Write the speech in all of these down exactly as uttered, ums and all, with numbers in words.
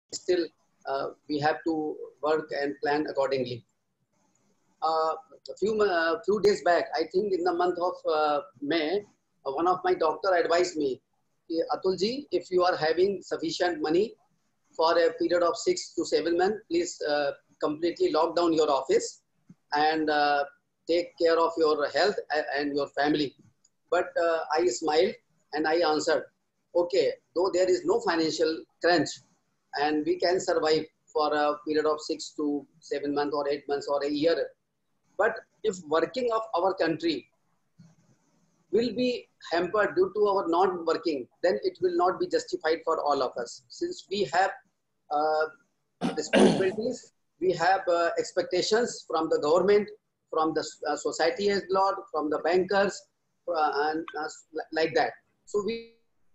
still uh, we have to work and plan accordingly. Uh, a few uh, few days back, I think in the month of uh, May, uh, one of my doctor advised me, Atulji, if you are having sufficient money for a period of six to seven months, please uh, completely lock down your office and uh, take care of your health and your family. But uh, I smiled and I answered, okay, though there is no financial crunch and we can survive for a period of six to seven months or eight months or a year. But if working of our country will be hampered due to our not working, then it will not be justified for all of us. Since we have uh, responsibilities, we have uh, expectations from the government, from the uh, society as lot, from the bankers, uh, and uh, like that. So we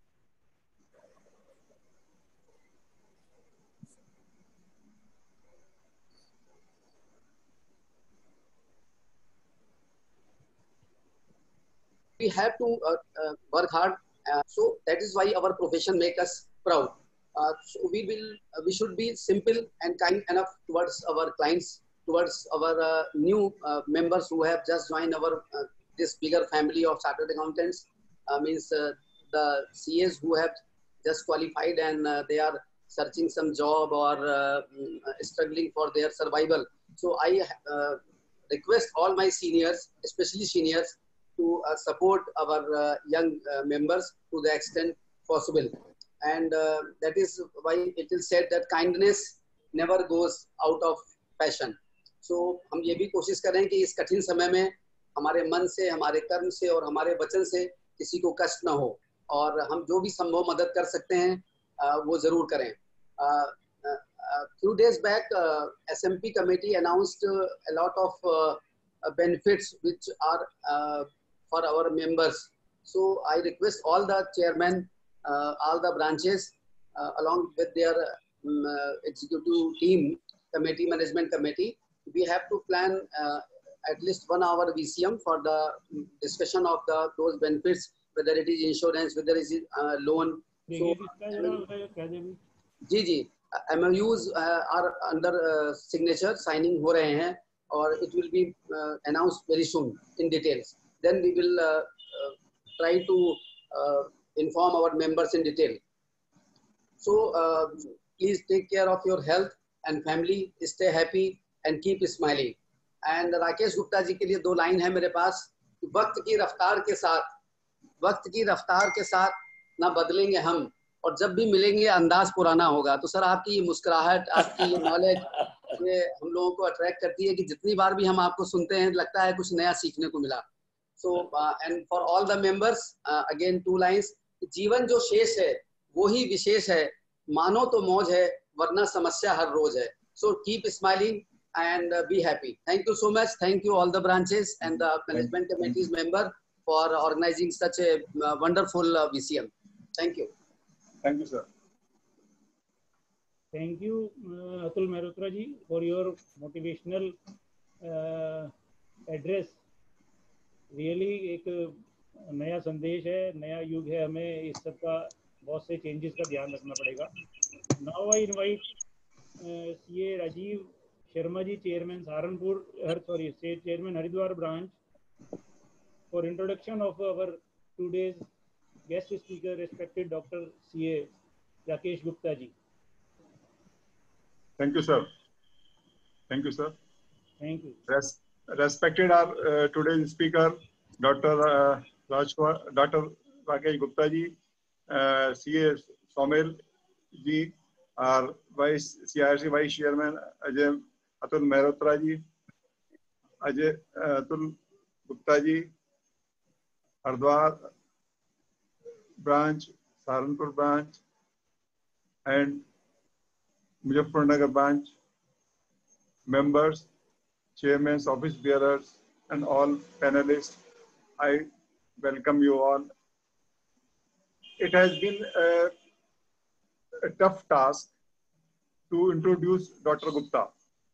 we have to uh, uh, work hard. Uh, so that is why our profession makes us proud. Uh, so we will, uh, we should be simple and kind enough towards our clients, towards our uh, new uh, members who have just joined our uh, this bigger family of chartered accountants. Uh, means uh, the C As who have just qualified and uh, they are searching some job or uh, struggling for their survival. So I uh, request all my seniors, especially seniors, to uh, support our uh, young uh, members to the extent possible. And uh, that is why it is said that kindness never goes out of passion. So हम ये भी कोशिश करें कि इस कठिन समय में हमारे मन से, हमारे कर्म से और हमारे वचन से किसी को कष्ट ना हो और हम जो भी संभव मदद कर सकते हैं वो जरूर करें. A few days back, uh, S M P committee announced uh, a lot of uh, uh, benefits which are uh, for our members. So I request all the chairmen, uh, all the branches, uh, along with their um, uh, executive team, committee, management committee, we have to plan uh, at least one hour V C M for the discussion of the those benefits, whether it is insurance, whether it is uh, loan. So, ji ji M O Us uh, are under uh, signature, signing हो रहे हैं और it will be uh, announced very soon in details. Then we will uh, uh, try to uh, inform our members in detail. So uh, please take care of your health and family, stay happy and keep smiling. And Rakesh Gupta जी के लिए दो line है मेरे पास. वक्त की रफ्तार के साथ, वक्त की रफ्तार के साथ ना बदलेंगे हम और जब भी मिलेंगे अंदाज पुराना होगा. तो सर आपकी ये मुस्कुराहट, आपकी ये नॉलेज, ये हम लोगों को अट्रैक्ट करती है कि जितनी बार भी हम आपको सुनते हैं लगता है कुछ नया सीखने को मिला. So uh, and for all the members, uh, again two lines. जीवन जो शेष है वो ही विशेष है, मानो तो मौज है वरना समस्या हर रोज है. So keep smiling and uh, be happy. Thank you so much. Thank you all the branches and the management committee's member for organizing such a uh, wonderful uh, V C M. Thank you. Thank you, sir. Thank you, uh, Atul Mehrotra ji, for your motivational uh, address. Really एक नया संदेश है, नया युग है, हमें इस सब का बहुत से चेंजेस का ध्यान रखना पड़ेगा. Now I invite uh, C A Rajiv Sharma ji, Chairman Saharanpur, sorry, State Chairman Haridwar branch, for introduction of our today's guest speaker, respected Doctor C A Rakesh Gupta ji. Thank you, sir. Thank you, sir. Thank you. Res respected our uh, today's speaker, Doctor Uh, Rajkumar, Doctor Rakesh Gupta ji, uh, C A Somel ji, our Vice C I R C Vice Chairman Ajay Atul Mehrotra ji, Ajay uh, Atul Gupta ji, Haridwar branch, Saharanpur branch, and Muzaffarnagar branch, members, chairmen, office bearers, and all panelists. I welcome you all. It has been a, a tough task to introduce Doctor Gupta.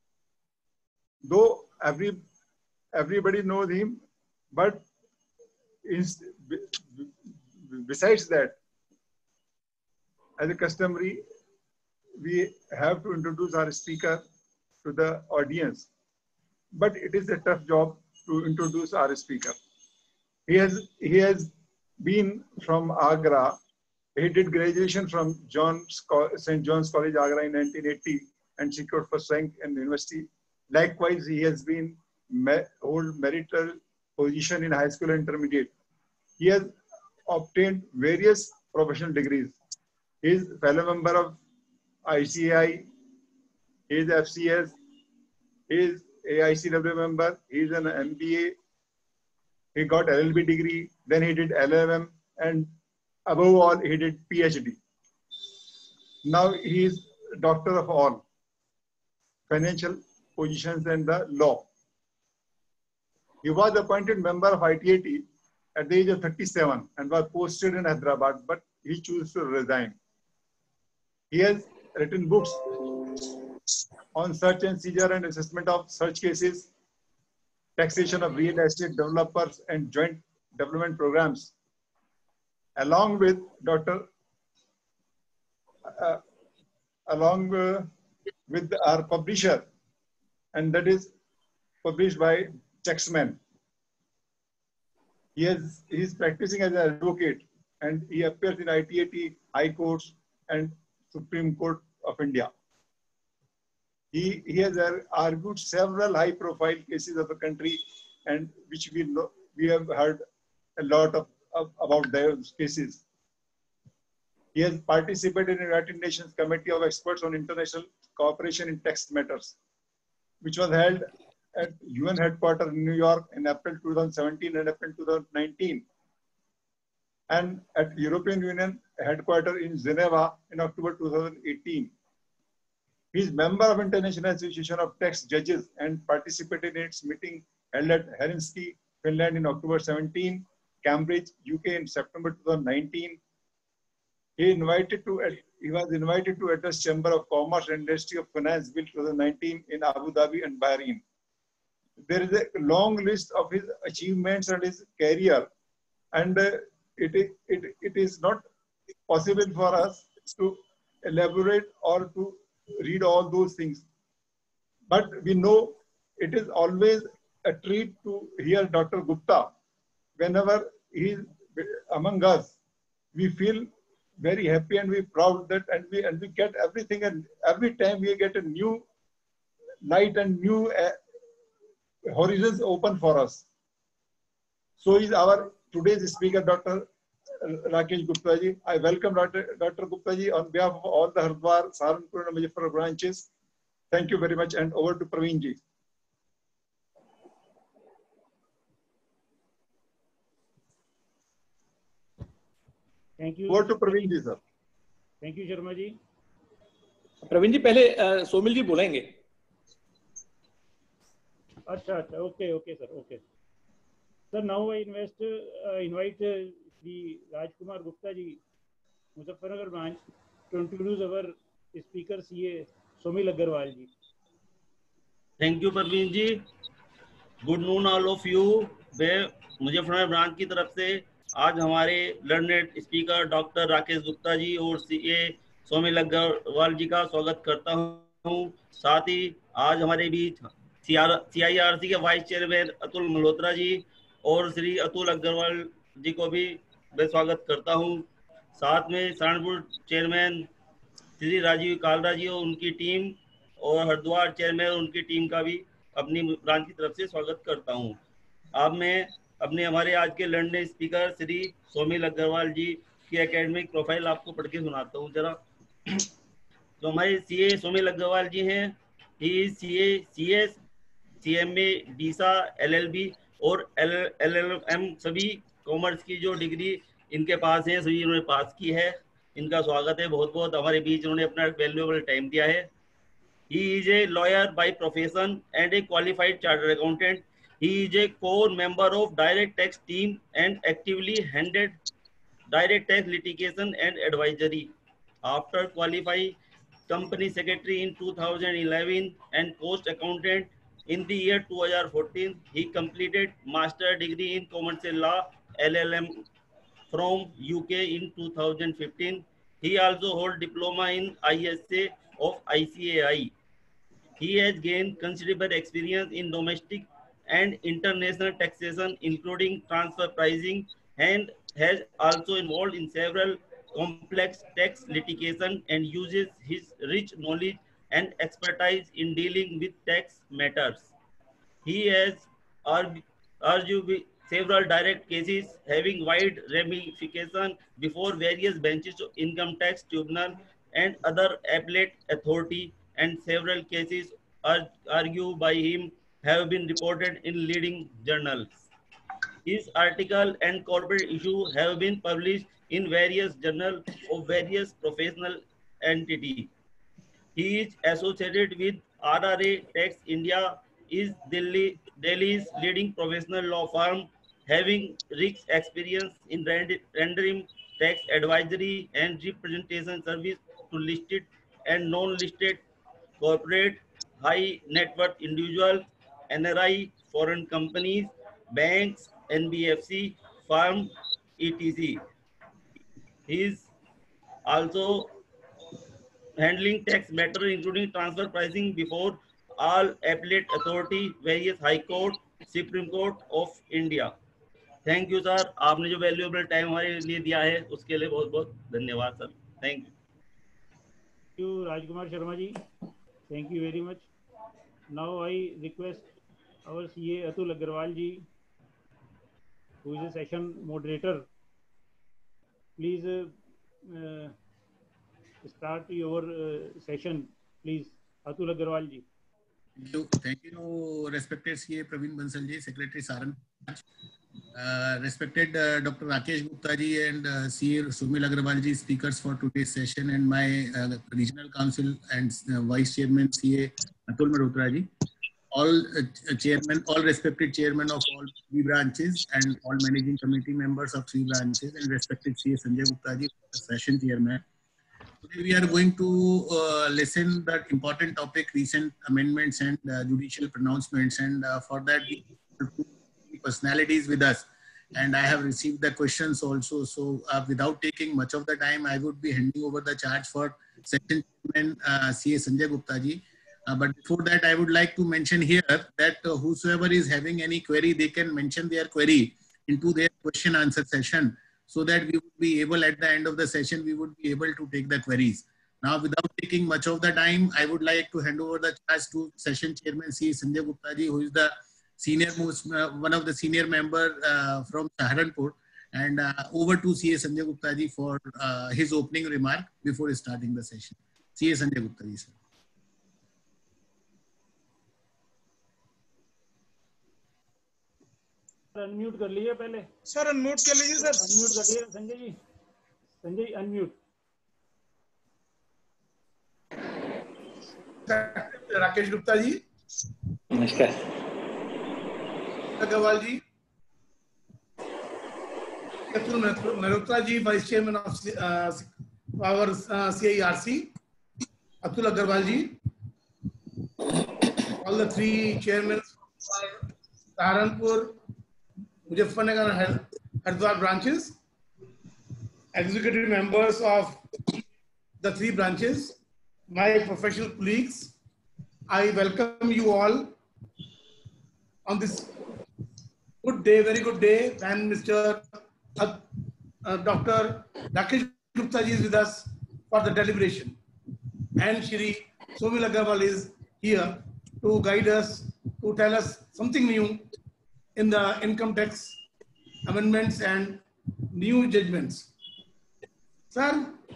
Though every everybody knows him, but is, besides that, as a customary, we have to introduce our speaker to the audience. But it is a tough job to introduce our speaker. He has, he has been from Agra. He did graduation from John's, Saint John's College, Agra in nineteen eighty and secured first rank in the university. Likewise, he has been hold marital position in high school and intermediate. He has obtained various professional degrees. He is fellow member of I C A I, he is F C S, he is A I C W member, he is an M B A, he got L L B degree, then he did L L M, and above all, he did PhD. Now he is doctor of all, financial positions and the law. He was appointed member of I T A T at the age of thirty-seven and was posted in Hyderabad, but he chose to resign. He has written books on search and seizure and assessment of search cases, taxation of real estate developers and joint development programs, along with Doctor Uh, along uh, with our publisher, and that is published by Taxman. He is he is practicing as an advocate, and he appears in I T A T, High Courts, and Supreme Court of India. He, he has argued several high-profile cases of the country, and which we know, we have heard a lot of, of about those cases. He has participated in the United Nations Committee of Experts on International Cooperation in Tax Matters, which was held at U N headquarters in New York in April two thousand seventeen and April two thousand nineteen, and at European Union headquarters in Geneva in October two thousand eighteen. He is member of International Association of Tax Judges and participated in its meeting held at Helsinki, Finland in October seventeen, Cambridge, U K in September two thousand nineteen. He invited to he was invited to address Chamber of Commerce and Industry of Finance Bill two thousand nineteen in Abu Dhabi and Bahrain. There is a long list of his achievements and his career, and uh, it, it, it is not possible for us to elaborate or to read all those things. But we know it is always a treat to hear Doctor Gupta. Whenever he is among us, we feel very happy and we proud that, and we and we get everything, and every time we get a new light and new uh, horizons open for us. So is our today's speaker, Doctor Rakesh Gupta ji. I welcome Doctor Doctor Gupta ji on behalf of all the Hardwar, Saharanpur and Muzaffarpur branches. Thank you very much, and over to Praveen ji. Thank you. Over to Praveen ji, sir. Thank you, Sharma ji. Praveen जी पहले सोमिल जी बोलेंगे. अच्छा अच्छा okay okay sir okay sir. Now I invest uh, invite uh, the Rajkumar Gupta ji, Muzaffarnagar branch, to introduce our speaker C A Somil Agarwal ji. Thank you Praveen ji. Good noon all of you. मैं Muzaffarnagar branch की तरफ से आज हमारे learned speaker doctor Rakesh Gupta ji और CA Somil Agarwal जी का स्वागत करता हूं. साथ ही आज हमारे बीच सीआईआरसी के वाइस चेयरमैन अतुल मल्होत्रा जी और श्री अतुल अग्रवाल जी को भी मैं स्वागत करता हूं. साथ में सहारनपुर चेयरमैन श्री राजीव कालरा जी और उनकी टीम और हरिद्वार चेयरमैन और उनकी टीम का भी अपनी ब्रांच की तरफ से स्वागत करता हूं. अब मैं अपने हमारे आज के लर्नेड स्पीकर श्री सोमिल अग्रवाल जी की एकेडमिक प्रोफाइल आपको पढ़ के सुनाता हूं जरा. तो हमारे सीए सोमिल अग्रवाल जी हैं. ही CA CS CMA DISA LLB और एलएलएम सभी कॉमर्स की जो डिग्री इनके पास है सभी इन्होंने पास की है. इनका स्वागत है. बहुत बहुत हमारे बीच इन्होंने अपना वैल्यूएबल टाइम दिया है. He is a lawyer by profession and a qualified chartered accountant. He is a core member of direct tax team and actively handled direct tax litigation and advisory. After qualifying company secretary in two thousand eleven and post accountant in the year two thousand fourteen, he completed master degree in commercial law L L M from U K in two thousand fifteen. He also holds diploma in I S A of I C A I. He has gained considerable experience in domestic and international taxation, including transfer pricing, and has also involved in several complex tax litigation and uses his rich knowledge and expertise in dealing with tax matters. He has argu- argued several direct cases having wide ramifications before various benches of income tax tribunal and other appellate authority, and several cases ar- argued by him have been reported in leading journals. His article and corporate issue have been published in various journals of various professional entities. He is associated with R R A Tax India, is Delhi, Delhi's leading professional law firm, having rich experience in rend- rendering tax advisory and representation service to listed and non-listed corporate, high net worth individuals, N R I, foreign companies, banks, N B F C, firm, et cetera. He is also handling tax matter including transfer pricing before all appellate authority, various high court, supreme court of India. Thank you sir, आपने जो valuable time हमारे लिए दिया है उसके लिए बहुत बहुत धन्यवाद sir. Thank you. You Rajkumar Sharma ji, thank you very much. Now I request our CA Atul Agarwal ji, who is a session moderator. Please uh, start your uh, session, please. Atul Agarwal ji. Thank you, thank you, respected C A Praveen Bansal ji, Secretary Saran, uh, respected uh, Doctor Rakesh Gupta ji and uh, C A Somil Agrawal ji, speakers for today's session, and my uh, regional council and uh, vice chairman C A Atul Mehrotra ji, all uh, chairman, all respected chairman of all three branches and all managing committee members of three branches, and respected C A Sanjay Gupta ji, session chairman. Today we are going to uh, listen that important topic, recent amendments and uh, judicial pronouncements, and uh, for that we have two personalities with us, and I have received the questions also. So uh, without taking much of the time, I would be handing over the charge for section chairman uh, C A Sanjay Gupta ji. Uh, but before that, I would like to mention here that uh, whosoever is having any query, they can mention their query into their question answer session, so that we would be able, at the end of the session, we would be able to take the queries. Now, without taking much of the time, I would like to hand over the charge to session chairman C. Sanjay Gupta ji, who is the senior most, uh, one of the senior member uh, from Saharanpur, and uh, over to C. A. Sanjay Gupta ji for uh, his opening remark before starting the session. C. A. Sanjay Gupta ji, sir. Unmute कर लीजिए पहले. Sir unmute कर लीजिए sir. Unmute करिए Sanjay ji. Sanjay unmute. Rakesh Gupta ji. नमस्कार. Agarwal ji. Atul Mehrotra ji, vice chairman of power C I R C. अतुल अग्रवाल जी. All the three chairmen, Saharanpur, Muzaffarnagar and Haridwar branches, executive members of the three branches, my professional colleagues, I welcome you all on this good day, very good day, when Mister Uh, uh, Doctor Rakesh Gupta ji is with us for the deliberation, and Shri Somil Agrawal is here to guide us, to tell us something new in the income tax amendments and new judgments. Sir,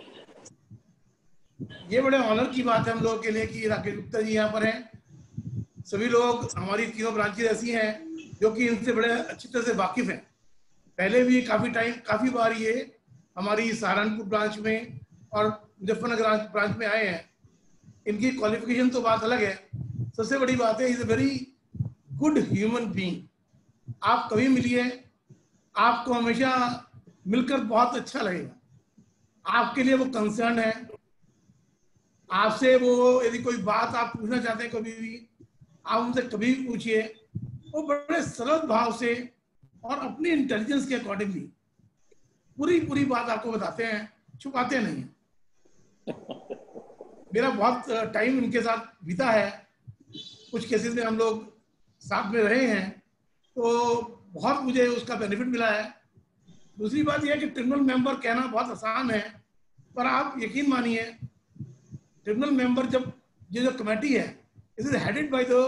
ये बड़े honour की बात है हम लोगों के लिए कि राकेश गुप्ता जी यहाँ पर हैं. सभी लोग, हमारी तीनों ब्रांचेस ऐसी हैं जो कि इनसे बड़े अच्छी तरह से वाकिफ हैं. पहले भी काफी टाइम, काफी बार ये हमारी सहारनपुर ब्रांच में और मुजफ्फरनगर ब्रांच में आए हैं. इनकी क्वालिफिकेशन तो बात अलग है. सबसे बड़ी बात है, is a very good human being. आप कभी मिलिए, आपको हमेशा मिलकर बहुत अच्छा लगेगा. आपके लिए वो कंसर्न है. आपसे वो यदि कोई बात आप पूछना चाहते हैं कभी भी, आप उनसे कभी भी पूछिए. वो बड़े सरल भाव से और अपनी इंटेलिजेंस के अकॉर्डिंगली पूरी पूरी बात आपको बताते हैं, छुपाते नहीं हैं. मेरा बहुत टाइम इनके साथ बीता है, कुछ केसेस में हम लोग साथ में रहे हैं, तो बहुत मुझे उसका बेनिफिट मिला है। दूसरी बात यह है कि ट्रिब्यूनल मेंबर कहना बहुत आसान है, पर आप यकीन मानिए ट्रिब्यूनल मेंबर जब ये जो कमेटी है it is headed by the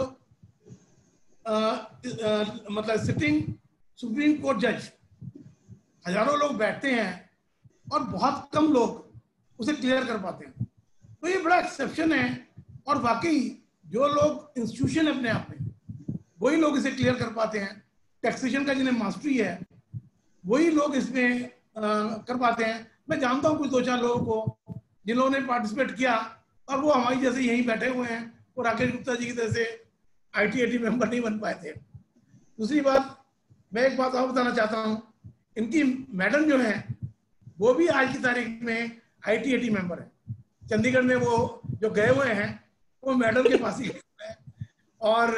मतलब सिटिंग सुप्रीम कोर्ट जज। हजारों लोग बैठते हैं और बहुत कम लोग उसे क्लियर कर पाते हैं, तो ये बड़ा एक्सेप्शन है। और वाकई जो लोग इंस्टीट्यूशन अपने आप में वही लोग इसे क्लियर कर पाते हैं। टैक्सेशन का जिन्हें मास्टरी है वही लोग इसमें आ, कर पाते हैं। मैं जानता हूँ कुछ दो चार लोगों को जिन लोगों ने पार्टिसिपेट किया और वो हमारी जैसे यहीं बैठे हुए हैं, और राकेश गुप्ता जी की तरह से I T A T member नहीं बन पाए थे। दूसरी बात, मैं एक बात और बताना चाहता हूँ, इनकी मैडम जो है वो भी आज की तारीख में I T A T member है। चंडीगढ़ में वो जो गए हुए हैं वो मैडम के पास ही गए हुए हैं, और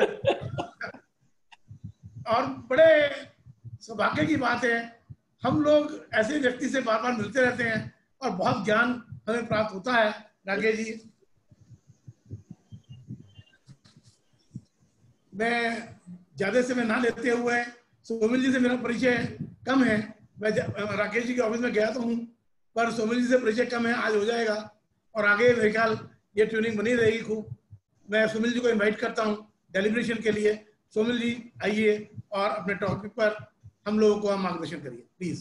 और बड़े सौभाग्य की बात है हम लोग ऐसे व्यक्ति से बार बार मिलते रहते हैं और बहुत ज्ञान हमें प्राप्त होता है। राकेश जी, मैं ज्यादा समय ना लेते हुए, सोमिल जी से मेरा परिचय कम है, मैं राकेश जी के ऑफिस में गया तो हूँ, पर सोमिल जी से परिचय कम है, आज हो जाएगा और आगे मेरे ख्याल ये ट्यूनिंग बनी रहेगी खूब। मैं सोमिल जी को इनवाइट करता हूँ डेलिब्रेशन के लिए। सोमिल जी आइए और अपने टॉपिक पर हम लोगों को मार्गदर्शन करिए please.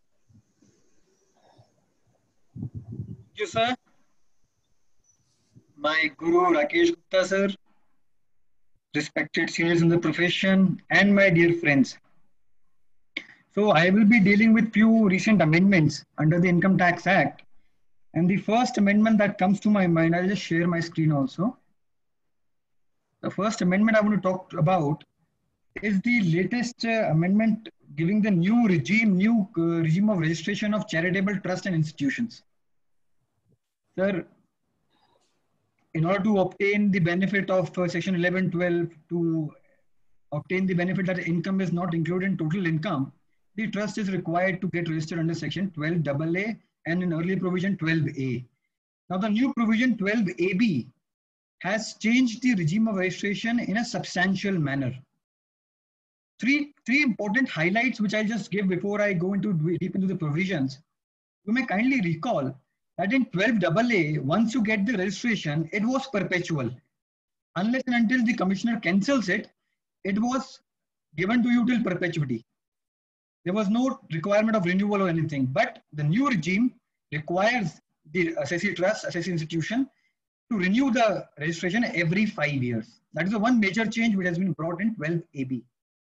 Thank you, sir. My guru Rakesh Gupta, sir, respected seniors in the profession, and my dear friends. So I will be dealing with few recent amendments under the Income Tax Act. And the first amendment that comes to my mind, I'll just share my screen also. The first amendment I want to talk about is the latest uh, amendment giving the new regime, new uh, regime of registration of charitable trust and institutions. Sir, in order to obtain the benefit of uh, section eleven twelve, to obtain the benefit that income is not included in total income, the trust is required to get registered under section twelve A A and in early provision twelve A. Now the new provision twelve A B has changed the regime of registration in a substantial manner. Three, three important highlights which I'll just give before I go into deep into the provisions. You may kindly recall that in twelve A A, once you get the registration, it was perpetual. Unless and until the commissioner cancels it, it was given to you till perpetuity. There was no requirement of renewal or anything, but the new regime requires the assessee trust, assessee institution to renew the registration every five years. That is the one major change which has been brought in twelve A B.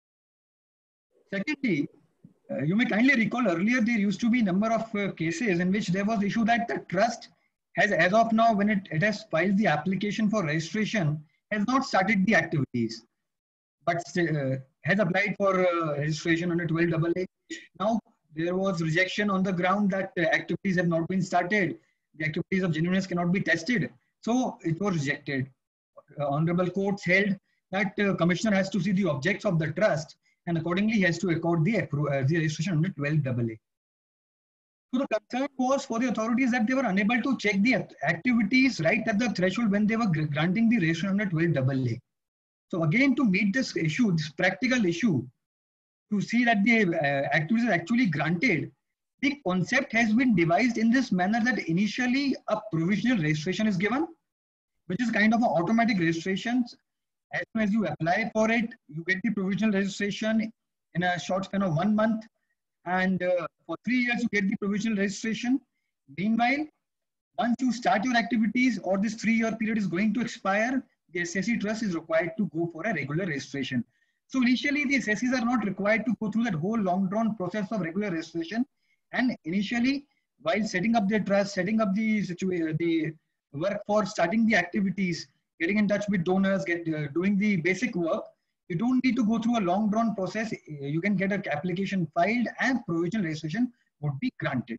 Secondly, uh, you may kindly recall earlier there used to be a number of uh, cases in which there was issue that the trust has, as of now, when it, it has filed the application for registration, has not started the activities, but uh, has applied for uh, registration under twelve A A. Now there was rejection on the ground that uh, activities have not been started. The activities of genuineness cannot be tested. So it was rejected. Uh, honorable courts held that uh, commissioner has to see the objects of the trust and accordingly has to accord the, uh, the registration under twelve A A. So the concern was for the authorities that they were unable to check the activities right at the threshold when they were granting the registration under twelve A A. So again, to meet this issue, this practical issue, to see that the uh, activities are actually granted, the concept has been devised in this manner that initially a provisional registration is given, which is kind of an automatic registration. As soon as you apply for it, you get the provisional registration in a short span of one month. And uh, for three years, you get the provisional registration. Meanwhile, once you start your activities or this three-year period is going to expire, the assessee trust is required to go for a regular registration. So initially, the assessees are not required to go through that whole long-drawn process of regular registration. And initially, while setting up their trust, setting up the situation, the work for starting the activities, getting in touch with donors, get uh, doing the basic work, you don't need to go through a long-drawn process. You can get an application filed and provisional registration would be granted.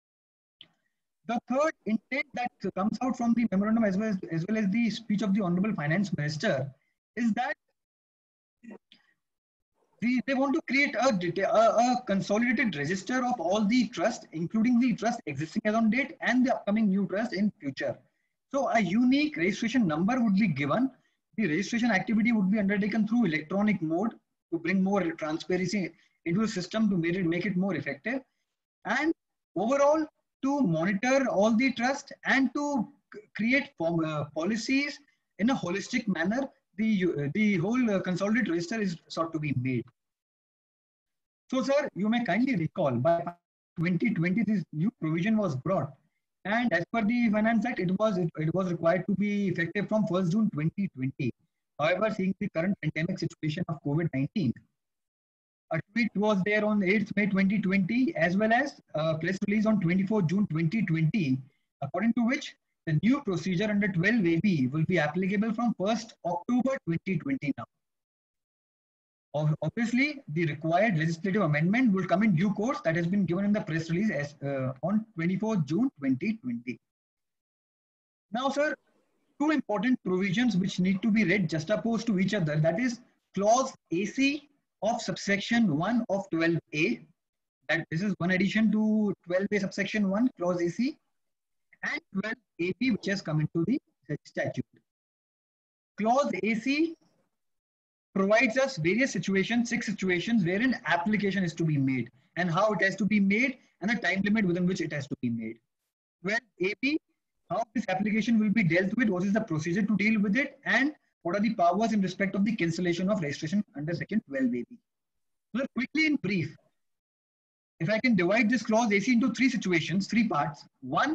The third intent that comes out from the memorandum as well as, as well as the speech of the Honorable Finance Minister is that the, they want to create a, a, a consolidated register of all the trust, including the trust existing as on date and the upcoming new trust in future. So a unique registration number would be given. The registration activity would be undertaken through electronic mode to bring more transparency into the system to make it, make it more effective. And overall, to monitor all the trust and to create form, uh, policies in a holistic manner, the, uh, the whole uh, consolidated register is sought to be made. So, sir, you may kindly recall by twenty twenty, this new provision was brought. And as per the Finance Act, it was, it, it was required to be effective from first June twenty twenty. However, seeing the current pandemic situation of COVID nineteen, a tweet was there on eighth May twenty twenty, as well as a press release on twenty-fourth June twenty twenty, according to which the new procedure under twelve A B will be applicable from first October twenty twenty now. Obviously, the required legislative amendment will come in due course. That has been given in the press release as, uh, on twenty-fourth June twenty twenty. Now, sir, two important provisions which need to be read juxtaposed to each other. That is clause A C of subsection one of twelve A. That this is one addition to twelve A subsection one, clause A C, and twelve A B, which has come into the statute. Clause A C provides us various situations, six situations wherein application is to be made and how it has to be made and the time limit within which it has to be made. twelve A B, how this application will be dealt with, what is the procedure to deal with it, and what are the powers in respect of the cancellation of registration under section twelve A B. So quickly in brief, if I can divide this clause A C into three situations, three parts. One,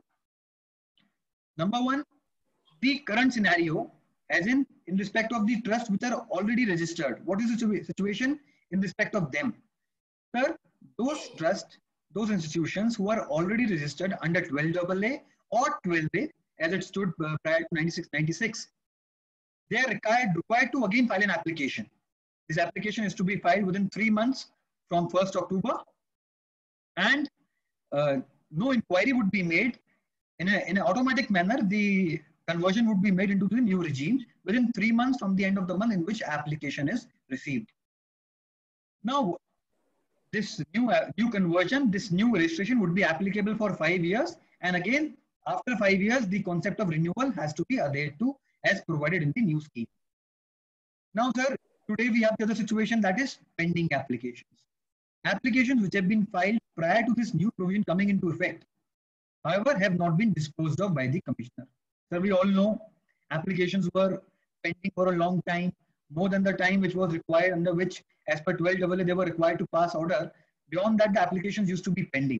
number one, the current scenario, as in in respect of the trusts which are already registered. What is the situation in respect of them? Sir, those trusts, those institutions who are already registered under twelve A A or twelve A, as it stood uh, prior to ninety-six ninety-six, they are required, required to again file an application. This application is to be filed within three months from first October, and uh, no inquiry would be made. In, a, in an automatic manner, the conversion would be made into the new regime within three months from the end of the month in which application is received. Now, this new, uh, new conversion, this new registration would be applicable for five years. And again, after five years, the concept of renewal has to be adhered to as provided in the new scheme. Now, sir, today we have the other situation, that is pending applications. Applications which have been filed prior to this new provision coming into effect, however, have not been disposed of by the commissioner. So we all know applications were pending for a long time, more than the time which was required, under which as per twelve A A they were required to pass order. Beyond that, the applications used to be pending.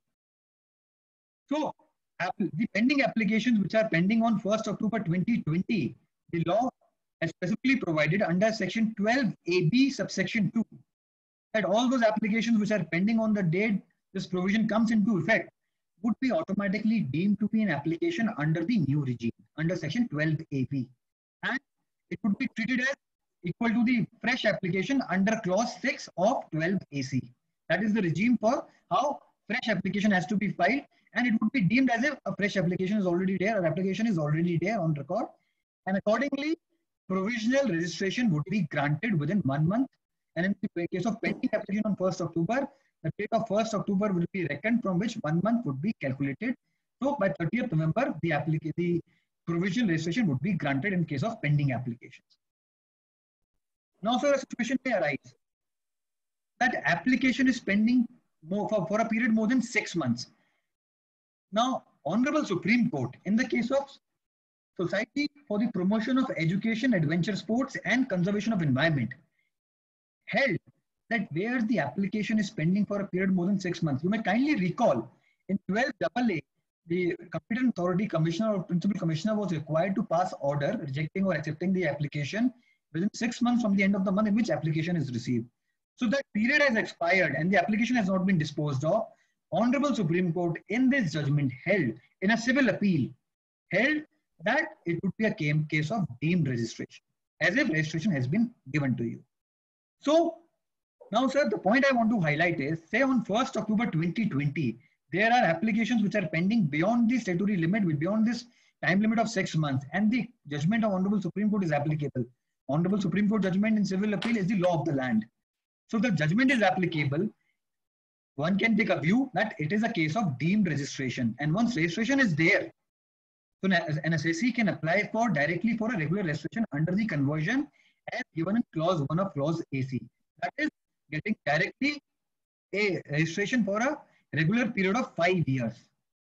So the pending applications which are pending on first October twenty twenty, the law has specifically provided under section twelve A B subsection two that all those applications which are pending on the date this provision comes into effect would be automatically deemed to be an application under the new regime, under section twelve A B. And it would be treated as equal to the fresh application under clause six of twelve A C. That is the regime for how fresh application has to be filed, and it would be deemed as if a fresh application is already there, or application is already there on record. And accordingly, provisional registration would be granted within one month. And in the case of pending application on first October, the date of first October will be reckoned from which one month would be calculated. So by thirtieth November, the, the provisional registration would be granted in case of pending applications. Now, sir, a situation may arise that application is pending more for, for a period more than six months. Now, Honorable Supreme Court, in the case of Society for the Promotion of Education, Adventure Sports and Conservation of Environment, held that where the application is pending for a period more than six months. You may kindly recall in twelve A A, the competent authority commissioner or principal commissioner was required to pass order rejecting or accepting the application within six months from the end of the month in which application is received. So that period has expired and the application has not been disposed of. Honorable Supreme Court in this judgment held in a civil appeal held that it would be a case of deemed registration, as if registration has been given to you. So now, sir, the point I want to highlight is, say on first October twenty twenty, there are applications which are pending beyond the statutory limit, beyond this time limit of six months, and the judgment of Honorable Supreme Court is applicable. Honorable Supreme Court judgment in civil appeal is the law of the land. So the judgment is applicable. One can take a view that it is a case of deemed registration. And once registration is there, So an assessee can apply for directly for a regular registration under the conversion as given in clause one of clause A C. That is getting directly a registration for a regular period of five years.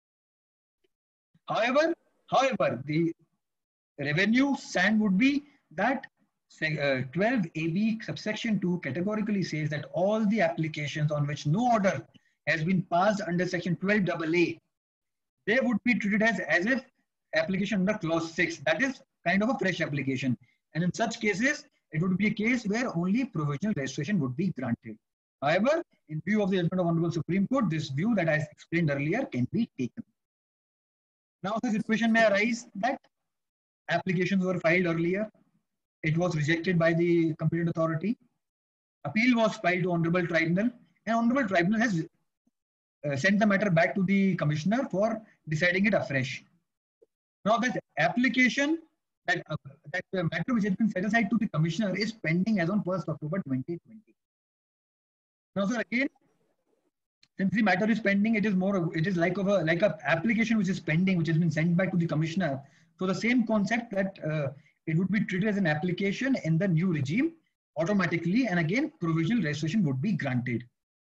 However, however, the revenue stand would be that uh, twelve A B subsection two categorically says that all the applications on which no order has been passed under section twelve A A, they would be treated as, as if application under clause six, that is kind of a fresh application. And in such cases, it would be a case where only provisional registration would be granted. However, in view of the judgment of Honorable Supreme Court, this view that I explained earlier can be taken. Now, the situation may arise that applications were filed earlier. It was rejected by the competent authority. Appeal was filed to Honorable Tribunal, and Honorable Tribunal has uh, sent the matter back to the Commissioner for deciding it afresh. Now, that application, that, uh, that uh, matter which has been set aside to the Commissioner is pending as on first October twenty twenty. Now, sir, again, since the matter is pending, it is more, it is like of a like a application which is pending, which has been sent back to the Commissioner. So the same concept that uh, it would be treated as an application in the new regime automatically, and again, provisional registration would be granted.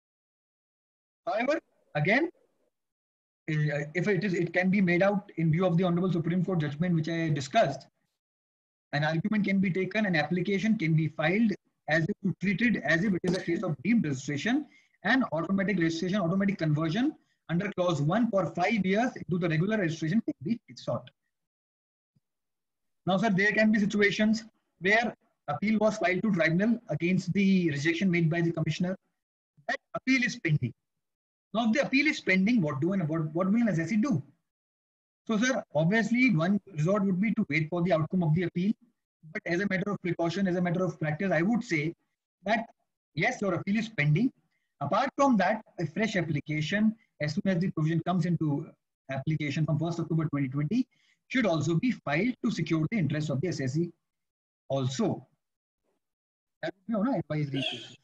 However, again, if it is, it can be made out in view of the Honorable Supreme Court judgment which I discussed. An argument can be taken, an application can be filed as if treated as if it is a case of deemed registration, and automatic registration, automatic conversion under clause one for five years into the regular registration can be sought. Now, sir, there can be situations where appeal was filed to tribunal against the rejection made by the Commissioner. That appeal is pending. Now, if the appeal is pending, what do and what, what will an assessee do? So, sir, obviously, one resort would be to wait for the outcome of the appeal. But as a matter of precaution, as a matter of practice, I would say that yes, your appeal is pending. Apart from that, a fresh application, as soon as the provision comes into application from first October twenty twenty, should also be filed to secure the interest of the assessee also. That would be on an advisory basis.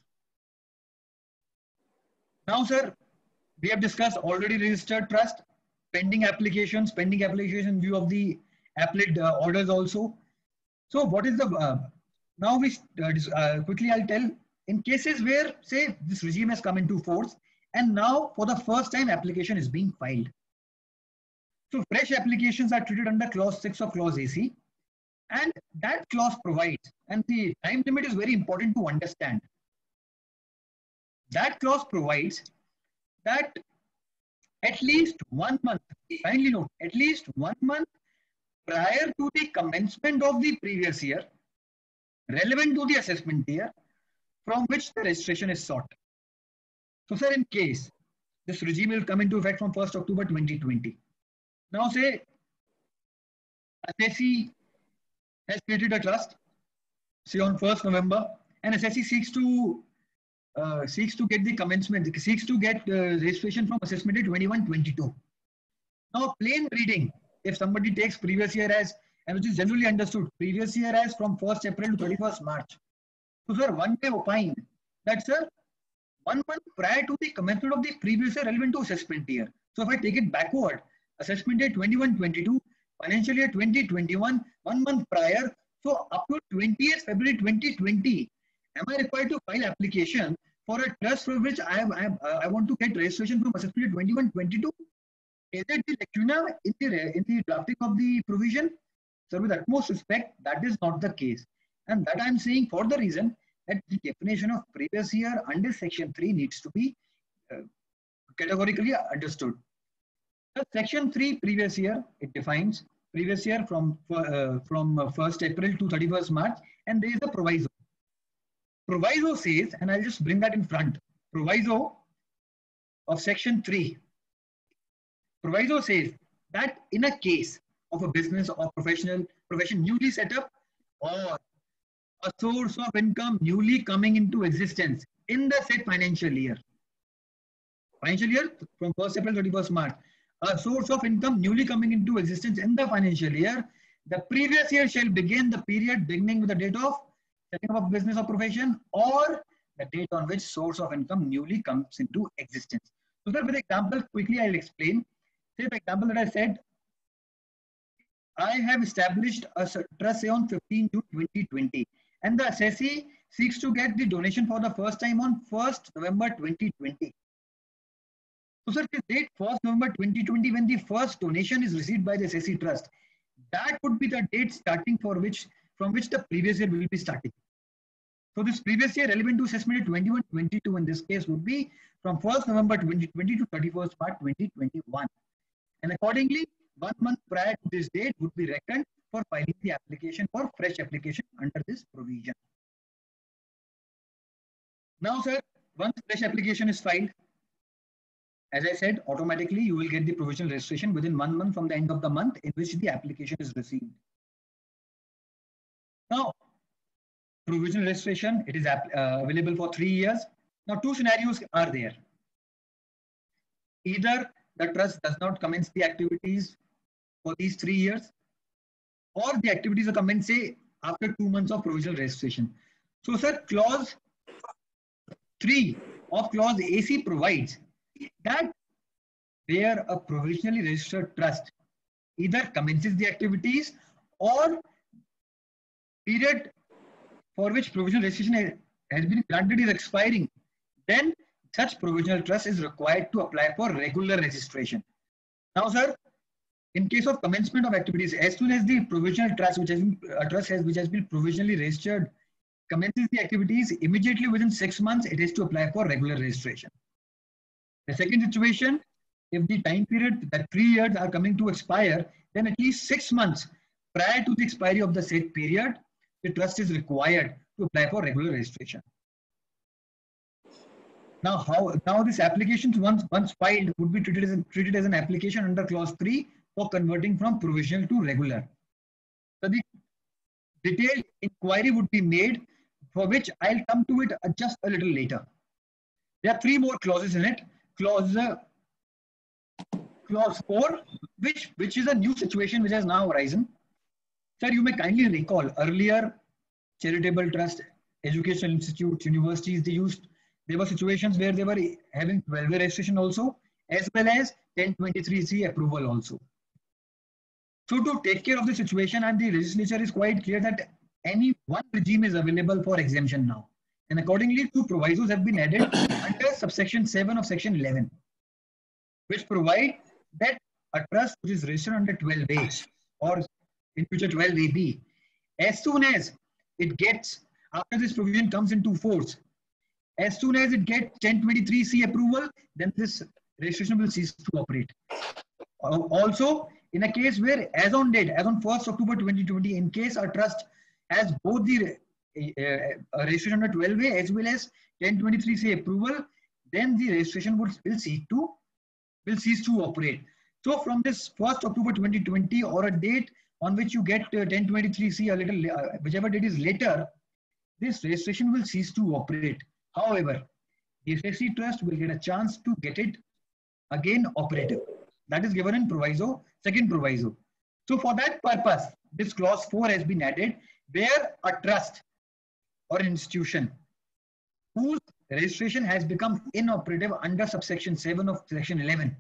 Now, sir, we have discussed already registered trust, pending applications, pending applications in view of the appellate uh, orders also. So what is the, uh, now we uh, uh, quickly I'll tell, in cases where say this regime has come into force and now for the first time application is being filed. So fresh applications are treated under clause six of clause A C, and that clause provides, and the time limit is very important to understand. That clause provides that at least one month, kindly note, at least one month prior to the commencement of the previous year, relevant to the assessment year, from which the registration is sought. So, sir, in case this regime will come into effect from first October twenty twenty. Now, say, assessee has created a trust, say on first November, and assessee seeks to uh, seeks to get the commencement, seeks to get uh, registration from assessment day twenty-one twenty-two. Now, plain reading, if somebody takes previous year as, and which is generally understood, previous year as from first April to thirty-first March. So, sir, one may opine that, sir, one month prior to the commencement of the previous year relevant to assessment year. So, if I take it backward, assessment year twenty-one twenty-two, financial year twenty twenty-one, one month prior, so up to twentieth February twenty twenty, am I required to file application for a trust for which I am, I, am, uh, I want to get registration from assessment year twenty-one twenty-two? Is it the lacuna in the, in the drafting of the provision? Sir, with utmost respect, that is not the case. And that I am saying for the reason that the definition of previous year under section three needs to be uh, categorically understood. So section three previous year, it defines previous year from, uh, from first April to thirty-first March, and there is a proviso. Proviso says, and I'll just bring that in front, proviso of section three. Proviso says that in a case of a business or professional profession newly set up or a source of income newly coming into existence in the said financial year, financial year from first April to thirty-first March, a source of income newly coming into existence in the financial year, the previous year shall begin the period beginning with the date of setting up a business or profession or the date on which source of income newly comes into existence. So, sir, for example, quickly I'll explain. Say, for example, that I said I have established a trust on fifteenth June twenty twenty, and the assessee seeks to get the donation for the first time on first November twenty twenty. So, sir, the date first November twenty twenty, when the first donation is received by the assessee trust, that would be the date starting for which, from which the previous year will be starting. So, this previous year relevant to assessment twenty-one twenty-two in this case would be from first November twenty twenty to thirty-first March twenty twenty-one. And accordingly, one month prior to this date would be reckoned for filing the application for fresh application under this provision. Now, sir, once fresh application is filed, as I said, automatically you will get the provisional registration within one month from the end of the month in which the application is received. Now, provisional registration, it is uh, available for three years. Now, two scenarios are there. Either the trust does not commence the activities for these three years, or the activities are commenced, say, after two months of provisional registration. So, sir, clause three of clause A C provides that where a provisionally registered trust either commences the activities or period for which provisional registration has been granted is expiring, then such provisional trust is required to apply for regular registration. Now, sir, in case of commencement of activities, as soon as the provisional trust, which has been a trust has which has been provisionally registered, commences the activities, immediately within six months, it is to apply for regular registration. The second situation, if the time period that three years are coming to expire, then at least six months prior to the expiry of the said period, the trust is required to apply for regular registration. Now, how now this application once once filed would be treated as a, treated as an application under clause three for converting from provisional to regular. So the detailed inquiry would be made, for which I'll come to it just a little later. There are three more clauses in it. Clause uh, clause four, which which is a new situation which has now arisen. Sir, you may kindly recall earlier charitable trust, educational institutes, universities, they used, there were situations where they were having twelve-way registration also, as well as ten twenty-three C approval also. So to take care of the situation, and the legislature is quite clear that any one regime is available for exemption now. And accordingly, two provisos have been added under subsection seven of section eleven, which provide that a trust which is registered under twelve A or in future twelve A B, as soon as it gets, after this provision comes into force, as soon as it gets ten twenty-three C approval, then this registration will cease to operate. Also, in a case where as on date, as on first October twenty twenty, in case a trust has both the uh, registration under twelve A as well as ten twenty-three C approval, then the registration would will cease to will cease to operate. So from this first October twenty twenty or a date on which you get uh, ten twenty-three C, a little uh, whichever date is later, this registration will cease to operate. However, the assessee trust will get a chance to get it again operative. That is given in proviso, second proviso. So for that purpose, this clause four has been added, where a trust or an institution whose registration has become inoperative under subsection seven of section eleven,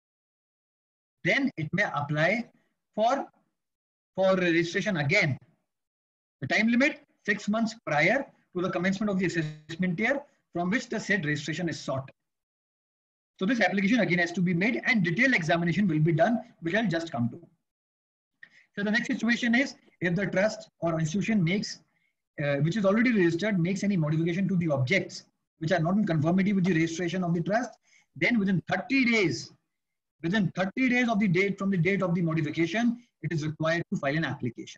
then it may apply for, for registration again. The time limit, six months prior to the commencement of the assessment year from which the said registration is sought. So this application again has to be made and detailed examination will be done, which I'll just come to. So the next situation is if the trust or institution makes, uh, which is already registered, makes any modification to the objects which are not in conformity with the registration of the trust, then within thirty days, within thirty days of the date from the date of the modification, it is required to file an application.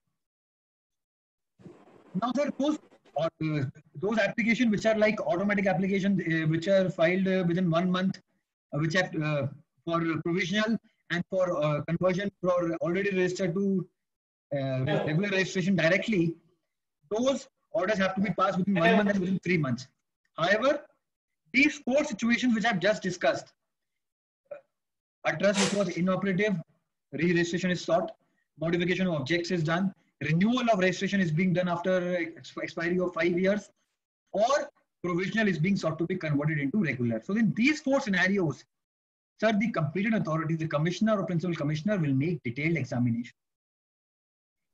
Now there are those, or, uh, those applications which are like automatic applications, uh, which are filed uh, within one month, uh, which have uh, for provisional and for uh, conversion for already registered to uh, regular registration directly, those orders have to be passed within one month and within three months. However, these four situations which I've just discussed, a trust which was inoperative, re-registration is sought, modification of objects is done, renewal of registration is being done after expiry of five years, or provisional is being sought to be converted into regular. So in these four scenarios, sir, the competent authority, the commissioner or principal commissioner will make detailed examination.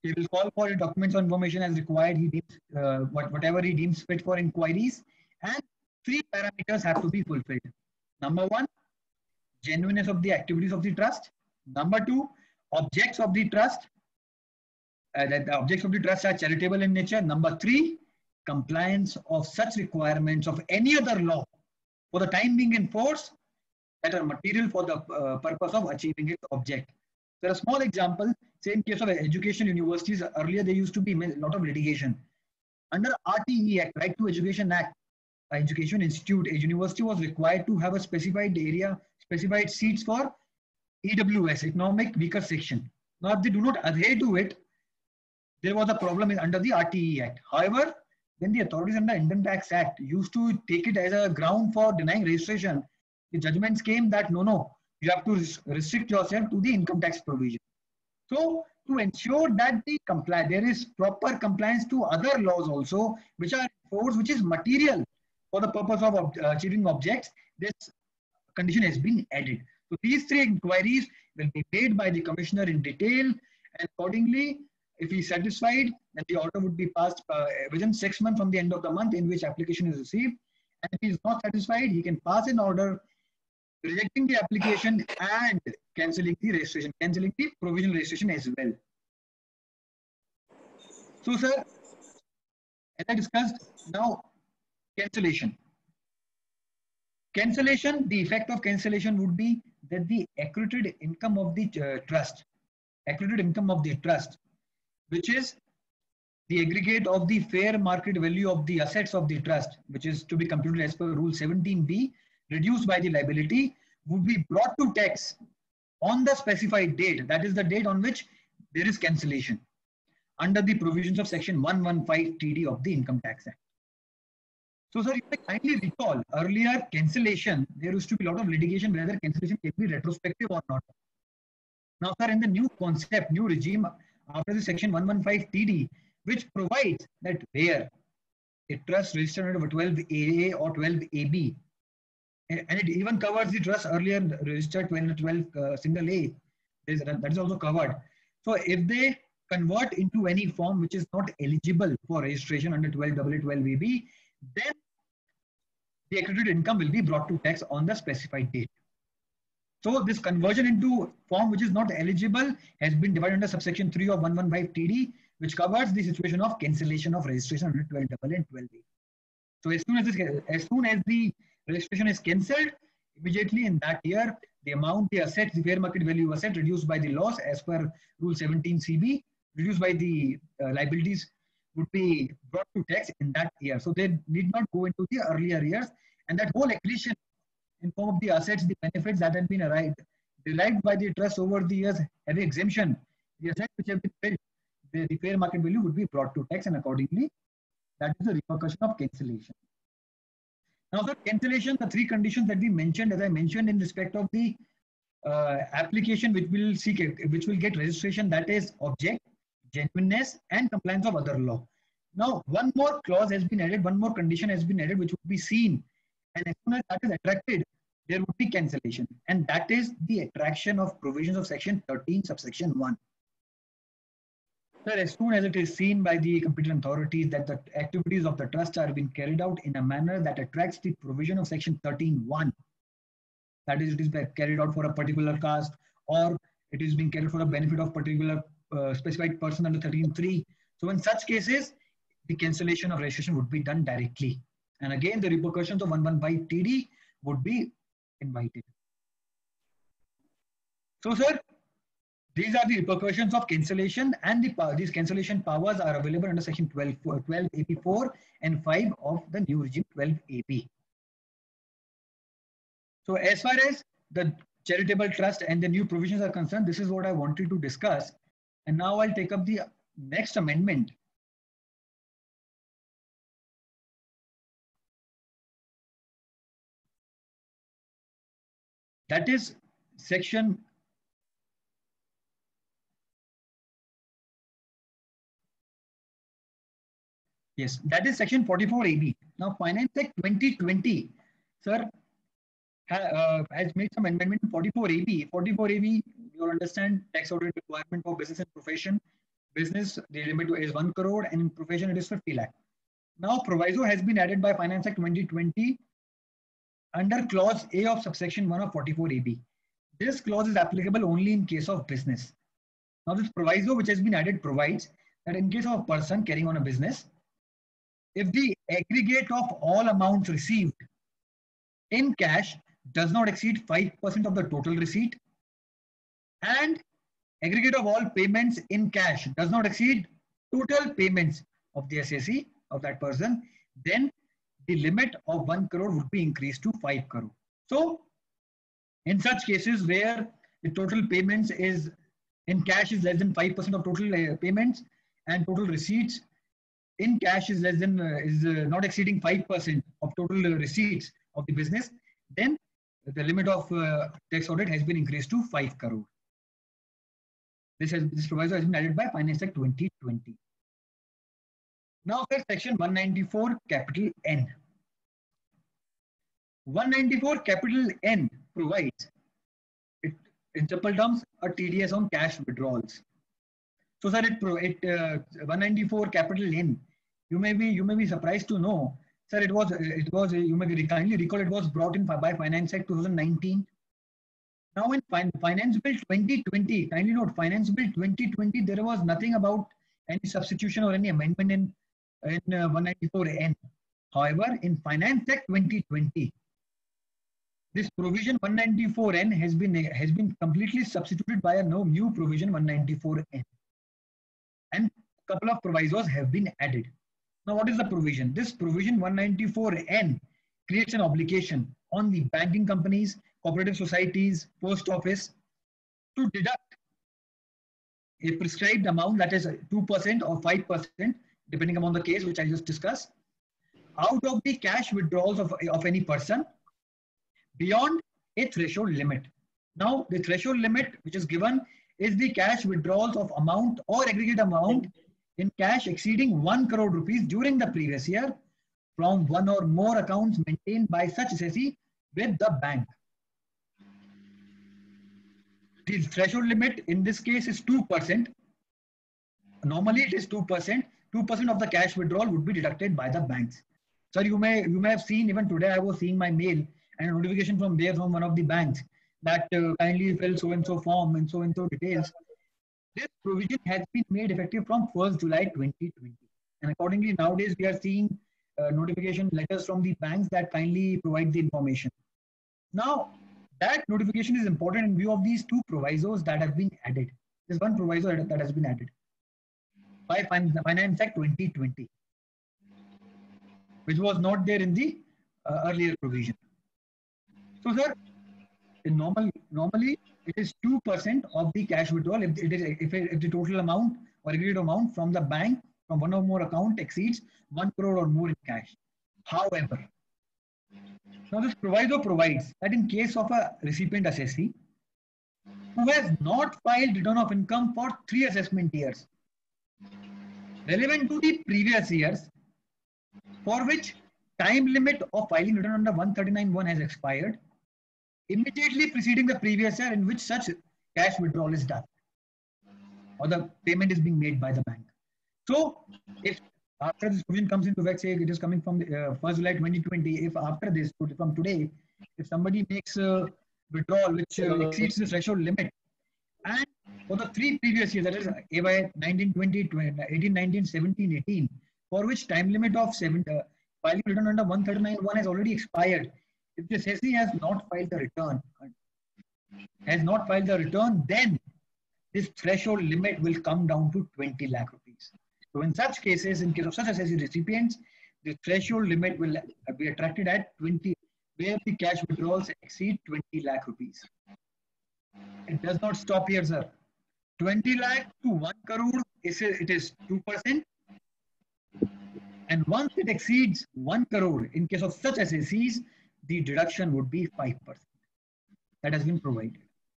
He will call for documents or information as required. He deems uh, what, whatever he deems fit for inquiries, and three parameters have to be fulfilled. Number one, genuineness of the activities of the trust. Number two, objects of the trust. Uh, that the objects of the trust are charitable in nature. Number three, compliance of such requirements of any other law for the time being in force that are material for the uh, purpose of achieving its object. So a small example, say in case of education universities, earlier there used to be a lot of litigation. Under R T E Act, Right to Education Act, Education Institute, a university was required to have a specified area, specified seats for E W S, Economic Weaker Section. Now, if they do not adhere to it, there was a problem in, under the R T E Act. However, when the authorities under Income Tax Act used to take it as a ground for denying registration, the judgments came that no, no, you have to restrict yourself to the income tax provision. So, to ensure that the comply, there is proper compliance to other laws also, which are enforced, which is material for the purpose of ob achieving objects, this condition has been added. So, these three inquiries will be made by the commissioner in detail, and accordingly, if he is satisfied, then the order would be passed uh, within six months from the end of the month in which application is received. And if he is not satisfied, he can pass an order rejecting the application and cancelling the registration, cancelling the provisional registration as well. So, sir, as I discussed, now cancellation. Cancellation, the effect of cancellation would be that the accrued income of the uh, trust, accrued income of the trust, which is the aggregate of the fair market value of the assets of the trust, which is to be computed as per Rule seventeen B, reduced by the liability, would be brought to tax on the specified date. That is the date on which there is cancellation under the provisions of Section one fifteen T D of the Income Tax Act. So, sir, you may kindly recall earlier cancellation, there used to be a lot of litigation whether cancellation can be retrospective or not. Now, sir, in the new concept, new regime after the Section one fifteen T D, which provides that where a trust registered under twelve A A or twelve A B, and it even covers the trust earlier registered twelve uh, single A, that is also covered. So, if they convert into any form which is not eligible for registration under twelve A A, twelve A B, then the accrued income will be brought to tax on the specified date. So, this conversion into form which is not eligible has been divided under subsection three of one fifteen T D, which covers the situation of cancellation of registration under twelve A A and twelve A. So, as soon as, this, as soon as the registration is cancelled, immediately in that year, the amount, the asset, the fair market value asset reduced by the loss as per Rule seventeen C B, reduced by the uh, liabilities would be brought to tax in that year. So, they need not go into the earlier years, and that whole accretion in form of the assets, the benefits that have been arrived, derived by the trust over the years have exemption. The assets which have been built, the, the fair market value would be brought to tax, and accordingly, that is the repercussion of cancellation. Now, sir, cancellation, the three conditions that we mentioned, as I mentioned in respect of the uh, application which will seek, which will get registration, that is object, genuineness, and compliance of other law. Now, one more clause has been added, one more condition has been added, which would be seen, and as soon as that is attracted, there would be cancellation, and that is the attraction of provisions of Section thirteen, subsection one. Sir, as soon as it is seen by the competent authorities that the activities of the trust are being carried out in a manner that attracts the provision of Section thirteen one, that is, it is carried out for a particular caste, or it is being carried for the benefit of particular uh, specified person under thirteen three. So, in such cases, the cancellation of registration would be done directly. And again, the repercussions of one fifteen T D would be invited. So, sir, these are the repercussions of cancellation, and the these cancellation powers are available under Section twelve A P four and five of the new regime twelve A P. So, as far as the charitable trust and the new provisions are concerned, this is what I wanted to discuss. And now I'll take up the next amendment. That is section Yes, that is section forty-four A B. Now, Finance Act twenty twenty, sir, ha, uh, has made some amendment to forty-four A B. forty-four A B, you understand, tax audit requirement for business and profession. business, the limit is one crore, and in profession it is fifty lakh. Now, proviso has been added by Finance Act twenty twenty under clause A of subsection one of forty-four A B. This clause is applicable only in case of business. Now, this proviso which has been added provides that in case of a person carrying on a business, if the aggregate of all amounts received in cash does not exceed five percent of the total receipt, and aggregate of all payments in cash does not exceed total payments of the S A C of that person, then the limit of one crore would be increased to five crore. So, in such cases where the total payments is in cash is less than five percent of total uh, payments, and total receipts in cash is less than uh, is uh, not exceeding five percent of total uh, receipts of the business, then the limit of uh, tax audit has been increased to five crore. This has this proviso has been added by Finance Act twenty twenty. Now, for section one ninety-four capital N. one ninety-four capital N provides, it, in simple terms, a T D S on cash withdrawals. So, sir, it, it uh, one ninety-four capital N. You may be you may be surprised to know, sir. It was it was you may kindly recall it was brought in by Finance Act twenty nineteen. Now, in fin Finance Bill twenty twenty, kindly note, Finance Bill twenty twenty, there was nothing about any substitution or any amendment in in uh, one ninety-four N. However, in Finance Act twenty twenty, this provision one ninety-four N has been has been completely substituted by a no new provision one ninety-four N, and a couple of provisos have been added. Now, what is the provision? This provision one ninety-four N creates an obligation on the banking companies, cooperative societies, post office to deduct a prescribed amount, that is two percent or five percent, depending upon the case which I just discussed, out of the cash withdrawals of, of any person beyond a threshold limit. Now, the threshold limit which is given is the cash withdrawals of amount or aggregate amount in cash exceeding one crore rupees during the previous year from one or more accounts maintained by such S A C with the bank. The threshold limit in this case is two percent. Normally it is two percent. two percent of the cash withdrawal would be deducted by the banks. Sir, you may you may have seen, even today I was seeing my mail and a notification from there from one of the banks that uh, kindly fill so and so form and so and so details. This provision has been made effective from first July twenty twenty, and accordingly nowadays we are seeing uh, notification letters from the banks that kindly provide the information. Now, that notification is important in view of these two provisos that have been added. There's one proviso that has been added by Finance Act twenty twenty, which was not there in the uh, earlier provision. So, sir, in normal, normally it is two percent of the cash withdrawal if it is if, it, if the total amount or aggregate amount from the bank from one or more account exceeds one crore or more in cash. However, now this proviso provides that in case of a recipient assessee who has not filed return of income for three assessment years relevant to the previous years, for which time limit of filing return under one thirty-nine one has expired, immediately preceding the previous year in which such cash withdrawal is done or the payment is being made by the bank. So, if after this provision comes into effect, say it is coming from the uh, first July twenty twenty, if after this, from today, if somebody makes a withdrawal which uh, exceeds the threshold limit, and for the three previous years, that is A Y nineteen, twenty, eighteen, nineteen, seventeen, eighteen, for which time limit of seven, uh, filing return under one thirty-nine one has already expired, if the S A C has not filed the return, has not filed the return, then this threshold limit will come down to twenty lakh rupees. So in such cases, in case of such S A C recipients, the threshold limit will be attracted at twenty, where the cash withdrawals exceed twenty lakh rupees. It does not stop here, sir. twenty lakh to one crore, it is two percent. And once it exceeds one crore, in case of such S A Cs, the deduction would be five percent. That has been provided.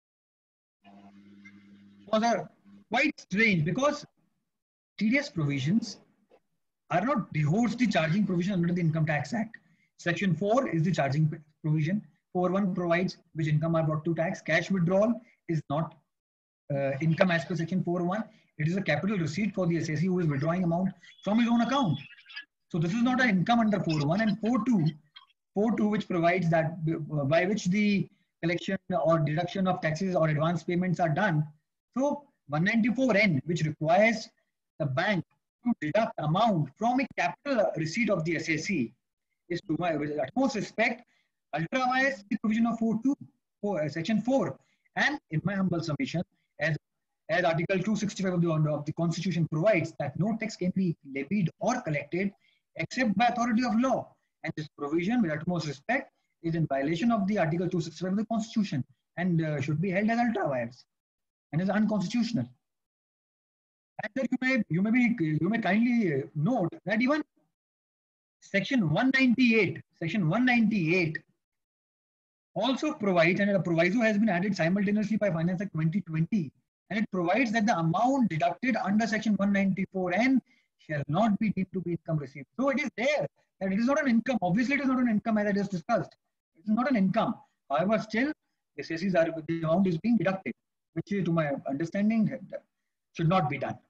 So, sir, quite strange, because T D S provisions are not divorced the charging provision under the Income Tax Act. Section four is the charging provision. four one provides which income are brought to tax. Cash withdrawal is not uh, income as per Section four one, It is a capital receipt for the assessee who is withdrawing amount from his own account. So this is not an income under four one, and four two, four two which provides that by which the collection or deduction of taxes or advance payments are done. So one ninety-four N, which requires the bank to deduct amount from a capital receipt of the assessee, is, to my with utmost respect, ultra vires the provision of four two, uh, section four, and in my humble submission, as as Article two sixty-five of the, of the Constitution provides, that no tax can be levied or collected except by authority of law. And this provision, with utmost respect, is in violation of the Article two sixty-five of the Constitution and uh, should be held as ultra vires and is unconstitutional. And then you may you may be you may kindly note that even Section one ninety-eight, Section one ninety-eight also provides, and a proviso has been added simultaneously by Finance Act twenty twenty, and it provides that the amount deducted under Section one ninety-four N shall not be deemed to be income received. So it is there that it is not an income. Obviously, it is not an income as I just discussed. It is not an income. However, still, the assessees are the amount is being deducted, which, to my understanding, should not be done.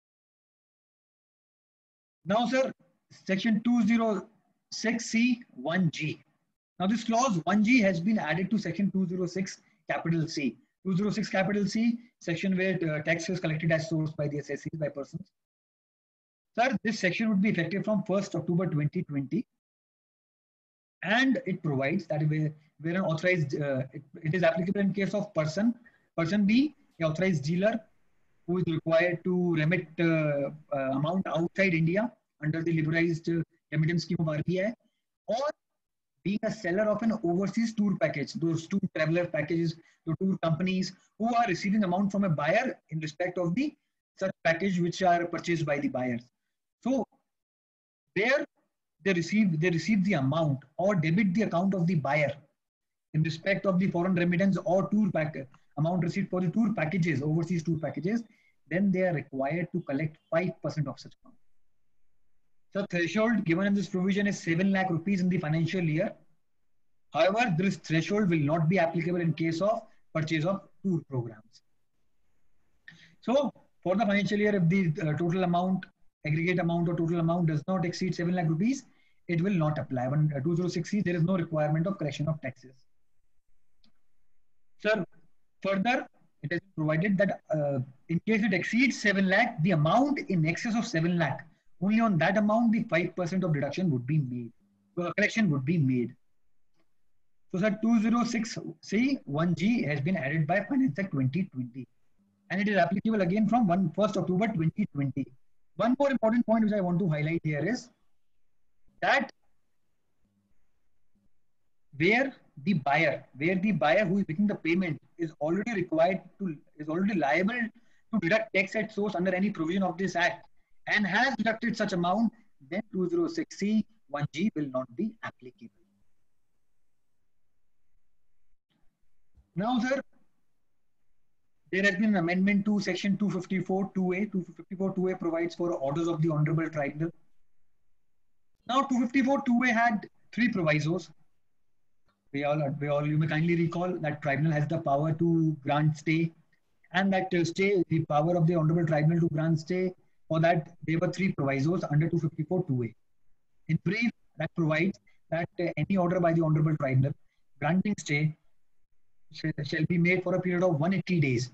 Now, sir, Section two oh six C one G. Now, this clause one G has been added to Section two oh six capital C. two oh six capital C, section where uh, tax is collected as sourced by the assessees by persons. Sir, this section would be effective from first October twenty twenty. And it provides that where, where an authorized, uh, it, it is applicable in case of person, person B, an authorized dealer who is required to remit uh, uh, amount outside India under the liberalized uh, remittance scheme of R B I, or being a seller of an overseas tour package, those two traveler packages, the tour companies who are receiving amount from a buyer in respect of the such package which are purchased by the buyers. So there they receive they receive the amount or debit the account of the buyer in respect of the foreign remittance or tour pack amount received for the tour packages, overseas tour packages, then they are required to collect five percent of such amount. So threshold given in this provision is seven lakh rupees in the financial year. However, this threshold will not be applicable in case of purchase of tour programs. So for the financial year, if the uh, total amount, aggregate amount or total amount does not exceed seven lakh rupees, it will not apply. When uh, two oh six C, there is no requirement of correction of taxes. Sir, further, it is provided that uh, in case it exceeds seven lakh, the amount in excess of seven lakh, only on that amount, the five percent of deduction would be made, uh, correction would be made. So, sir, two oh six C one G has been added by Finance Act twenty twenty, and it is applicable again from first October twenty twenty. One more important point which I want to highlight here is that where the buyer, where the buyer who is making the payment is already required to, is already liable to deduct tax at source under any provision of this Act, and has deducted such amount, then two oh six C one G will not be applicable. Now, sir, there has been an amendment to Section two fifty-four two A. two fifty-four two A provides for orders of the Honorable Tribunal. Now, two fifty-four two A had three provisos. We all, we all, you may kindly recall that Tribunal has the power to grant stay, and that uh, stay, the power of the Honorable Tribunal to grant stay. For that, there were three provisos under two fifty-four two A. In brief, that provides that uh, any order by the Honorable Tribunal granting stay shall, shall be made for a period of one hundred eighty days,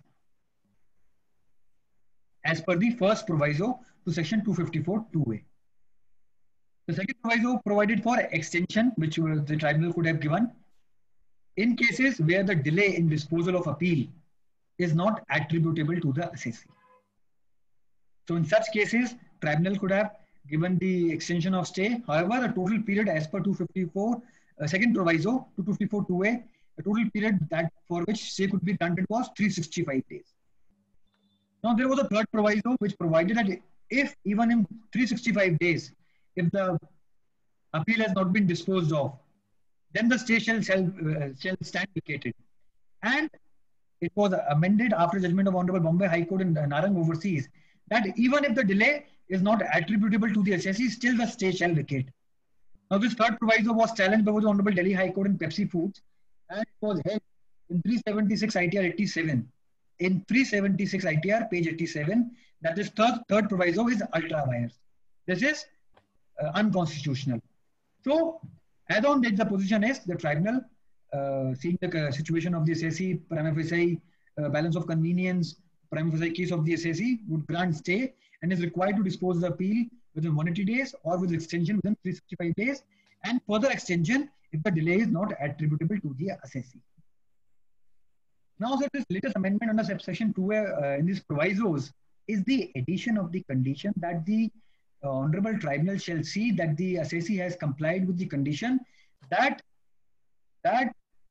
as per the first proviso to Section two fifty-four two A. The second proviso provided for extension, which uh, the Tribunal could have given in cases where the delay in disposal of appeal is not attributable to the assessee. So in such cases, Tribunal could have given the extension of stay. However, a total period as per two fifty-four, uh, second proviso, two fifty-four two A, a total period that for which stay could be granted was three hundred sixty-five days. Now there was a third proviso which provided that if even in three hundred sixty-five days, if the appeal has not been disposed of, then the stay shall, shall, uh, shall stand vacated. And it was amended after judgment of Honorable Bombay High Court in Narang Overseas, that even if the delay is not attributable to the assessee, still the stay shall vacate. Now this third proviso was challenged before the Honorable Delhi High Court in Pepsi Foods, and it was held in three seventy-six I T R eighty-seven, in three seventy-six I T R, page eighty-seven, that is third, third proviso is ultra vires. This is uh, unconstitutional. So, as on that, the position is the tribunal, uh, seeing the uh, situation of the S S E, prima facie uh, balance of convenience, prima facie case of the S S E, would grant stay and is required to dispose the appeal within one hundred eighty days or with extension within three hundred sixty-five days, and further extension if the delay is not attributable to the S S E. Now, sir, this latest amendment under subsection two uh, in these provisos is the addition of the condition that the uh, Honorable Tribunal shall see that the S S E has complied with the condition that, that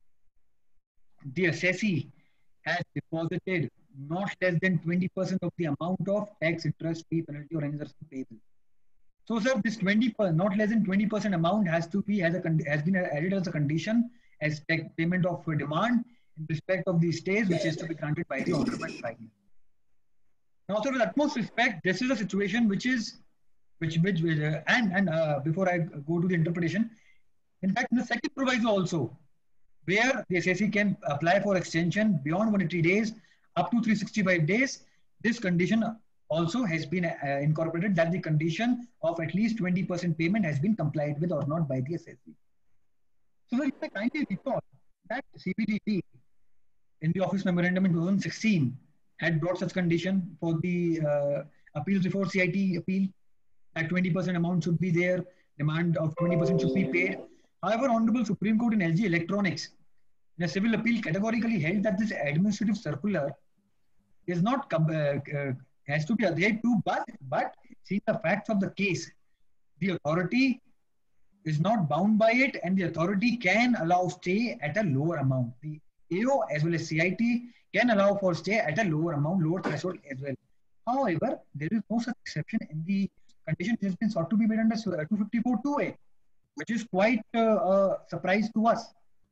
the S S E has deposited not less than twenty percent of the amount of tax, interest, fee, penalty, or any other payable. So, sir, this twenty percent, not less than twenty percent amount has to be as a has been added as a condition as payment of demand in respect of the stays, which is to be granted by the Honorable Tribunal. Now, sir, with utmost respect, this is a situation which is, which, which, which uh, and and uh, before I go to the interpretation, in fact, in the second proviso also, where the S S E can apply for extension beyond one hundred eighty days up to three hundred sixty-five days, this condition also has been uh, incorporated, that the condition of at least twenty percent payment has been complied with or not by the S S E. So, if I kindly recall that C B D T in the office memorandum in two thousand sixteen had brought such condition for the uh, appeals before C I T appeal, that twenty percent amount should be there, demand of twenty percent should be paid. However, Honorable Supreme Court in L G Electronics, in a civil appeal, categorically held that this administrative circular is not uh, uh, has to be adhered to, but but seeing the facts of the case, the authority is not bound by it, and the authority can allow stay at a lower amount. The A O as well as C I T can allow for stay at a lower amount, lower threshold as well. However, there is no such exception in the condition which has been sought to be made under two fifty-four two A, which is quite uh, a surprise to us.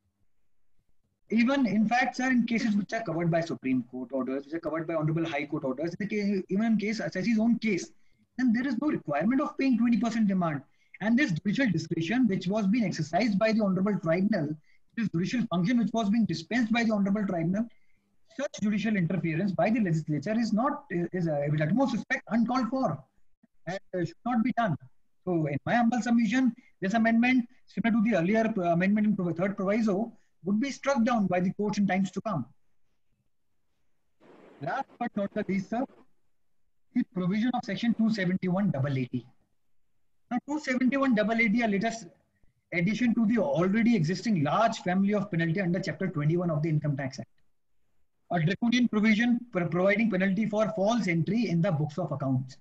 Even, in fact, sir, in cases which are covered by Supreme Court orders, which are covered by Honorable High Court orders, even in case S S E's own case, then there is no requirement of paying twenty percent demand. And this judicial discretion, which was being exercised by the Honorable Tribunal, this judicial function which was being dispensed by the Honorable Tribunal, such judicial interference by the legislature is not, is uh, with utmost respect, uncalled for and uh, should not be done. So, in my humble submission, this amendment, similar to the earlier amendment in the third proviso, would be struck down by the courts in times to come. Last but not the least, sir, the provision of section two seventy-one A A D. Now, two seventy-one A A D, a latest addition to the already existing large family of penalty under chapter twenty-one of the Income Tax Act. A draconian provision for providing penalty for false entry in the books of accounts.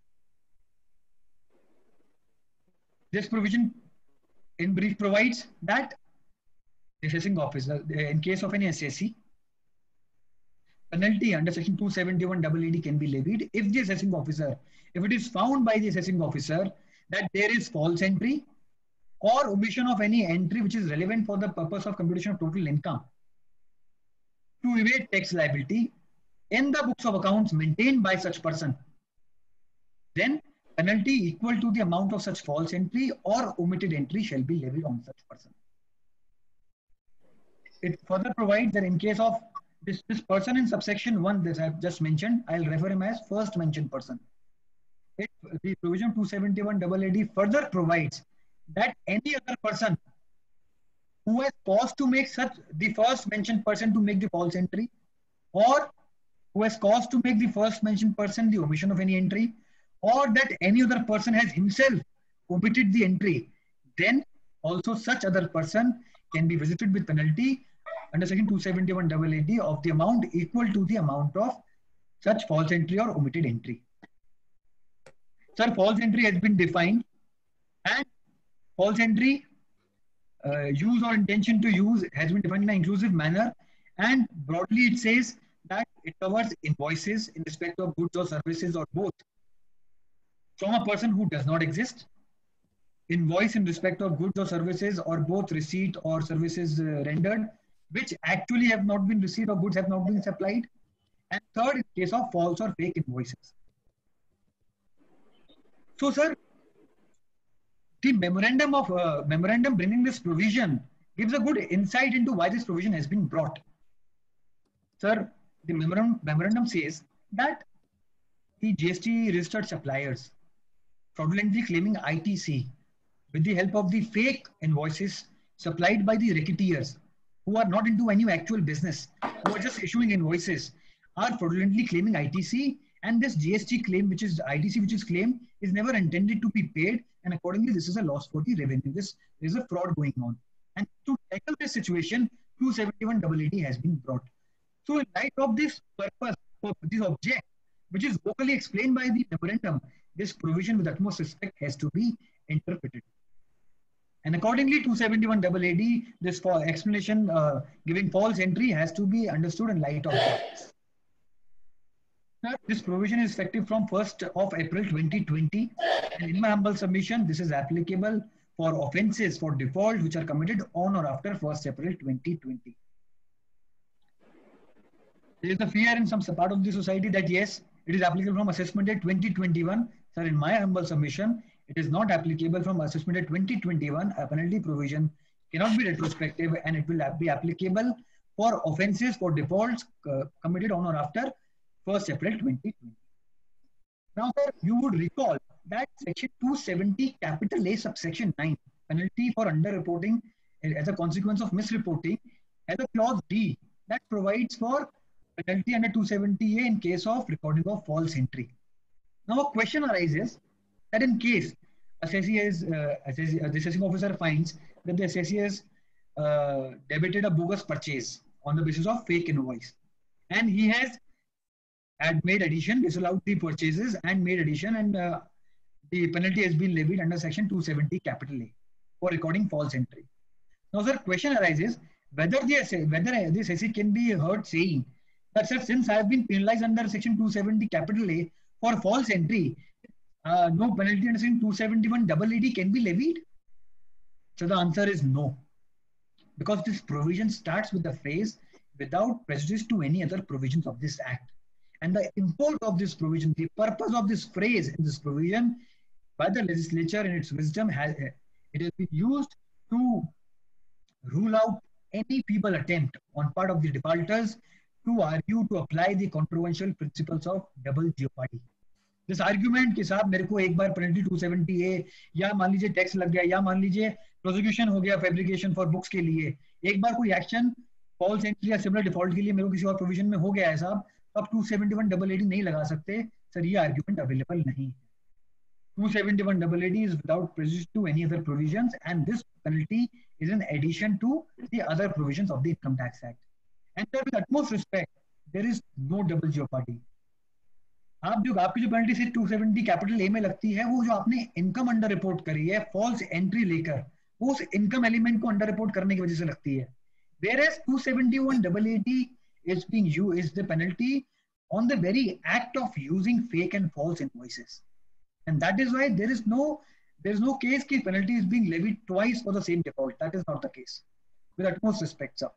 This provision in brief provides that the assessing officer, in case of any S S E, penalty under section two seventy-one A A D can be levied if the assessing officer, if it is found by the assessing officer that there is false entry or omission of any entry which is relevant for the purpose of computation of total income to evade tax liability in the books of accounts maintained by such person, then penalty equal to the amount of such false entry or omitted entry shall be levied on such person. It further provides that in case of this, this person in subsection one that I have just mentioned, I'll refer him as first mentioned person. It, the provision two seventy-one A A D further provides that any other person who has caused to make such, the first mentioned person to make the false entry, or who has caused to make the first mentioned person the omission of any entry, or that any other person has himself omitted the entry, then also such other person can be visited with penalty under section two seventy-one A A D of the amount equal to the amount of such false entry or omitted entry. Sir, false entry has been defined, and false entry uh, use or intention to use has been defined in an inclusive manner, and broadly it says that it covers invoices in respect of goods or services or both from a person who does not exist, invoice in respect of goods or services or both receipt or services uh, rendered which actually have not been received or goods have not been supplied, and third, in case of false or fake invoices. So, sir, the memorandum of uh, memorandum bringing this provision gives a good insight into why this provision has been brought. Sir, the memorandum, memorandum says that the G S T registered suppliers fraudulently claiming I T C with the help of the fake invoices supplied by the racketeers who are not into any actual business, who are just issuing invoices, are fraudulently claiming I T C, and this G S T claim, which is I T C, which is claimed, is never intended to be paid, and accordingly, this is a loss for the revenue. This there is a fraud going on, and to tackle this situation, two seventy-one A A D has been brought. So, in light of this purpose, this object, which is vocally explained by the memorandum, this provision with utmost respect has to be interpreted. And accordingly, two seventy-one A A D, this for explanation uh, giving false entry has to be understood in light of that. Now, this provision is effective from first of April twenty twenty, and in my humble submission, this is applicable for offences for default which are committed on or after first April twenty twenty. There is a fear in some part of the society that yes, it is applicable from assessment date twenty twenty-one. Sir, in my humble submission, it is not applicable from assessment date twenty twenty-one. A penalty provision cannot be retrospective, and it will be applicable for offences for defaults uh, committed on or after first April twenty twenty. Now, sir, you would recall that section two seventy capital A subsection nine, penalty for underreporting as a consequence of misreporting, has a clause D that provides for penalty under two seventy A in case of recording of false entry. Now, a question arises that in case assessee is, uh, assessee, uh, the assessing officer finds that the assessee has uh, debited a bogus purchase on the basis of fake invoice, and he has had made addition, disallowed the purchases and made addition, and uh, the penalty has been levied under section two seventy capital A for recording false entry. Now, sir, question arises whether the whether this assessee can be heard saying that, sir, since I have been penalized under section two seventy capital A for false entry, uh, no penalty under section two seventy-one A A D can be levied. So the answer is no, because this provision starts with the phrase without prejudice to any other provisions of this act. And the import of this provision, the purpose of this phrase in this provision by the legislature in its wisdom, has it has been used to rule out any feeble attempt on part of the defaulters to argue to apply the controversial principles of double jeopardy. This argument कि साहब मेरे को एक बार penalty two seventy A या मान लीजिए tax लग गया या मान लीजिए प्रोसिक्यूशन हो गया फैब्रिकेशन फॉर बुक्स के लिए, एक बार कोई एक्शन फॉल्स एंट्री या सिमिलर डिफॉल्ट के लिए मेरे को किसी और प्रोविजन में हो गया है साहब, अब two seventy-one A A D नहीं लगा सकते सर, ये आर्गुमेंट अवेलेबल नहीं है. two seventy-one A A D is without prejudice to any other provisions, and this penalty is in addition to the other provisions of the Income Tax Act. And sir, with utmost respect, there is no double jeopardy. आप जो आपकी जो penalty से two seventy capital A में लगती है, वो जो आपने इनकम अंडर रिपोर्ट करी है फॉल्स एंट्री लेकर, वो उस इनकम एलिमेंट को अंडर रिपोर्ट करने की वजह से लगती है. Whereas two seventy-one A A D is being used is the penalty on the very act of using fake and false invoices, and that is why there is no there is no case कि penalty is being levied twice for the same default. That is not the case. With utmost respect, sir.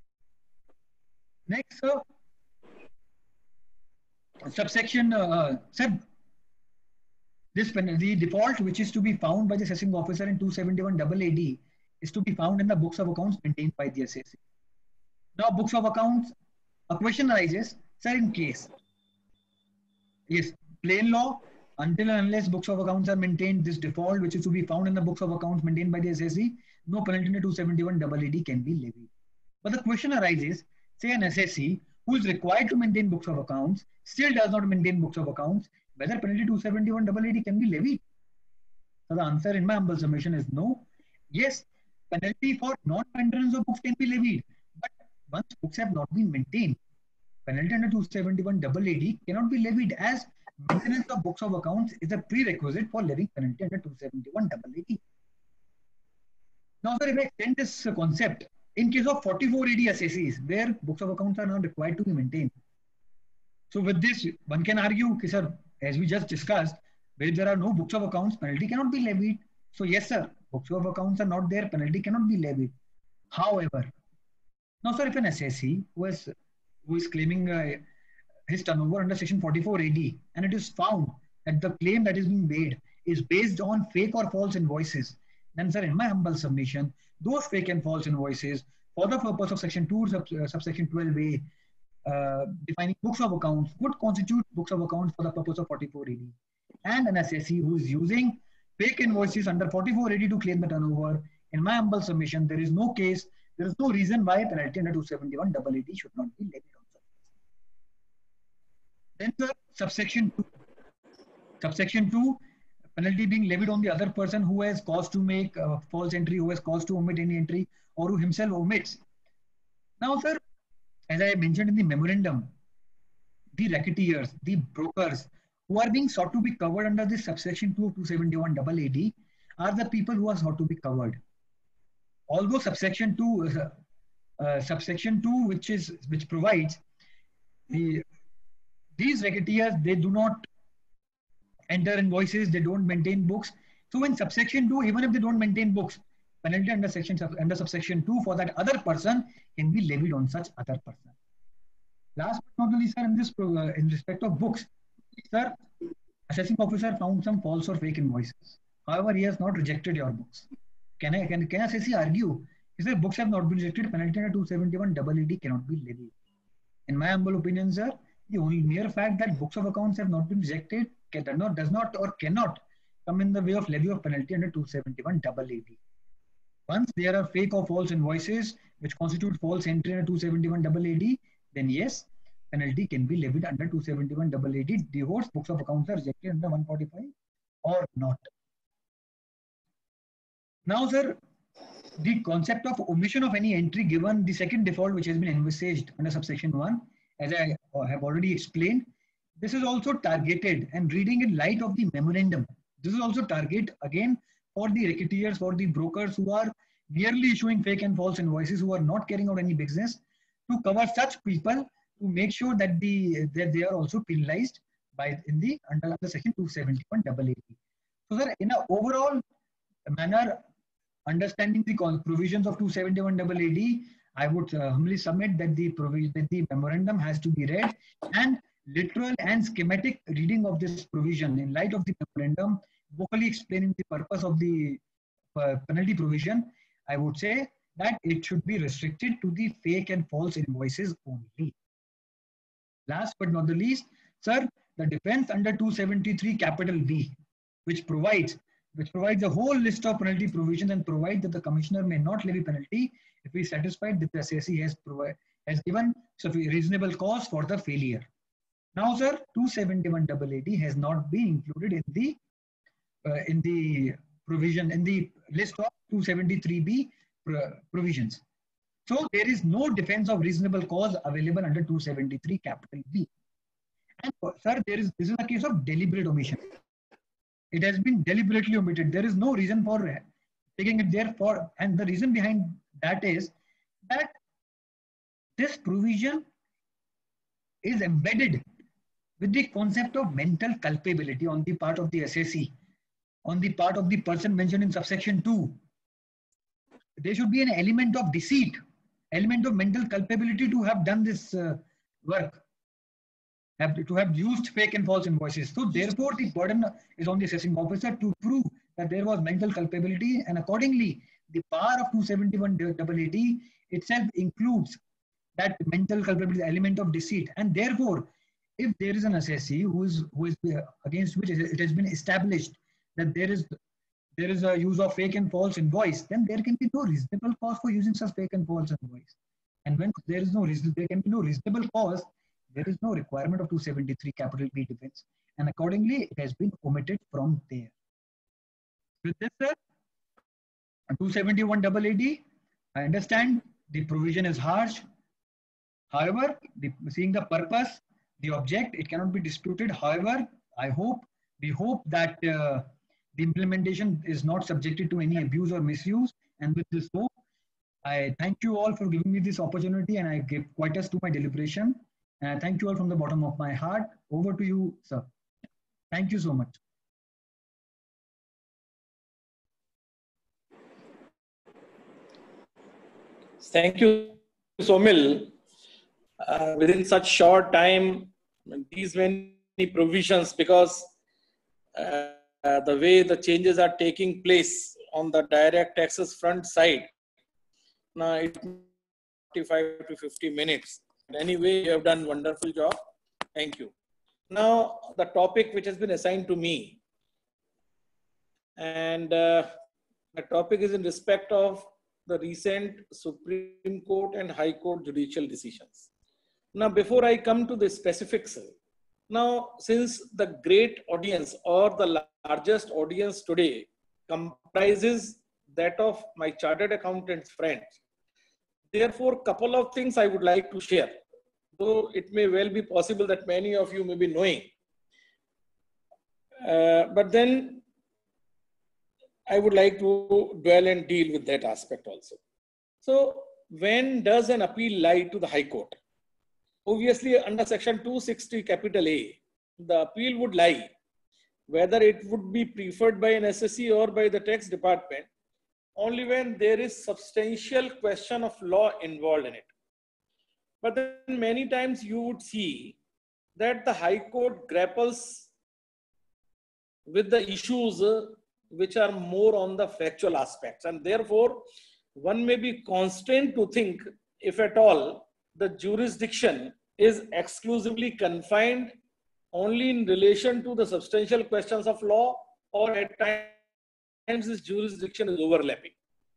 Next, sir. Subsection, uh, sir, this the default which is to be found by the assessing officer in two seventy-one A A D is to be found in the books of accounts maintained by the assessee. Now, books of accounts, a question arises, sir, in case, yes, plain law, until and unless books of accounts are maintained, this default which is to be found in the books of accounts maintained by the assessee, no penalty under two seventy-one A A D can be levied. But the question arises, say an assessee who is required to maintain books of accounts still does not maintain books of accounts, whether penalty two seventy-one A A D can be levied? So the answer in my humble submission is no. Yes, penalty for non-maintenance of books can be levied, but once books have not been maintained, penalty under two seventy-one A A D cannot be levied, as maintenance of books of accounts is a prerequisite for levying penalty under two seventy-one A A D. Now, sir, if I extend this concept, in case of forty-four A D assessees, where books of accounts are not required to be maintained. So with this, one can argue, sir, as we just discussed, where there are no books of accounts, penalty cannot be levied. So yes, sir, books of accounts are not there, penalty cannot be levied. However, now, sir, if an assessee who is, who is claiming uh, his turnover under section forty-four A D, and it is found that the claim that is being made is based on fake or false invoices, then, sir, in my humble submission, those fake and false invoices, for the purpose of section two, sub, uh, subsection twelve A, uh, defining books of accounts would constitute books of accounts for the purpose of forty-four A D. And an assessee who is using fake invoices under forty-four A D to claim the turnover, in my humble submission, there is no case, there is no reason why penalty under two seventy-one A D should not be levied on such person. Then the subsection two. Subsection two, penalty being levied on the other person who has caused to make a false entry, who has caused to omit any entry, or who himself omits. Now, sir, as I mentioned in the memorandum, the racketeers, the brokers who are being sought to be covered under this subsection two of two seventy-one A D are the people who are sought to be covered. Although subsection two, uh, uh, subsection two, which is which provides the these racketeers, they do not enter invoices, they don't maintain books. So in subsection two, even if they don't maintain books, penalty under section under subsection two for that other person can be levied on such other person. Last but not least, sir, in this uh, in respect of books, sir, assessing officer found some false or fake invoices. However, he has not rejected your books. Can I can can assessee argue? If the books have not been rejected, penalty under two seventy-one A D cannot be levied. In my humble opinion, sir, the only mere fact that books of accounts have not been rejected can, does not does not or cannot come in the way of levy of penalty under two seventy-one A D. Once there are fake or false invoices which constitute false entry under two seventy-one A D, then yes, penalty can be levied under two seventy-one A D. The horse books of accounts are rejected under one forty-five or not. Now, sir, the concept of omission of any entry given the second default which has been envisaged under subsection one, as I have already explained, this is also targeted, and reading in light of the memorandum, this is also target again for the racketeers, for the brokers who are merely issuing fake and false invoices, who are not carrying out any business, to cover such people, to make sure that the that they are also penalized by in the under the section two seventy-one A D. So, sir, in an overall manner, understanding the provisions of two seventy-one A D, I would uh, humbly submit that the provision that the memorandum has to be read, and literal and schematic reading of this provision in light of the memorandum, vocally explaining the purpose of the uh, penalty provision, I would say that it should be restricted to the fake and false invoices only. Last but not the least, sir, the defense under two seventy-three capital B, which provides which provides a whole list of penalty provisions and provides that the commissioner may not levy penalty if he is satisfied that the assessee has provide, has given reasonable cause for the failure. Now, sir, two seventy-one A D has not been included in the uh, in the provision in the list of two seventy-three B provisions. So there is no defense of reasonable cause available under two seventy-three capital B. And sir, there is this is a case of deliberate omission. It has been deliberately omitted. There is no reason for taking it there for, and the reason behind that is that this provision is embedded with the concept of mental culpability on the part of the assessee, on the part of the person mentioned in subsection two. There should be an element of deceit, element of mental culpability to have done this uh, work, have to have used fake and false invoices. So therefore, the burden is on the assessing officer to prove that there was mental culpability, and accordingly, the power of two seventy-one A D itself includes that mental culpability element of deceit, and therefore, if there is an assessee who is who is uh, against which it has been established that there is there is a use of fake and false invoice, then there can be no reasonable cause for using such fake and false invoice. And when there is no reason, there can be no reasonable cause, there is no requirement of two seventy-three capital B defense, and accordingly, it has been omitted from there. With this, sir, two seventy-one A D, I understand the provision is harsh. However, the, seeing the purpose, the object, it cannot be disputed. However, I hope, we hope that uh, the implementation is not subjected to any abuse or misuse. And with this hope, I thank you all for giving me this opportunity, and I give quietus to my deliberation. And I thank you all from the bottom of my heart. Over to you, sir. Thank you so much. Thank you, Somil. Uh, within such short time, these many provisions, because uh, uh, the way the changes are taking place on the direct taxes front side, now it's forty-five to fifty minutes. Anyway, you have done wonderful job. Thank you. Now, the topic which has been assigned to me, and uh, the topic is in respect of the recent Supreme Court and High Court judicial decisions. Now, before I come to the specifics, now, since the great audience or the largest audience today comprises that of my chartered accountants friends, therefore, couple of things I would like to share, though it may well be possible that many of you may be knowing. Uh, but then I would like to dwell and deal with that aspect also. So, when does an appeal lie to the High Court? Obviously, under section two sixty capital A, the appeal would lie, whether it would be preferred by an S S C or by the tax department, only when there is substantial question of law involved in it. But then many times you would see that the High Court grapples with the issues which are more on the factual aspects, and therefore one may be constrained to think, if at all, the jurisdiction is exclusively confined only in relation to the substantial questions of law, or at times this jurisdiction is overlapping.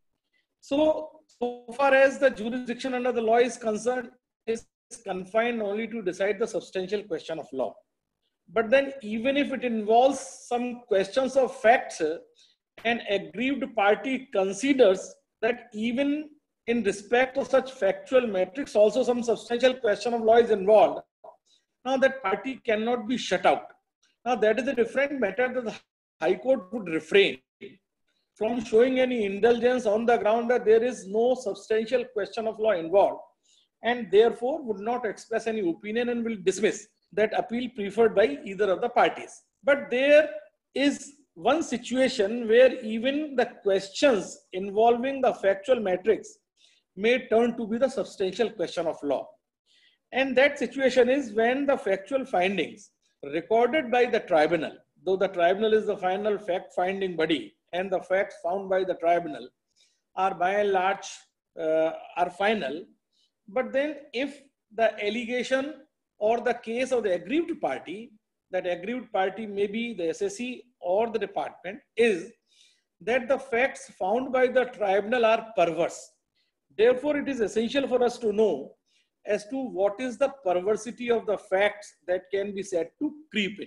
So, so far as the jurisdiction under the law is concerned, is confined only to decide the substantial question of law. But then even if it involves some questions of facts, an aggrieved party considers that even in respect of such factual metrics, also some substantial question of law is involved. Now that party cannot be shut out. Now that is a different matter that the High Court would refrain from showing any indulgence on the ground that there is no substantial question of law involved, and therefore would not express any opinion and will dismiss that appeal preferred by either of the parties. But there is one situation where even the questions involving the factual metrics may turn to be the substantial question of law. And that situation is when the factual findings recorded by the tribunal, though the tribunal is the final fact finding body and the facts found by the tribunal are by and large uh, are final. But then if the allegation or the case of the aggrieved party, that aggrieved party may be the S S C or the department, is that the facts found by the tribunal are perverse. Therefore, it is essential for us to know as to what is the perversity of the facts that can be said to creep in.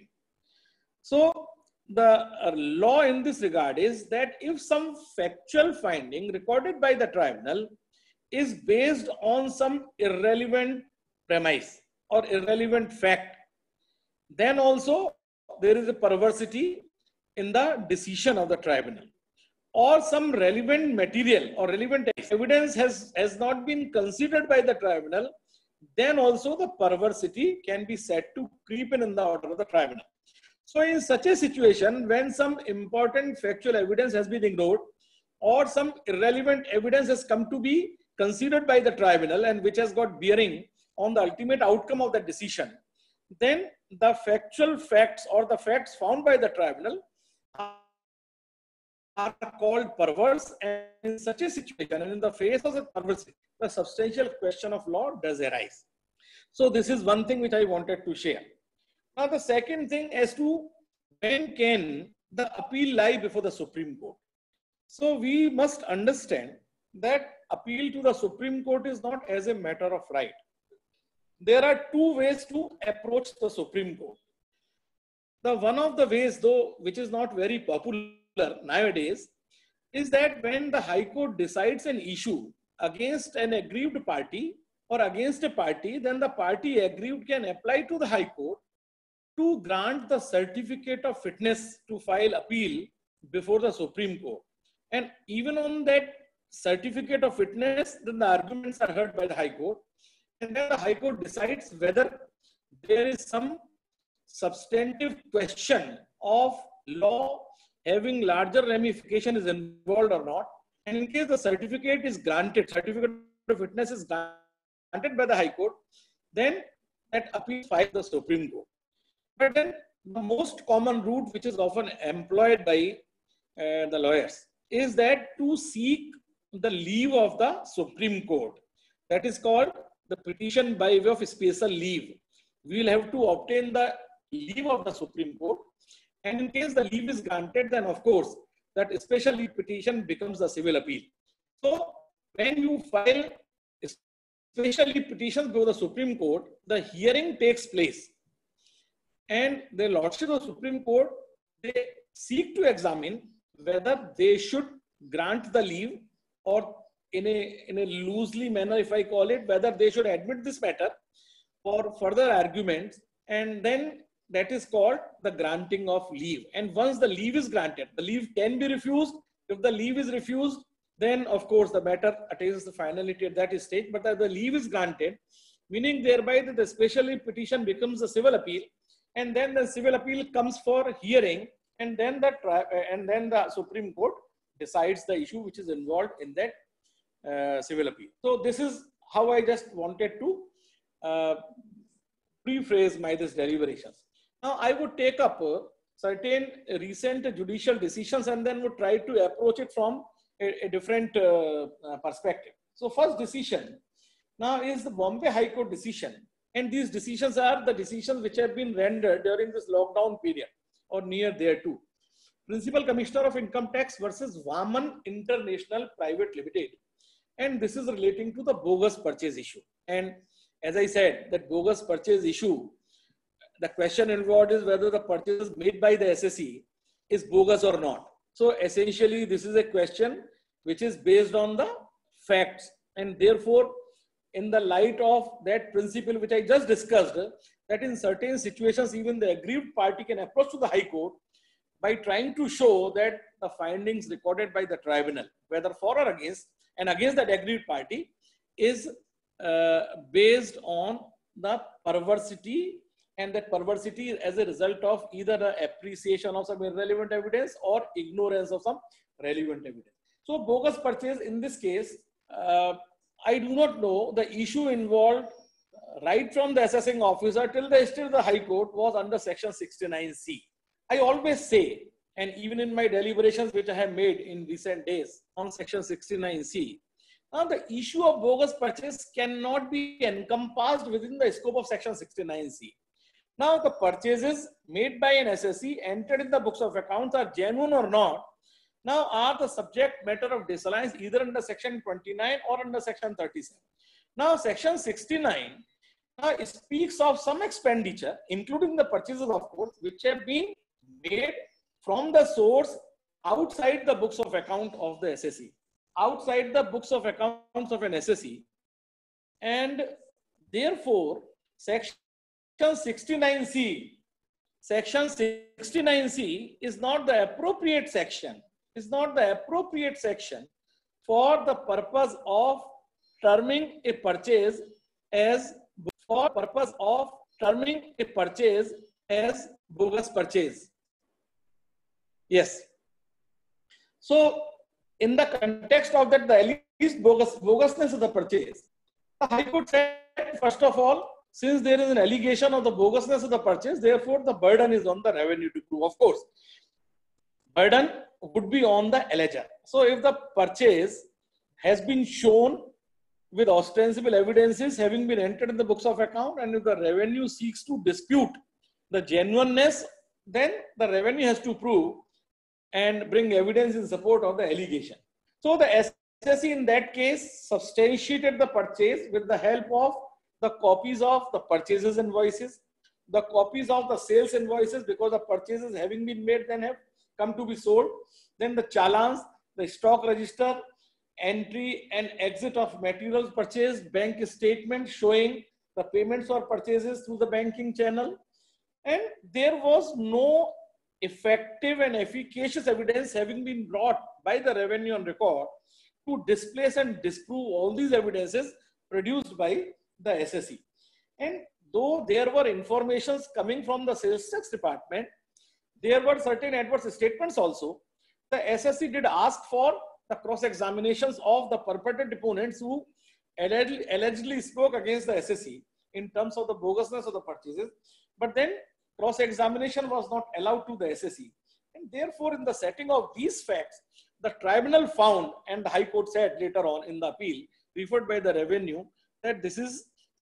So, the law in this regard is that if some factual finding recorded by the tribunal is based on some irrelevant premise or irrelevant fact, then also there is a perversity in the decision of the tribunal. Or some relevant material or relevant evidence has, has not been considered by the tribunal, then also the perversity can be said to creep in in the order of the tribunal. So in such a situation, when some important factual evidence has been ignored, or some irrelevant evidence has come to be considered by the tribunal and which has got bearing on the ultimate outcome of the decision, then the factual facts or the facts found by the tribunal are are called perverse, and in such a situation and in the face of the perversity, the substantial question of law does arise. So this is one thing which I wanted to share. Now the second thing as to when can the appeal lie before the Supreme Court. So we must understand that appeal to the Supreme Court is not as a matter of right. There are two ways to approach the Supreme Court. The one of the ways, though, which is not very popular nowadays, is that when the High Court decides an issue against an aggrieved party or against a party, then the party aggrieved can apply to the High Court to grant the certificate of fitness to file appeal before the Supreme Court. And even on that certificate of fitness, then the arguments are heard by the High Court, and then the High Court decides whether there is some substantive question of law having larger ramification is involved or not. And in case the certificate is granted, certificate of fitness is granted by the High Court, then that appeal is filed to the Supreme Court. But then the most common route which is often employed by uh, the lawyers is that to seek the leave of the Supreme Court. That is called the petition by way of special leave. We will have to obtain the leave of the Supreme Court. And in case the leave is granted, then of course, that special leave petition becomes a civil appeal. So when you file special leave petitions before the Supreme Court, the hearing takes place. And the Lordship of the Supreme Court, they seek to examine whether they should grant the leave, or in a, in a loosely manner, if I call it, whether they should admit this matter for further arguments, and then that is called the granting of leave. And once the leave is granted, the leave can be refused. If the leave is refused, then of course the matter attains the finality at that stage. But if the leave is granted, meaning thereby that the special leave petition becomes a civil appeal, and then the civil appeal comes for hearing, and then the and then the Supreme Court decides the issue which is involved in that uh, civil appeal. So this is how I just wanted to uh, rephrase my this deliberations. Now I would take up uh, certain recent judicial decisions and then would try to approach it from a, a different uh, uh, perspective. So first decision now is the Bombay High Court decision, and these decisions are the decisions which have been rendered during this lockdown period or near thereto. Principal Commissioner of Income Tax versus Vaman International Private Limited, and this is relating to the bogus purchase issue. And as I said, that bogus purchase issue, the question involved is whether the purchase made by the S S E is bogus or not. So essentially, this is a question which is based on the facts, and therefore, in the light of that principle which I just discussed, that in certain situations, even the aggrieved party can approach to the High Court by trying to show that the findings recorded by the tribunal, whether for or against, and against that aggrieved party, is uh, based on the perversity, and that perversity is as a result of either the appreciation of some irrelevant evidence or ignorance of some relevant evidence. So bogus purchase in this case, uh, I do not know, the issue involved uh, right from the assessing officer till the still the High Court was under section sixty-nine C. I always say, and even in my deliberations which I have made in recent days on section sixty-nine C, now the issue of bogus purchase cannot be encompassed within the scope of section sixty-nine C. Now the purchases made by an S S E entered in the books of accounts are genuine or not, now are the subject matter of disalliance either under section twenty-nine or under section thirty-seven. Now section sixty-nine uh, speaks of some expenditure, including the purchases of course, which have been made from the source outside the books of account of the S S E, outside the books of accounts of an S S E, and therefore section sixty-nine C, section sixty-nine C is not the appropriate section, is not the appropriate section for the purpose of terming a purchase as, for purpose of terming a purchase as bogus purchase. Yes. So in the context of that, the alleged bogus, bogusness of the purchase, the High Court said, first of all, since there is an allegation of the bogusness of the purchase, therefore the burden is on the revenue to prove. Of course, burden would be on the alleger. So if the purchase has been shown with ostensible evidences having been entered in the books of account, and if the revenue seeks to dispute the genuineness, then the revenue has to prove and bring evidence in support of the allegation. So the S S E in that case substantiated the purchase with the help of the copies of the purchases invoices, the copies of the sales invoices, because the purchases having been made then have come to be sold, then the challans, the stock register, entry and exit of materials purchased, bank statement showing the payments or purchases through the banking channel. And there was no effective and efficacious evidence having been brought by the revenue on record to displace and disprove all these evidences produced by the S S E. And though there were informations coming from the sales tax department, there were certain adverse statements also. The S S E did ask for the cross-examinations of the purported deponents who allegedly, allegedly spoke against the S S E in terms of the bogusness of the purchases, but then cross-examination was not allowed to the S S E. And therefore, in the setting of these facts, the tribunal found, and the High Court said later on in the appeal referred by the revenue, that this is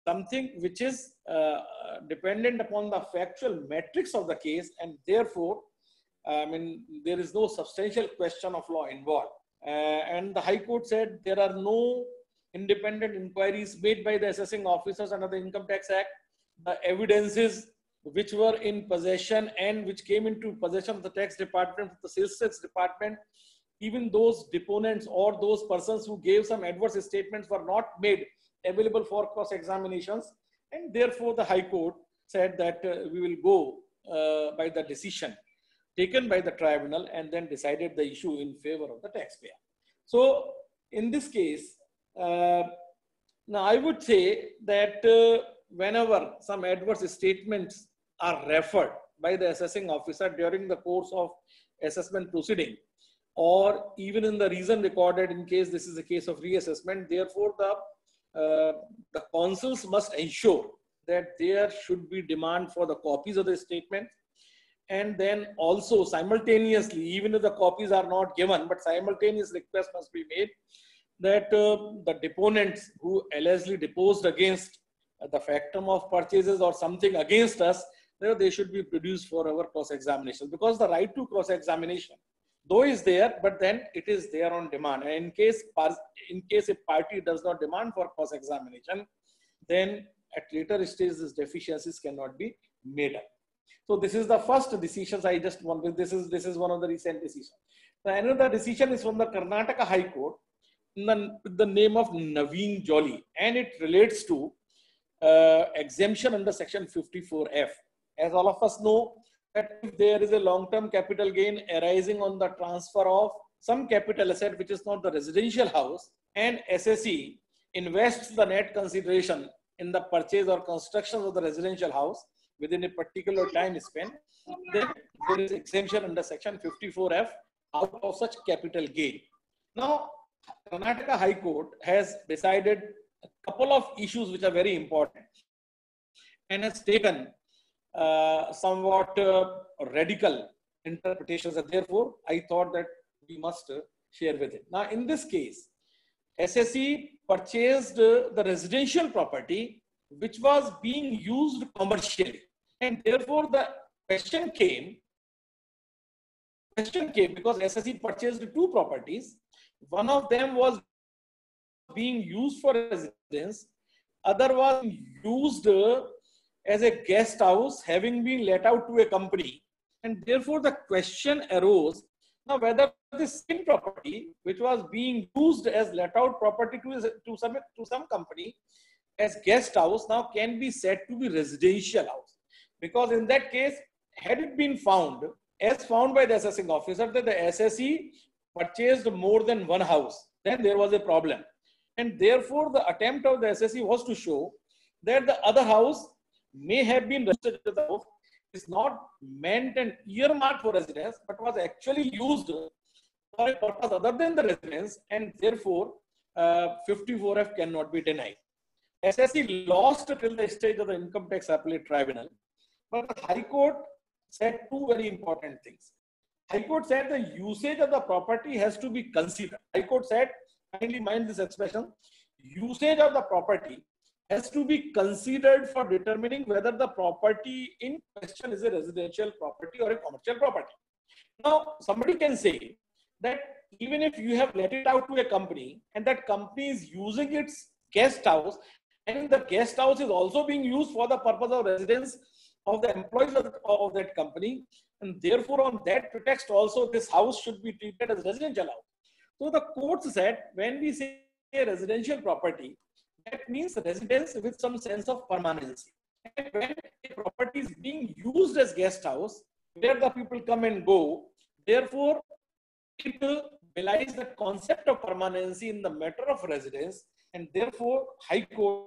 something which is uh, dependent upon the factual metrics of the case, and therefore, I mean, there is no substantial question of law involved. Uh, and the High Court said there are no independent inquiries made by the assessing officers under the Income Tax Act. The evidences which were in possession and which came into possession of the tax department, the sales tax department, even those deponents or those persons who gave some adverse statements were not made available for cross-examinations. And therefore, the High Court said that uh, we will go uh, by the decision taken by the tribunal and then decided the issue in favor of the taxpayer. So in this case, uh, now I would say that uh, whenever some adverse statements are referred by the assessing officer during the course of assessment proceeding, or even in the reason recorded in case this is a case of reassessment, therefore the, uh, the consuls must ensure that there should be demand for the copies of the statement. And then also simultaneously, even if the copies are not given, but simultaneous request must be made that uh, the deponents who allegedly deposed against uh, the factum of purchases or something against us, they, they should be produced for our cross-examination, because the right to cross-examination, though is there, but then it is there on demand. And in case, in case a party does not demand for cross-examination, then at later stages, these deficiencies cannot be made up. So this is the first decisions I just wanted. This is this is one of the recent decisions. The another decision is from the Karnataka High Court in the, the name of Naveen Jolly, and it relates to uh, exemption under Section fifty-four F. As all of us know, that if there is a long-term capital gain arising on the transfer of some capital asset which is not the residential house, and S S E invests the net consideration in the purchase or construction of the residential house within a particular time span, then there is exemption under Section fifty-four F out of such capital gain. Now, Karnataka High Court has decided a couple of issues which are very important and has taken uh, somewhat uh, radical interpretations, and therefore I thought that we must uh, share with it. Now, in this case, S S E purchased uh, the residential property which was being used commercially. And therefore, the question came, question came because S S E purchased two properties. One of them was being used for residence, other was used uh, as a guest house, having been let out to a company. And therefore, the question arose, now whether this same property, which was being used as let out property to, to, some, to some company as guest house, now can be said to be residential house. Because in that case, had it been found, as found by the assessing officer, that the S S E purchased more than one house, then there was a problem. And therefore, the attempt of the S S E was to show that the other house may have been registered as the house, is not meant and earmarked for residence, but was actually used for a purpose other than the residence, and therefore, uh, fifty-four F cannot be denied. S S E lost till the stage of the Income Tax Appellate Tribunal. But the High Court said two very important things. High Court said the usage of the property has to be considered. High Court said, kindly mind this expression, usage of the property has to be considered for determining whether the property in question is a residential property or a commercial property. Now, somebody can say that even if you have let it out to a company and that company is using its guest house, and the guest house is also being used for the purpose of residence of the employees of, of that company, and therefore on that pretext also this house should be treated as residential house. So the courts said, when we say a residential property, that means residence with some sense of permanency. And when a property is being used as guest house, where the people come and go, therefore it belies the concept of permanency in the matter of residence, and therefore High Court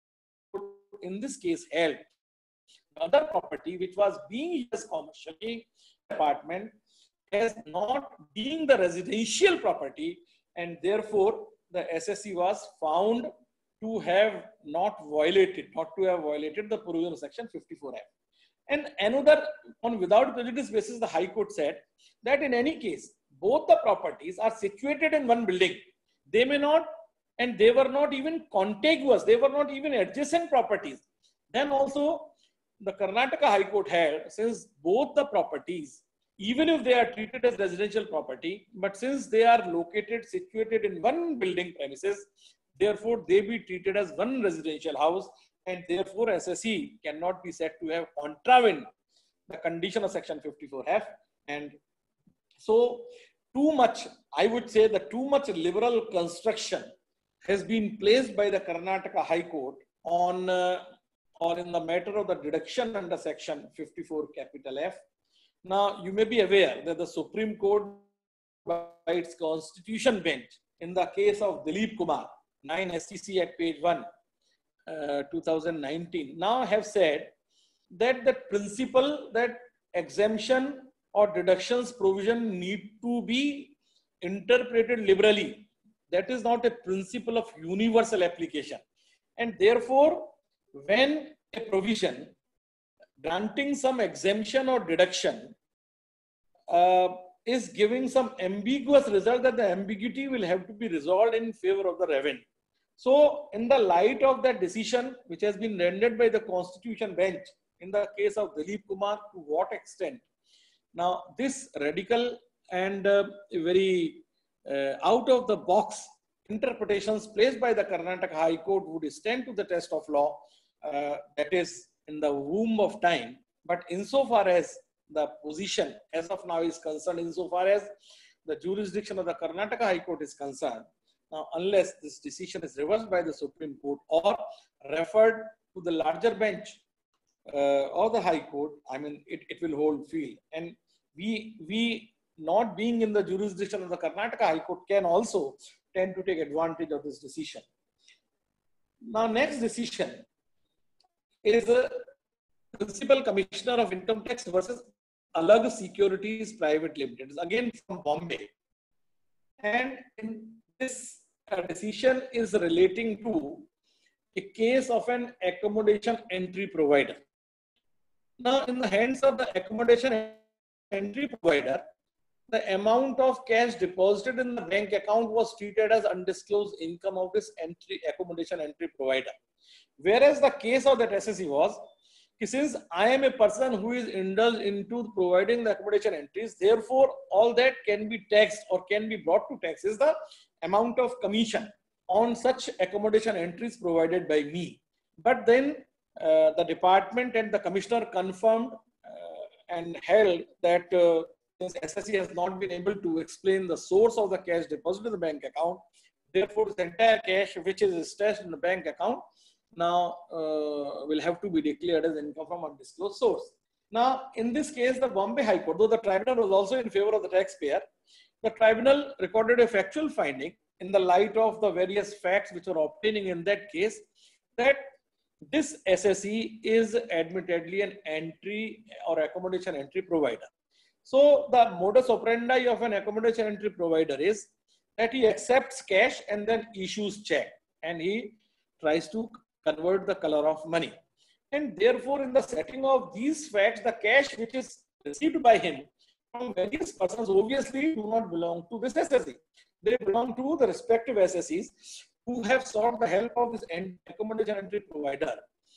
in this case held other property which was being used as commercially apartment as not being the residential property, and therefore the S S E was found to have not violated, not to have violated the provision of Section fifty-four F. And another, on without prejudice basis, the High Court said that in any case, both the properties are situated in one building. They may not and they were not even contiguous, they were not even adjacent properties, then also the Karnataka High Court had, since both the properties, even if they are treated as residential property, but since they are located, situated in one building premises, therefore they be treated as one residential house, and therefore S S E cannot be said to have contravened the condition of section fifty-four F. And so too much, I would say the too much liberal construction has been placed by the Karnataka High Court on uh, or in the matter of the deduction under section fifty-four capital F. Now, you may be aware that the Supreme Court, by its constitution bench, in the case of Dilip Kumar, nine S T C at page one, uh, two thousand nineteen, now have said that the principle that exemption or deductions provision need to be interpreted liberally, that is not a principle of universal application. And therefore, when a provision granting some exemption or deduction uh, is giving some ambiguous result, that the ambiguity will have to be resolved in favor of the revenue. So in the light of that decision, which has been rendered by the Constitution bench in the case of Dilip Kumar, to what extent now this radical and uh, very uh, out of the box interpretations placed by the Karnataka High Court would stand to the test of law, uh, that is in the womb of time. But insofar as the position as of now is concerned, insofar as the jurisdiction of the Karnataka High Court is concerned, now unless this decision is reversed by the Supreme Court or referred to the larger bench uh, or the High Court, I mean, it, it will hold field. And we, we not being in the jurisdiction of the Karnataka High Court can also tend to take advantage of this decision. Now, next decision is a Principal Commissioner of Income Tax versus Alag Securities Private Limited, again from Bombay. And in this uh, decision is relating to a case of an accommodation entry provider. Now, in the hands of the accommodation entry provider, the amount of cash deposited in the bank account was treated as undisclosed income of this entry accommodation entry provider. Whereas the case of that S S E was, since I am a person who is indulged into providing the accommodation entries, therefore all that can be taxed or can be brought to tax is the amount of commission on such accommodation entries provided by me. But then uh, the department and the commissioner confirmed uh, and held that uh, since S S E has not been able to explain the source of the cash deposited in the bank account, therefore the entire cash which is stashed in the bank account now uh, will have to be declared as income from undisclosed source. Now, in this case, the Bombay High Court, though the tribunal was also in favor of the taxpayer, the tribunal recorded a factual finding in the light of the various facts which were obtaining in that case, that this S S E is admittedly an entry or accommodation entry provider. So the modus operandi of an accommodation entry provider is that he accepts cash and then issues check, and he tries to convert the color of money. And therefore, in the setting of these facts, the cash which is received by him from various persons obviously do not belong to this S S E. They belong to the respective S S Es who have sought the help of this accommodation entry provider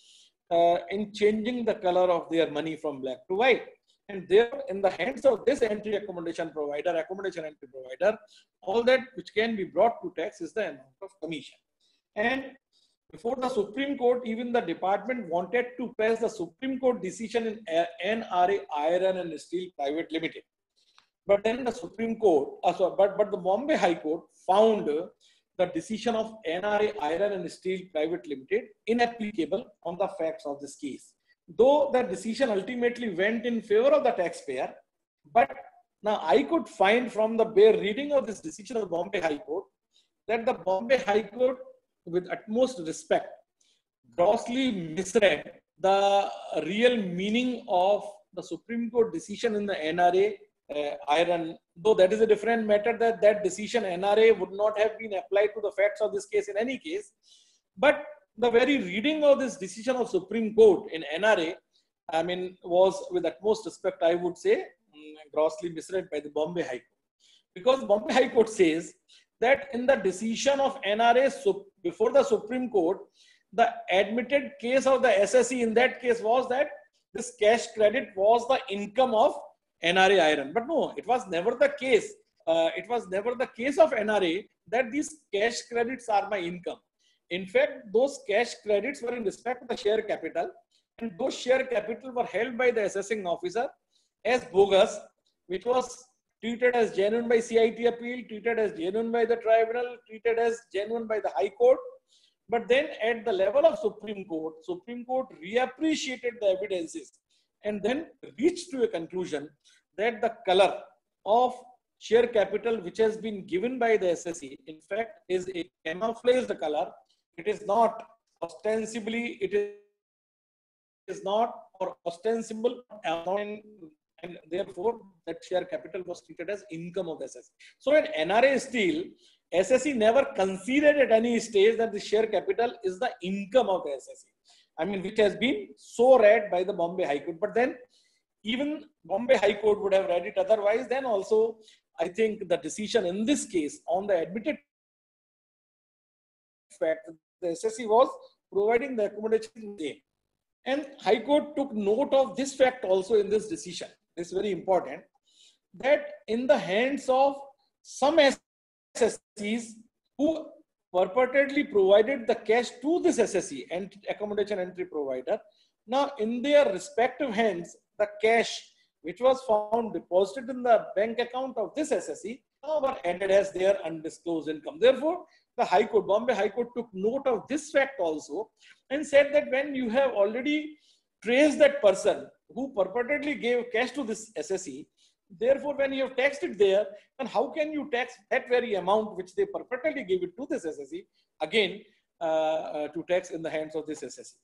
uh, in changing the color of their money from black to white. And there, in the hands of this entry accommodation provider, accommodation entry provider, all that which can be brought to tax is the amount of commission. And before the Supreme Court, even the department wanted to pass the Supreme Court decision in N R A Iron and Steel Private Limited. But then the Supreme Court, uh, sorry, but, but the Bombay High Court found the decision of N R A Iron and Steel Private Limited inapplicable on the facts of this case. Though the decision ultimately went in favor of the taxpayer, but now I could find from the bare reading of this decision of the Bombay High Court that the Bombay High Court, with utmost respect, grossly misread the real meaning of the Supreme Court decision in the N R A uh, Iron. Though that is a different matter, that that decision N R A would not have been applied to the facts of this case in any case. But the very reading of this decision of Supreme Court in N R A, I mean, was, with utmost respect, I would say, grossly misread by the Bombay High Court. Because Bombay High Court says that in the decision of N R A before the Supreme Court, the admitted case of the S S E in that case was that this cash credit was the income of N R A Iron. But no, it was never the case. Uh, it was never the case of N R A that these cash credits are my income. In fact, those cash credits were in respect of the share capital, and those share capital were held by the assessing officer as bogus, which was treated as genuine by C I T appeal, treated as genuine by the tribunal, treated as genuine by the High Court. But then at the level of Supreme Court, Supreme Court reappreciated the evidences and then reached to a conclusion that the color of share capital which has been given by the S S E, in fact, is a camouflaged color. It is not ostensibly, it is not or ostensible, and, and therefore that share capital was treated as income of the S S E. So in N R A Steel, S S E never conceded at any stage that the share capital is the income of the S S E. I mean, which has been so read by the Bombay High Court. But then even Bombay High Court would have read it otherwise. Then also, I think the decision in this case on the admitted fact that the S S E was providing the accommodation name. And High Court took note of this fact also in this decision. It's very important that in the hands of some S S Es who purportedly provided the cash to this S S E and accommodation entry provider, now in their respective hands, the cash which was found deposited in the bank account of this S S E now were added as their undisclosed income. Therefore, the High Court, Bombay High Court took note of this fact also and said that when you have already traced that person who purportedly gave cash to this S S E, therefore, when you have taxed it there, then how can you tax that very amount which they purportedly gave it to this S S E again uh, uh, to tax in the hands of this S S E?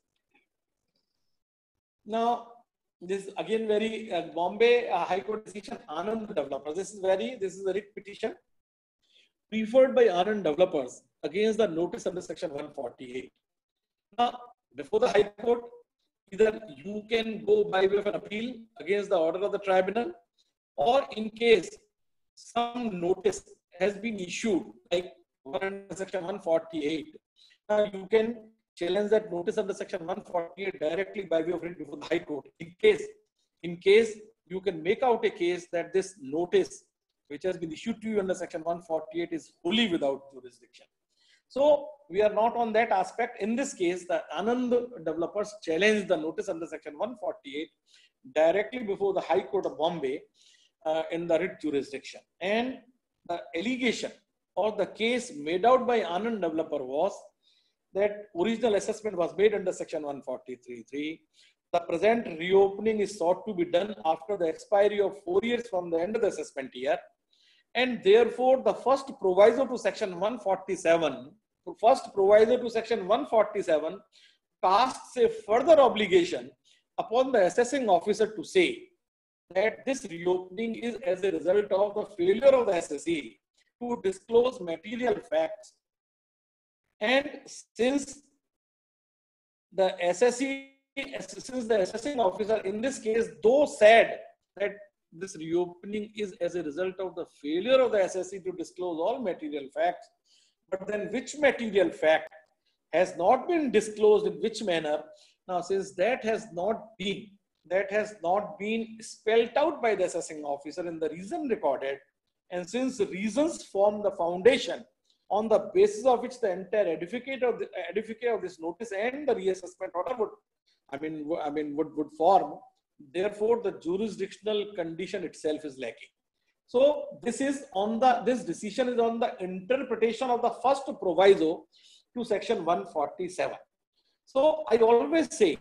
Now, this is again very uh, Bombay uh, High Court decision, Anand Developers. This is very, this is a writ petition preferred by Anand Developers against the notice under section one forty-eight. Now, before the High Court, either you can go by way of an appeal against the order of the tribunal, or in case some notice has been issued, like under section one forty-eight, now you can challenge that notice under section one forty-eight directly by way of writ before the High Court. In case, in case you can make out a case that this notice which has been issued to you under section one forty-eight is wholly without jurisdiction. So we are not on that aspect. In this case, the Anand Developers challenged the notice under section one forty-eight directly before the High Court of Bombay uh, in the writ jurisdiction. And the allegation or the case made out by Anand Developer was that original assessment was made under section one forty-three three. The present reopening is sought to be done after the expiry of four years from the end of the assessment year. And therefore, the first proviso to section one forty-seven, first proviso to section one forty-seven casts a further obligation upon the assessing officer to say that this reopening is as a result of the failure of the S S E to disclose material facts. And since the S S E, since the assessing officer in this case, though said that this reopening is as a result of the failure of the S S E to disclose all material facts, but then which material fact has not been disclosed in which manner? Now, since that has not been, that has not been spelled out by the assessing officer in the reason recorded, and since the reasons form the foundation on the basis of which the entire edificate of the edificate of this notice and the reassessment order would, I mean, I mean, would, would form. Therefore, the jurisdictional condition itself is lacking. So this is on the, this decision is on the interpretation of the first proviso to section one forty-seven. So I always say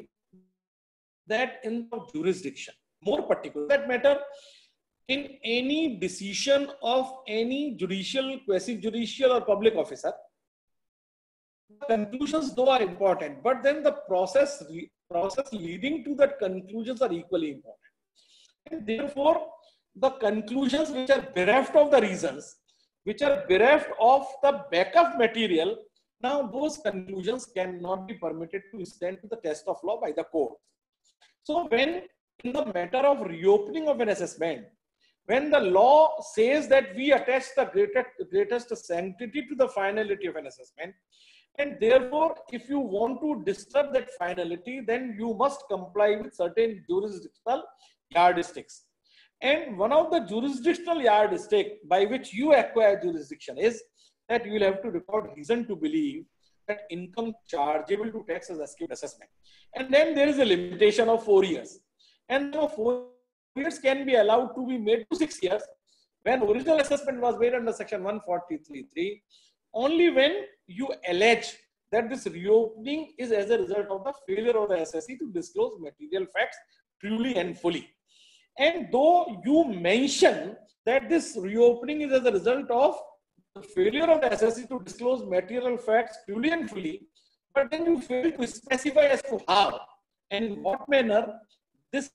that in the jurisdiction, more particular that matter, in any decision of any judicial, quasi-judicial or public officer, conclusions though are important, but then the process process leading to that conclusions are equally important. And therefore, the conclusions which are bereft of the reasons, which are bereft of the backup material, now those conclusions cannot be permitted to stand to the test of law by the court. So when in the matter of reopening of an assessment, when the law says that we attach the greatest, greatest sanctity to the finality of an assessment, and therefore, if you want to disturb that finality, then you must comply with certain jurisdictional yardsticks. And one of the jurisdictional yardstick by which you acquire jurisdiction is that you will have to record reason to believe that income chargeable to tax is escaped assessment. And then there is a limitation of four years. And so four years can be allowed to be made to six years when original assessment was made under section one forty-three three, only when you allege that this reopening is as a result of the failure of the S S C to disclose material facts truly and fully. And though you mention that this reopening is as a result of the failure of the S S C to disclose material facts truly and fully, but then you fail to specify as to how and in what manner this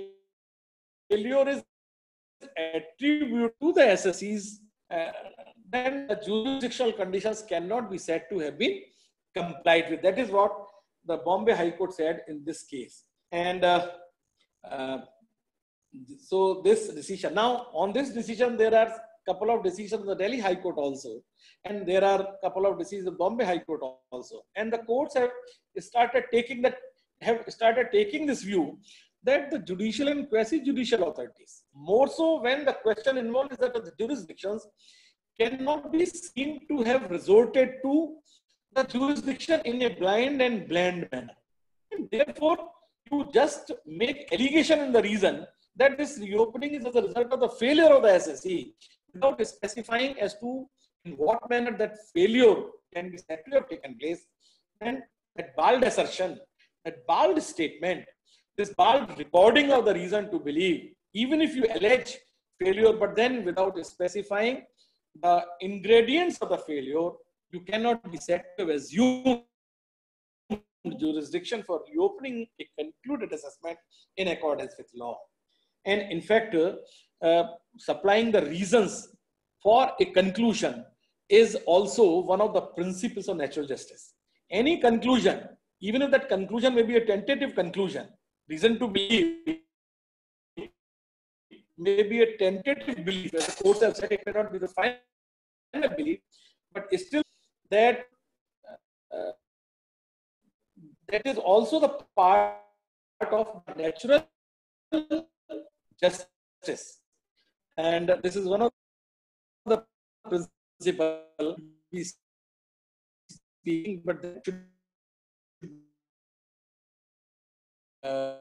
failure is attributed to the S S Cs, uh, then the jurisdictional conditions cannot be said to have been complied with. That is what the Bombay High Court said in this case. And uh, uh, so this decision, now on this decision, there are a couple of decisions of the Delhi High Court also, and there are a couple of decisions of Bombay High Court also. And the courts have started taking that, have started taking this view that the judicial and quasi-judicial authorities, more so when the question involved is that the jurisdictions cannot be seen to have resorted to the jurisdiction in a blind and bland manner. And therefore, you just make allegation in the reason that this reopening is as a result of the failure of the S S C without specifying as to in what manner that failure can be said to have taken place. And that bald assertion, that bald statement, this bald recording of the reason to believe, even if you allege failure, but then without specifying the ingredients of the failure, you cannot be said to have assumed jurisdiction for reopening a concluded assessment in accordance with law. And in fact, uh, uh, supplying the reasons for a conclusion is also one of the principles of natural justice. Any conclusion, even if that conclusion may be a tentative conclusion, reason to believe may be a tentative belief, as the courts have said, it may not be the final belief, but still that uh, that is also the part of natural justice. And this is one of the principles we speaking, but that should uh,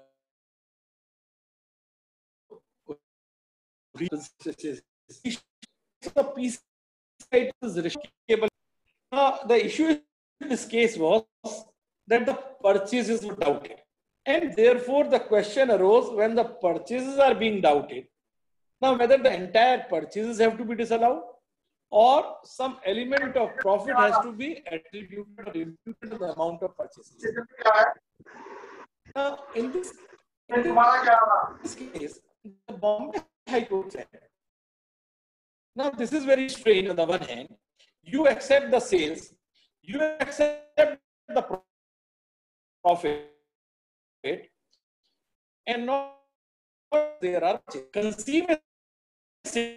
the piece is reachable. Uh, the issue in this case was that the purchases were doubted, and therefore the question arose when the purchases are being doubted. Now, whether the entire purchases have to be disallowed or some element of profit has to be attributed or imputed to the amount of purchases. Now, in this, in this case, the Bombay High Court said, now this is very strange. On the one hand, you accept the sales, you accept the profit, and not there are conceive a sale,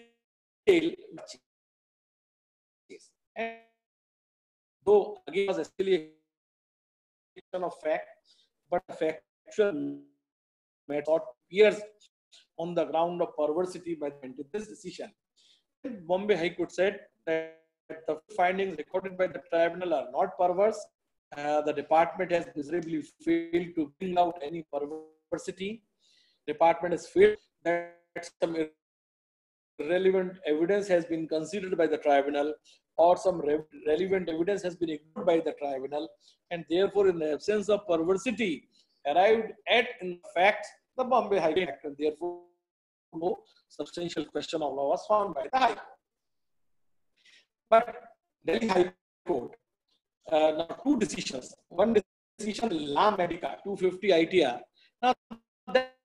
and though again was still a question of fact, but factual method appears on the ground of perversity by the this decision. Bombay High Court said that the findings recorded by the tribunal are not perverse. Uh, the department has miserably failed to bring out any perversity. Department has failed that some irrelevant evidence has been considered by the tribunal, or some re relevant evidence has been ignored by the tribunal, and therefore, in the absence of perversity arrived at in fact the Bombay High Court, and therefore no substantial question of law was found by the High Court. But Delhi High Court, uh, now two decisions. One decision, La Medica, two fifty I T R. Now that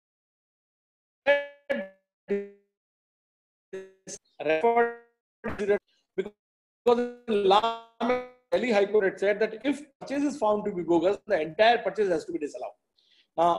referred because La Delhi High Court had said that if purchase is found to be bogus, the entire purchase has to be disallowed. Now,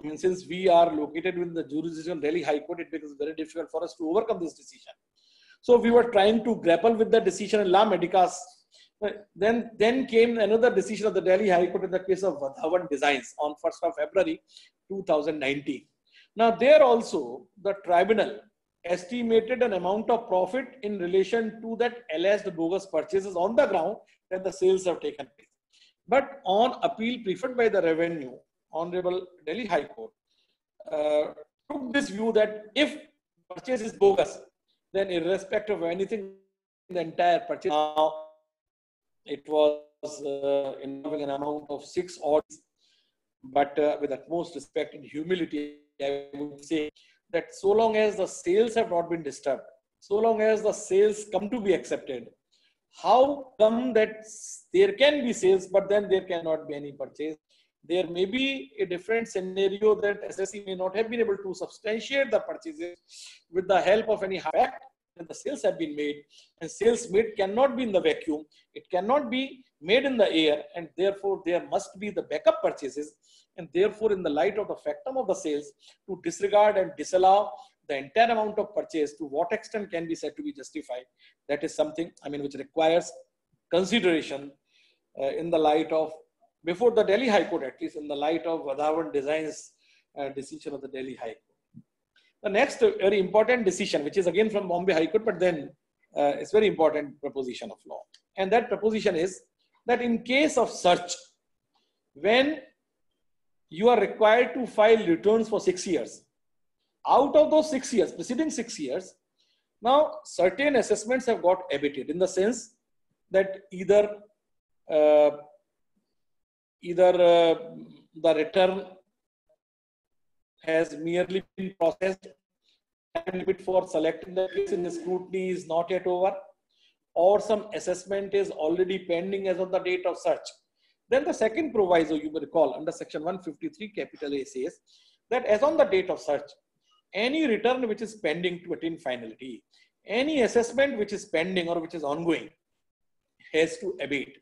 I mean, since we are located within the jurisdiction of Delhi High Court, it becomes very difficult for us to overcome this decision. So we were trying to grapple with the decision in La Medicas. Then, then came another decision of the Delhi High Court in the case of Vadhavan Designs on first of February two thousand nineteen. Now there also the tribunal estimated an amount of profit in relation to that alleged bogus purchases on the ground that the sales have taken place. But on appeal preferred by the Revenue, Honorable Delhi High Court uh, took this view that if purchase is bogus, then irrespective of anything, the entire purchase, now it was uh, involving an amount of six odds, but uh, with utmost respect and humility, I would say that so long as the sales have not been disturbed, so long as the sales come to be accepted, how come that there can be sales, but then there cannot be any purchase? There may be a different scenario that S S C may not have been able to substantiate the purchases with the help of any fact that the sales have been made, and sales made cannot be in the vacuum. It cannot be made in the air, and therefore there must be the backup purchases. And therefore, in the light of the factum of the sales, to disregard and disallow the entire amount of purchase, to what extent can be said to be justified? That is something, I mean, which requires consideration uh, in the light of, before the Delhi High Court, at least in the light of Vadhavan Designs uh, decision of the Delhi High Court. The next uh, very important decision, which is again from Bombay High Court, but then uh, it's very important proposition of law. And that proposition is that in case of search, when you are required to file returns for six years, out of those six years, preceding six years, now certain assessments have got abated in the sense that either uh, either uh, the return has merely been processed, and limit for selecting the case in the scrutiny is not yet over, or some assessment is already pending as on the date of search. Then the second proviso, you may recall, under section one fifty-three capital A says that as on the date of search, any return which is pending to attain finality, any assessment which is pending or which is ongoing has to abate,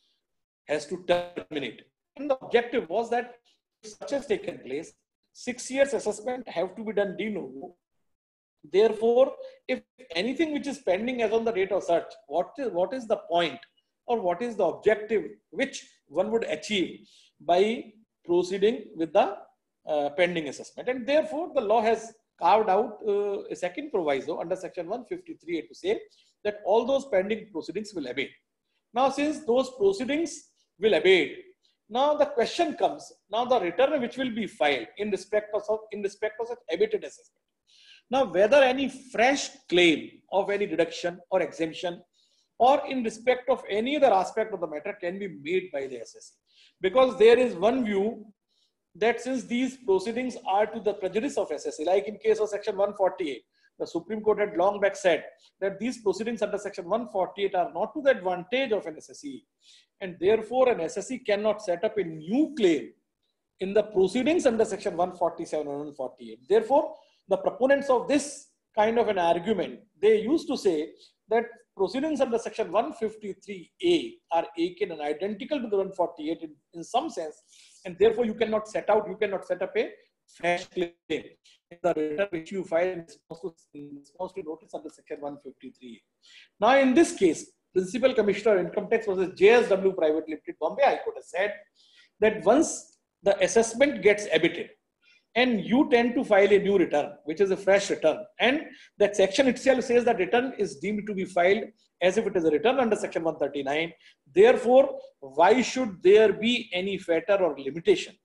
has to terminate. And the objective was that if such has taken place, six years assessment have to be done de novo. Therefore, if anything which is pending as on the date of search, what is, what is the point or what is the objective which one would achieve by proceeding with the uh, pending assessment? And therefore, the law has carved out uh, a second proviso under section one fifty-three to say that all those pending proceedings will abate. Now, since those proceedings will abate, now the question comes, now the return which will be filed in respect of, in respect of such abated assessment. Now, whether any fresh claim of any deduction or exemption or in respect of any other aspect of the matter can be made by the S S C. Because there is one view that since these proceedings are to the prejudice of S S C, like in case of section one forty-eight, the Supreme Court had long back said that these proceedings under section one forty-eight are not to the advantage of an S S C. And therefore, an S S C cannot set up a new claim in the proceedings under section one forty-seven or one forty-eight. Therefore, the proponents of this kind of an argument, they used to say that proceedings under section one fifty-three A are akin and identical to the one forty-eight in, in some sense, and therefore you cannot set out, you cannot set up a fresh claim in the return which you file in response to notice under section one fifty-three A. Now, in this case, Principal Commissioner of Income Tax versus J S W Private Limited, Bombay High Court has said that once the assessment gets abated, and you tend to file a new return, which is a fresh return, and that section itself says that return is deemed to be filed as if it is a return under section one thirty-nine. Therefore, why should there be any fetter or limitation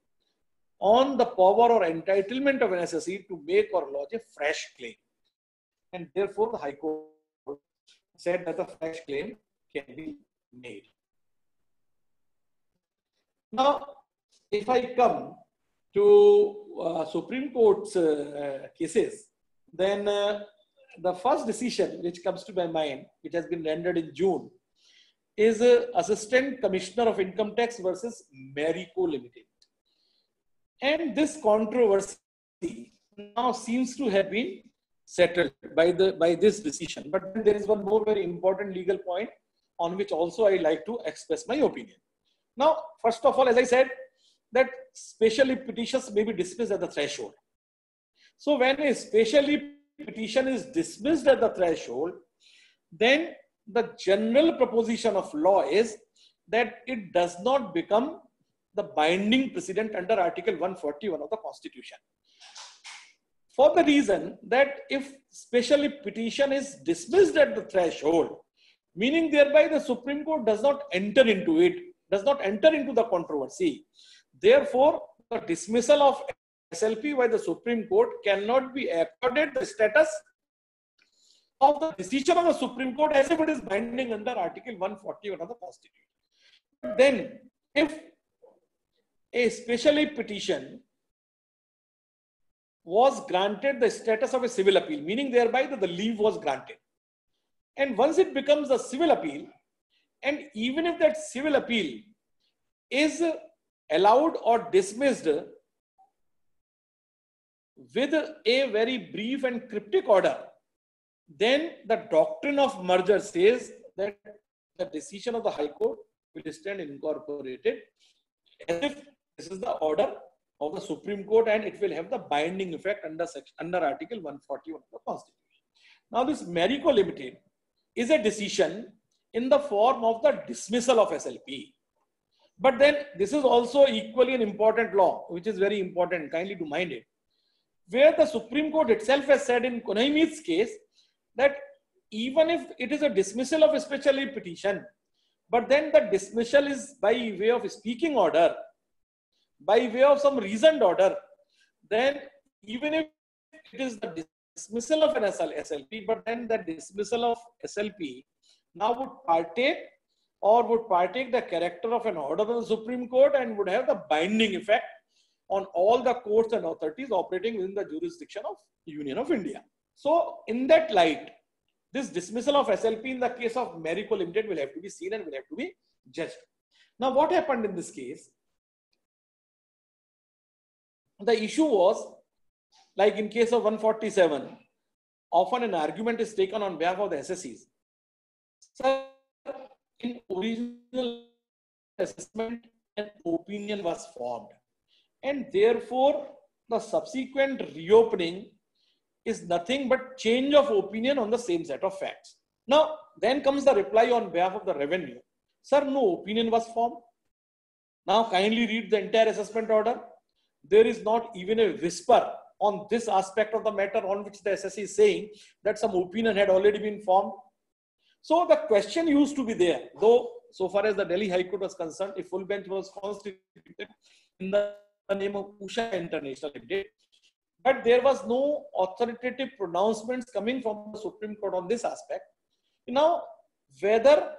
on the power or entitlement of an S S C to make or lodge a fresh claim? And therefore, the High Court said that a fresh claim can be made. Now, if I come to uh, Supreme Court's uh, cases, then uh, the first decision which comes to my mind, which has been rendered in June, is uh, Assistant Commissioner of Income Tax versus Marico Limited. And this controversy now seems to have been settled by, the, by this decision. But there is one more very important legal point on which also I like to express my opinion. Now, first of all, as I said, that specially petitions may be dismissed at the threshold. So when a specially petition is dismissed at the threshold, then the general proposition of law is that it does not become the binding precedent under Article one forty-one of the Constitution. For the reason that if specially petition is dismissed at the threshold, meaning thereby the Supreme Court does not enter into it, does not enter into the controversy. Therefore, the dismissal of S L P by the Supreme Court cannot be accorded the status of the decision of the Supreme Court as if it is binding under Article one forty-one of the Constitution. Then, if a specially petition was granted the status of a civil appeal, meaning thereby that the leave was granted. And once it becomes a civil appeal, and even if that civil appeal is allowed or dismissed with a very brief and cryptic order, then the doctrine of merger says that the decision of the High Court will stand incorporated as if this is the order of the Supreme Court and it will have the binding effect under section, under Article one forty-one of the Constitution. Now this Marico Limited is a decision in the form of the dismissal of S L P. But then this is also equally an important law, which is very important, kindly to mind it, where the Supreme Court itself has said in Konaimi's case that even if it is a dismissal of a specially petition, but then the dismissal is by way of speaking order, by way of some reasoned order, then even if it is the dismissal of an S L P, but then the dismissal of S L P now would partake or would partake the character of an order of the Supreme Court and would have the binding effect on all the courts and authorities operating within the jurisdiction of Union of India. So in that light, this dismissal of S L P in the case of Marico Limited will have to be seen and will have to be judged. Now what happened in this case? The issue was, like in case of one forty-seven, often an argument is taken on behalf of the S S Es. Sir, in original assessment, an opinion was formed, and therefore the subsequent reopening is nothing but change of opinion on the same set of facts. Now, then comes the reply on behalf of the revenue. Sir, no opinion was formed. Now, kindly read the entire assessment order. There is not even a whisper on this aspect of the matter on which the S S E is saying that some opinion had already been formed. So the question used to be there, though so far as the Delhi High Court was concerned, a full bench was constituted in the name of Usha International Limited, but there was no authoritative pronouncements coming from the Supreme Court on this aspect. Now, whether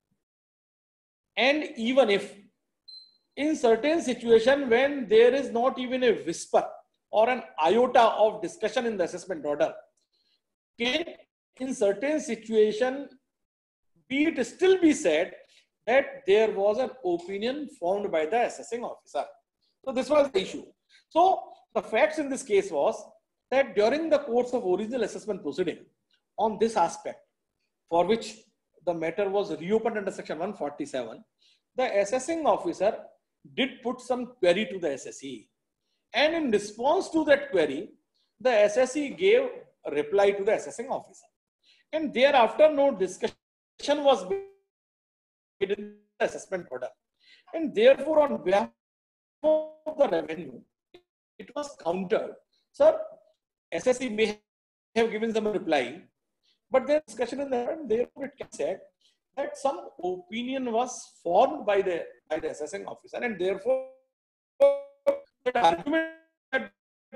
and even if in certain situation when there is not even a whisper or an iota of discussion in the assessment order, can in certain situation be it still be said that there was an opinion formed by the assessing officer. So this was the issue. So the facts in this case was that during the course of original assessment proceeding on this aspect, for which the matter was reopened under section one forty-seven, the assessing officer did put some query to the S S E. And in response to that query, the S S E gave a reply to the assessing officer. And thereafter, no discussion was made in the assessment order. And therefore, on behalf of the revenue, it was countered. Sir, S S E may have given some reply, but the discussion in there, and therefore it can say that some opinion was formed by the by the assessing officer, and therefore that argument that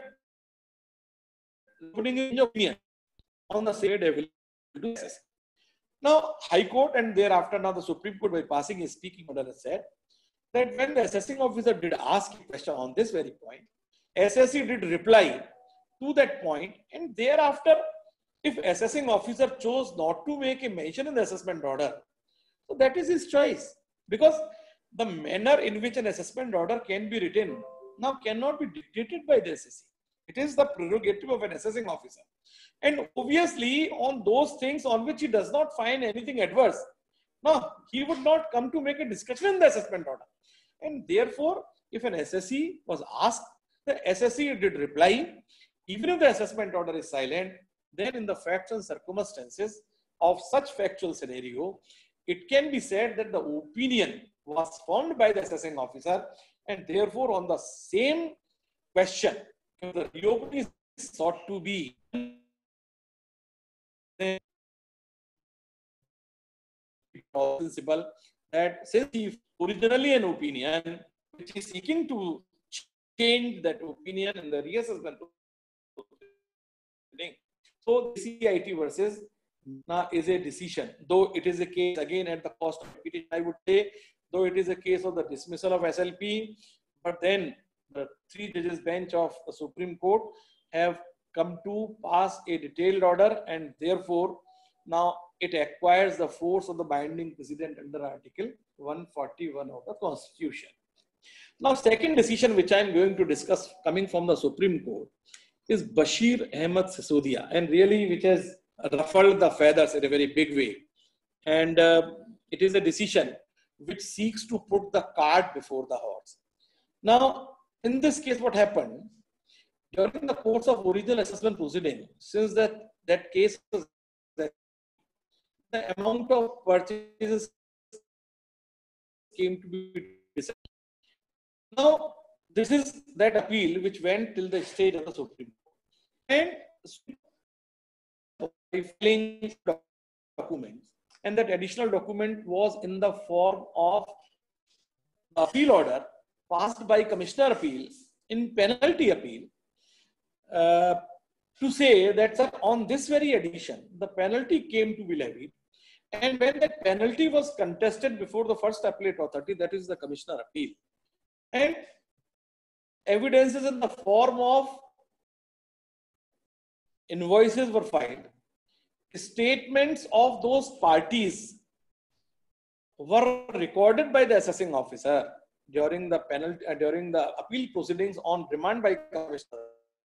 putting in your opinion on the same day will do assess. Now, High Court and thereafter now the Supreme Court by passing a speaking order has said that when the assessing officer did ask a question on this very point, S S E did reply to that point, and thereafter, if assessing officer chose not to make a mention in the assessment order, so that is his choice, because the manner in which an assessment order can be written now cannot be dictated by the S S E. It is the prerogative of an assessing officer. And obviously, on those things on which he does not find anything adverse, no, he would not come to make a discussion in the assessment order. And therefore, if an S S E was asked, the S S E did reply, even if the assessment order is silent, then in the facts and circumstances of such factual scenario, it can be said that the opinion was formed by the assessing officer, and therefore on the same question, if the reopening is sought to be, then principle that since he originally an opinion which is seeking to change that opinion in the reassessment, so the C I T versus now is a decision, though it is a case again at the cost of repetition, I would say, though it is a case of the dismissal of S L P, but then the three judges bench of the Supreme Court have come to pass a detailed order, and therefore now it acquires the force of the binding precedent under Article one forty-one of the Constitution. Now, second decision which I am going to discuss coming from the Supreme Court is Bashir Ahmed Sisodia, and really which has ruffled the feathers in a very big way. And uh, it is a decision which seeks to put the cart before the horse. Now, in this case, what happened? During the course of original assessment proceeding, since that, that case was that the amount of purchases came to be decided. Now, this is that appeal which went till the stage of the Supreme Court. And filing documents, and that additional document was in the form of appeal order passed by Commissioner Appeal in penalty appeal uh, to say that sir, on this very addition, the penalty came to be levied. And when that penalty was contested before the first appellate authority, that is the Commissioner Appeal, and evidences in the form of invoices were filed, statements of those parties were recorded by the assessing officer during the penalty uh, during the appeal proceedings on remand by Commissioner.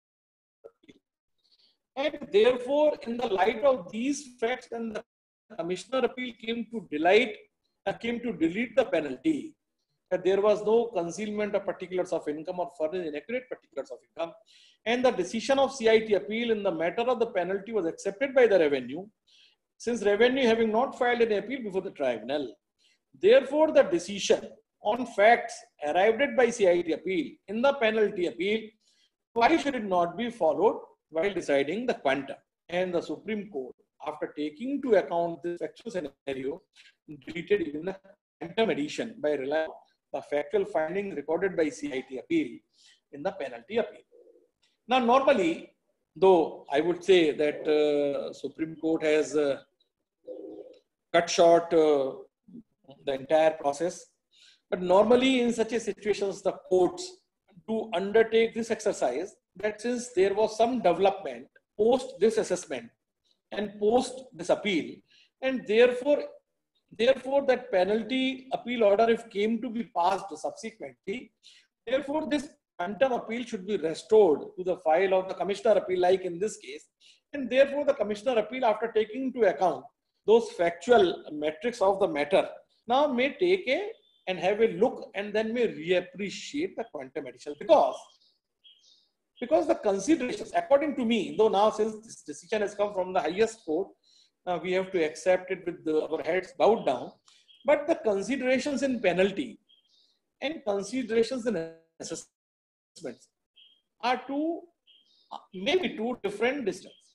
And therefore, in the light of these facts, and the Commissioner Appeal came to delight uh, came to delete the penalty, that there was no concealment of particulars of income or further inaccurate particulars of income, and the decision of C I T appeal in the matter of the penalty was accepted by the revenue, since revenue having not filed an appeal before the tribunal. Therefore, the decision on facts arrived at by C I T appeal in the penalty appeal, why should it not be followed while deciding the quantum? And the Supreme Court, after taking into account this factual scenario, deleted even the quantum addition by relying on the factual findings recorded by C I T appeal in the penalty appeal. Now, normally, though I would say that uh, Supreme Court has uh, cut short uh, the entire process, but normally in such a situations, the courts do undertake this exercise, that since there was some development post this assessment and post this appeal, and therefore, therefore that penalty appeal order if came to be passed subsequently, therefore this quantum appeal should be restored to the file of the Commissioner Appeal, like in this case, and therefore the Commissioner Appeal, after taking into account those factual metrics of the matter, now may take a and have a look and then may reappreciate the quantum addition, because because the considerations, according to me, though now since this decision has come from the highest court, uh, we have to accept it with the, our heads bowed down, but the considerations in penalty and considerations in assessments are two, maybe two different distances.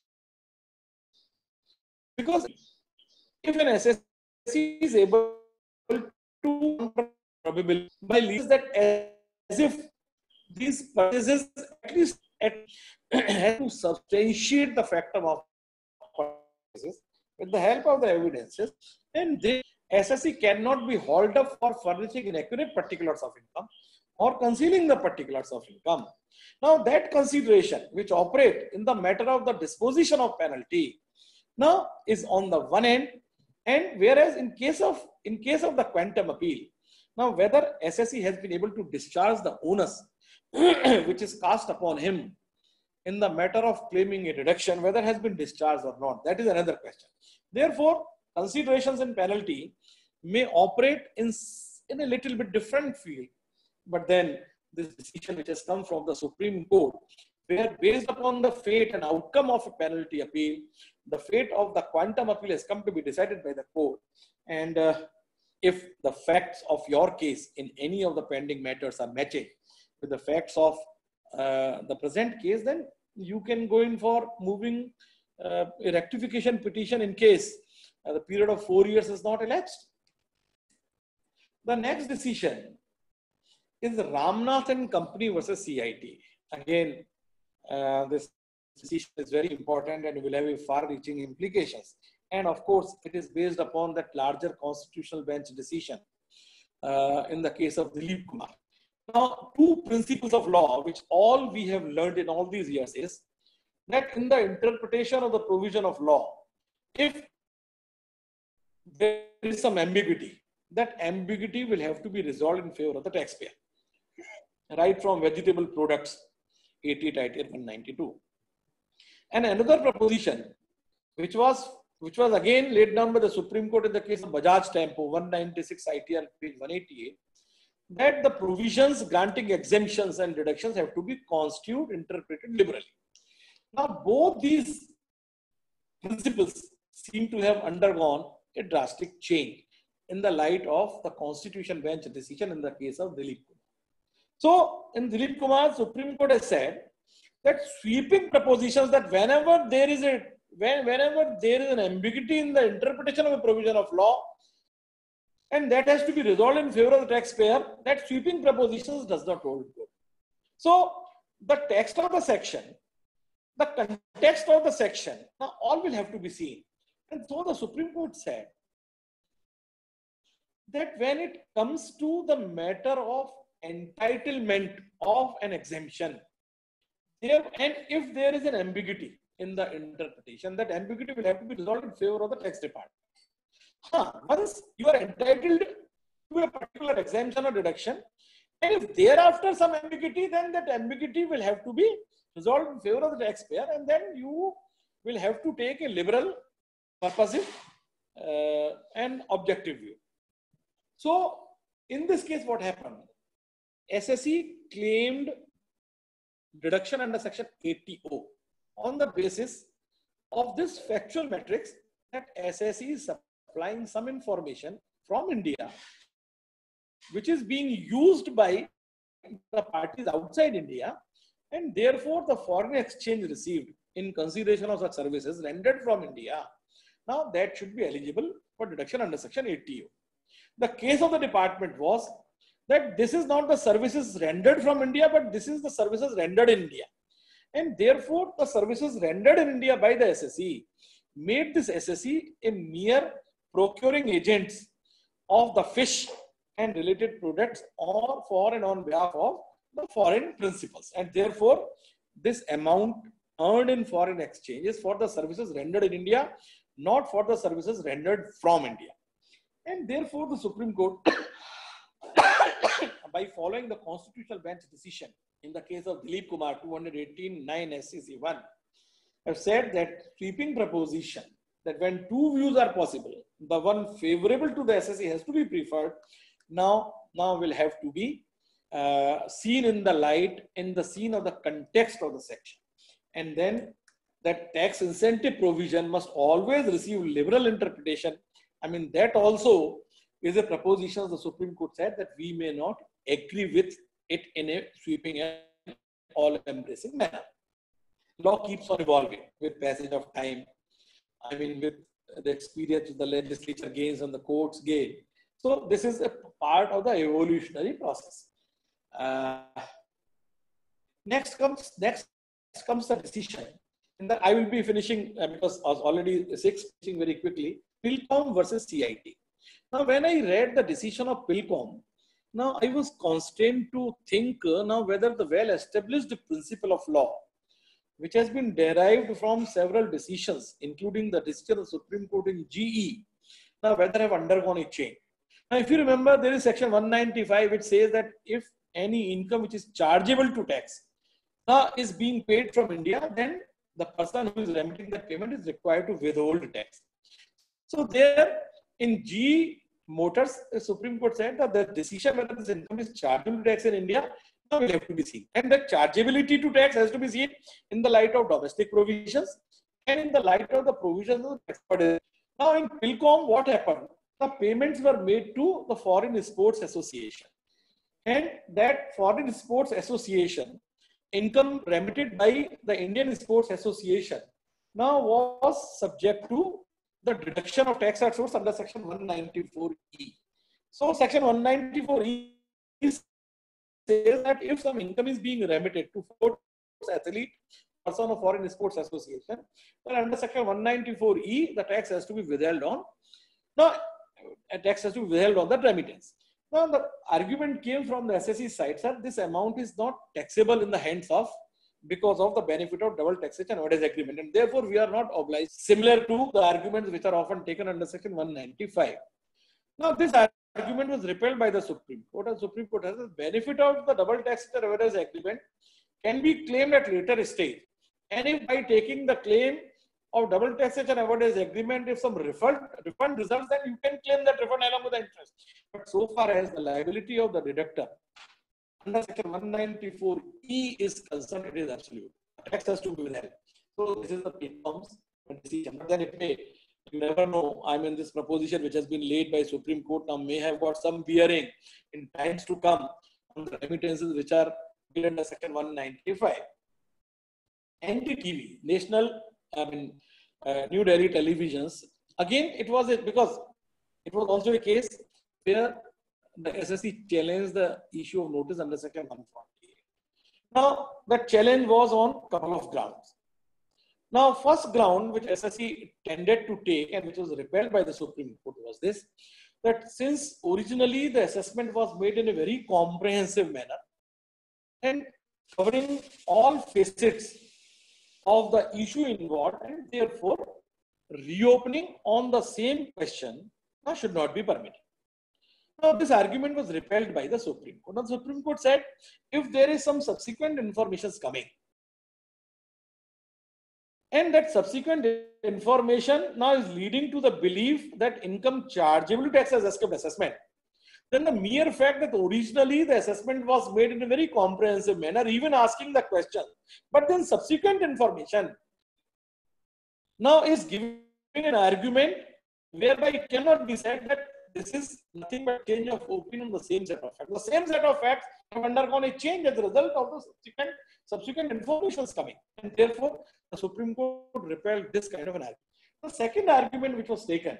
Because if an S S C is able to probability by least that as if these purchases at least at, have to substantiate the factor of purchases with the help of the evidences, then the S S C cannot be hauled up for furnishing inaccurate particulars of income or concealing the particulars of income. Now that consideration which operate in the matter of the disposition of penalty now is on the one end, and whereas in case of in case of the quantum appeal, now whether S S C has been able to discharge the onus which is cast upon him in the matter of claiming a deduction, whether has been discharged or not, that is another question. Therefore, considerations in penalty may operate in, in a little bit different field, but then this decision which has come from the Supreme Court, where based upon the fate and outcome of a penalty appeal, the fate of the quantum appeal has come to be decided by the court. And uh, if the facts of your case in any of the pending matters are matching with the facts of uh, the present case, then you can go in for moving uh, a rectification petition in case uh, the period of four years is not elapsed. The next decision is Ramnath and Company versus C I T. Again, uh, this decision is very important and will have a far-reaching implications. And of course, it is based upon that larger constitutional bench decision uh, in the case of Dilip Kumar. Now, two principles of law, which all we have learned in all these years, is that in the interpretation of the provision of law, if there is some ambiguity, that ambiguity will have to be resolved in favor of the taxpayer. Right from vegetable products, eighty-eight I T R one ninety-two. And another proposition, which was which was again laid down by the Supreme Court in the case of Bajaj Tempo, one ninety-six I T R page one eighty-eight, that the provisions granting exemptions and deductions have to be construed, interpreted liberally. Now, both these principles seem to have undergone a drastic change in the light of the Constitution Bench decision in the case of Dilip Kumar. So, in Dilip Kumar, Supreme Court has said that sweeping propositions that whenever there is a when, whenever there is an ambiguity in the interpretation of a provision of law, and that has to be resolved in favor of the taxpayer, that sweeping propositions does not hold good. So, the text of the section, the context of the section, now all will have to be seen. And so the Supreme Court said that when it comes to the matter of entitlement of an exemption, there, and if there is an ambiguity in the interpretation, that ambiguity will have to be resolved in favor of the tax department. Huh, once you are entitled to a particular exemption or deduction, and if thereafter some ambiguity, then that ambiguity will have to be resolved in favor of the taxpayer, and then you will have to take a liberal, purposive, uh, and objective view. So, in this case, what happened? S S E claimed deduction under section eighty O on the basis of this factual matrix that S S E is supplying some information from India, which is being used by the parties outside India, and therefore the foreign exchange received in consideration of such services rendered from India, now that should be eligible for deduction under section eighty O. The case of the department was that this is not the services rendered from India, but this is the services rendered in India. And therefore, the services rendered in India by the S S E made this S S E a mere procuring agents of the fish and related products or for and on behalf of the foreign principals. And therefore, this amount earned in foreign exchange is for the services rendered in India, not for the services rendered from India. And therefore, the Supreme Court, by following the Constitutional Bench decision in the case of Dilip Kumar two eighteen nine S C C one, have said that sweeping proposition that when two views are possible, the one favorable to the S S E has to be preferred, now, now will have to be uh, seen in the light, in the scene of the context of the section. And then that tax incentive provision must always receive liberal interpretation. I mean, that also is a proposition the Supreme Court said that we may not agree with it in a sweeping and all-embracing manner. Law keeps on evolving with passage of time. I mean, with the experience the legislature gains and the courts gain. So this is a part of the evolutionary process. Uh, next comes next comes the decision. And that I will be finishing uh, because I was already six finishing very quickly. Pilcom versus C I T. Now, when I read the decision of Pilcom, now I was constrained to think uh, now whether the well-established principle of law, which has been derived from several decisions, including the decision of the Supreme Court in G E, now whether have undergone a change. Now, if you remember, there is section one ninety-five which says that if any income which is chargeable to tax uh, is being paid from India, then the person who is remitting that payment is required to withhold tax. So there in G Motors, the Supreme Court said that the decision whether this income is chargeable to tax in India will have to be seen. And the chargeability to tax has to be seen in the light of domestic provisions and in the light of the provisions of the tax. Now in PhilCom, what happened? The payments were made to the Foreign Sports Association. And that Foreign Sports Association, income remitted by the Indian Sports Association, now was subject to the deduction of tax at source under section one ninety-four E. So section one ninety-four E says that if some income is being remitted to sports athlete, person of Foreign Sports Association, then under section one ninety-four E, the tax has to be withheld on. Now, a tax has to be withheld on the remittance. Now, the argument came from the S S E side, sir, this amount is not taxable in the hands of, because of the benefit of double taxation advantage agreement, and therefore we are not obliged, similar to the arguments which are often taken under section one ninety-five. Now, this argument was repelled by the Supreme Court, and Supreme Court has the benefit of the double taxation advantage agreement can be claimed at later stage. And if by taking the claim of double taxation advantage agreement, if some refund, refund results, then you can claim that refund along with the interest. But so far as the liability of the deductor under section one ninety-four E is concerned, it is absolute. Tax has to be withheld. So this is the PhilCom's decision. But then it may, you never know. I mean, this proposition which has been laid by Supreme Court now may have got some bearing in times to come on the remittances which are given under section one ninety-five. N D T V, National, I mean, uh, New Delhi Televisions. Again, it was a, because it was also a case where the S S E challenged the issue of notice under section one forty-eight. Now, the challenge was on a couple of grounds. Now, first ground which S S E tended to take and which was repelled by the Supreme Court was this, that since originally the assessment was made in a very comprehensive manner and covering all facets of the issue involved, and therefore reopening on the same question uh, should not be permitted. Now, this argument was repelled by the Supreme Court. Now, the Supreme Court said, if there is some subsequent information coming, and that subsequent information now is leading to the belief that income chargeable to tax has escaped assessment, then the mere fact that originally the assessment was made in a very comprehensive manner, even asking the question, but then subsequent information now is giving an argument whereby it cannot be said that this is nothing but change of opinion on the same set of facts. The same set of facts have undergone a change as a result of the subsequent, subsequent information coming, and therefore the Supreme Court repelled this kind of an argument. The second argument which was taken,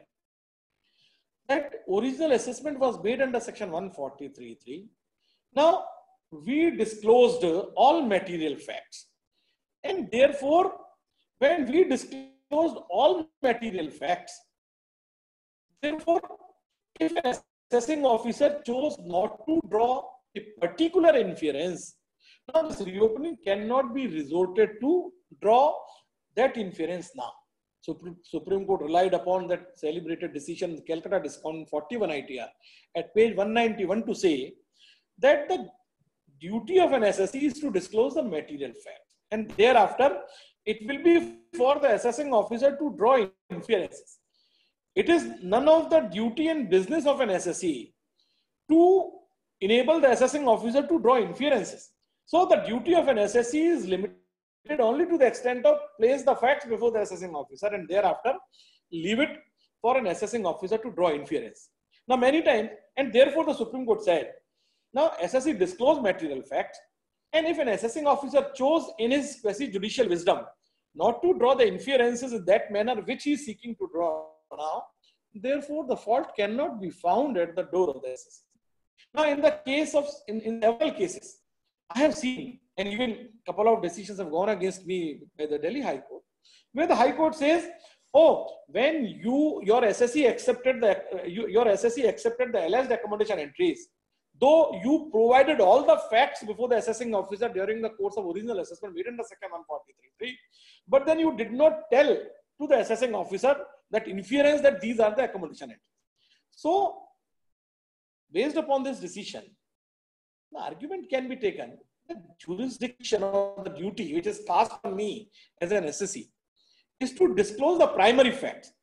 that original assessment was made under section one forty-three three. Now, we disclosed all material facts. And therefore, when we disclosed all material facts, therefore, if an assessing officer chose not to draw a particular inference, now this reopening cannot be resorted to draw that inference now. So Supreme Court relied upon that celebrated decision, Calcutta Discount forty-one I T R, at page one ninety-one to say that the duty of an S S E is to disclose the material facts, and thereafter it will be for the assessing officer to draw inferences. It is none of the duty and business of an S S E to enable the assessing officer to draw inferences. So the duty of an S S E is limited only to the extent of place the facts before the assessing officer and thereafter leave it for an assessing officer to draw inference. Now, many times, and therefore the Supreme Court said, now S S E disclose material facts, and if an assessing officer chose in his quasi-judicial wisdom not to draw the inferences in that manner which he is seeking to draw now, therefore the fault cannot be found at the door of the S S E. Now, in the case of, in, in several cases, I have seen, and even a couple of decisions have gone against me by the Delhi High Court, where the High Court says, oh, when you, your S S E accepted the, uh, you, your S S E accepted the alleged accommodation entries, though you provided all the facts before the assessing officer during the course of original assessment made under section one forty-three three, but then you did not tell to the assessing officer that inference that these are the accommodation entries. So, based upon this decision, the argument can be taken, the jurisdiction or the duty which is cast on me as an S S E is to disclose the primary facts.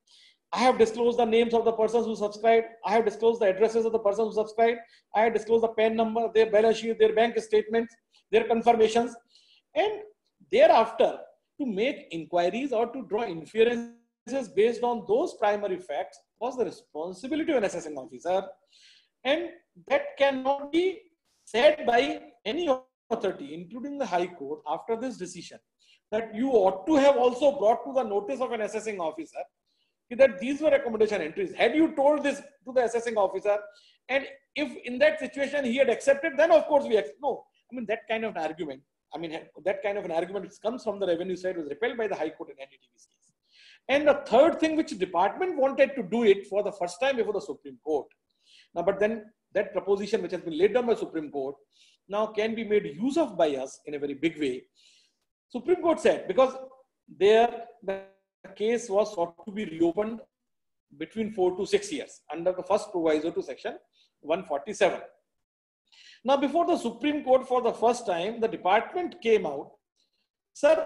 I have disclosed the names of the persons who subscribed. I have disclosed the addresses of the persons who subscribed. I have disclosed the P A N number, their balance sheet, their bank statements, their confirmations. And thereafter, to make inquiries or to draw inferences based on those primary facts was the responsibility of an assessing officer. And that cannot be said by any authority, including the High Court, after this decision, that you ought to have also brought to the notice of an assessing officer that these were accommodation entries. Had you told this to the assessing officer, and if in that situation he had accepted, then of course we accept. No, I mean, that kind of an argument, I mean, that kind of an argument which comes from the revenue side was repelled by the High Court in N D T V's case. And the third thing, which department wanted to do it for the first time before the Supreme Court. Now, but then that proposition which has been laid down by Supreme Court now can be made use of by us in a very big way. Supreme Court said, because there the case was sought to be reopened between four to six years under the first proviso to section one forty-seven. Now, before the Supreme Court for the first time, the department came out, sir,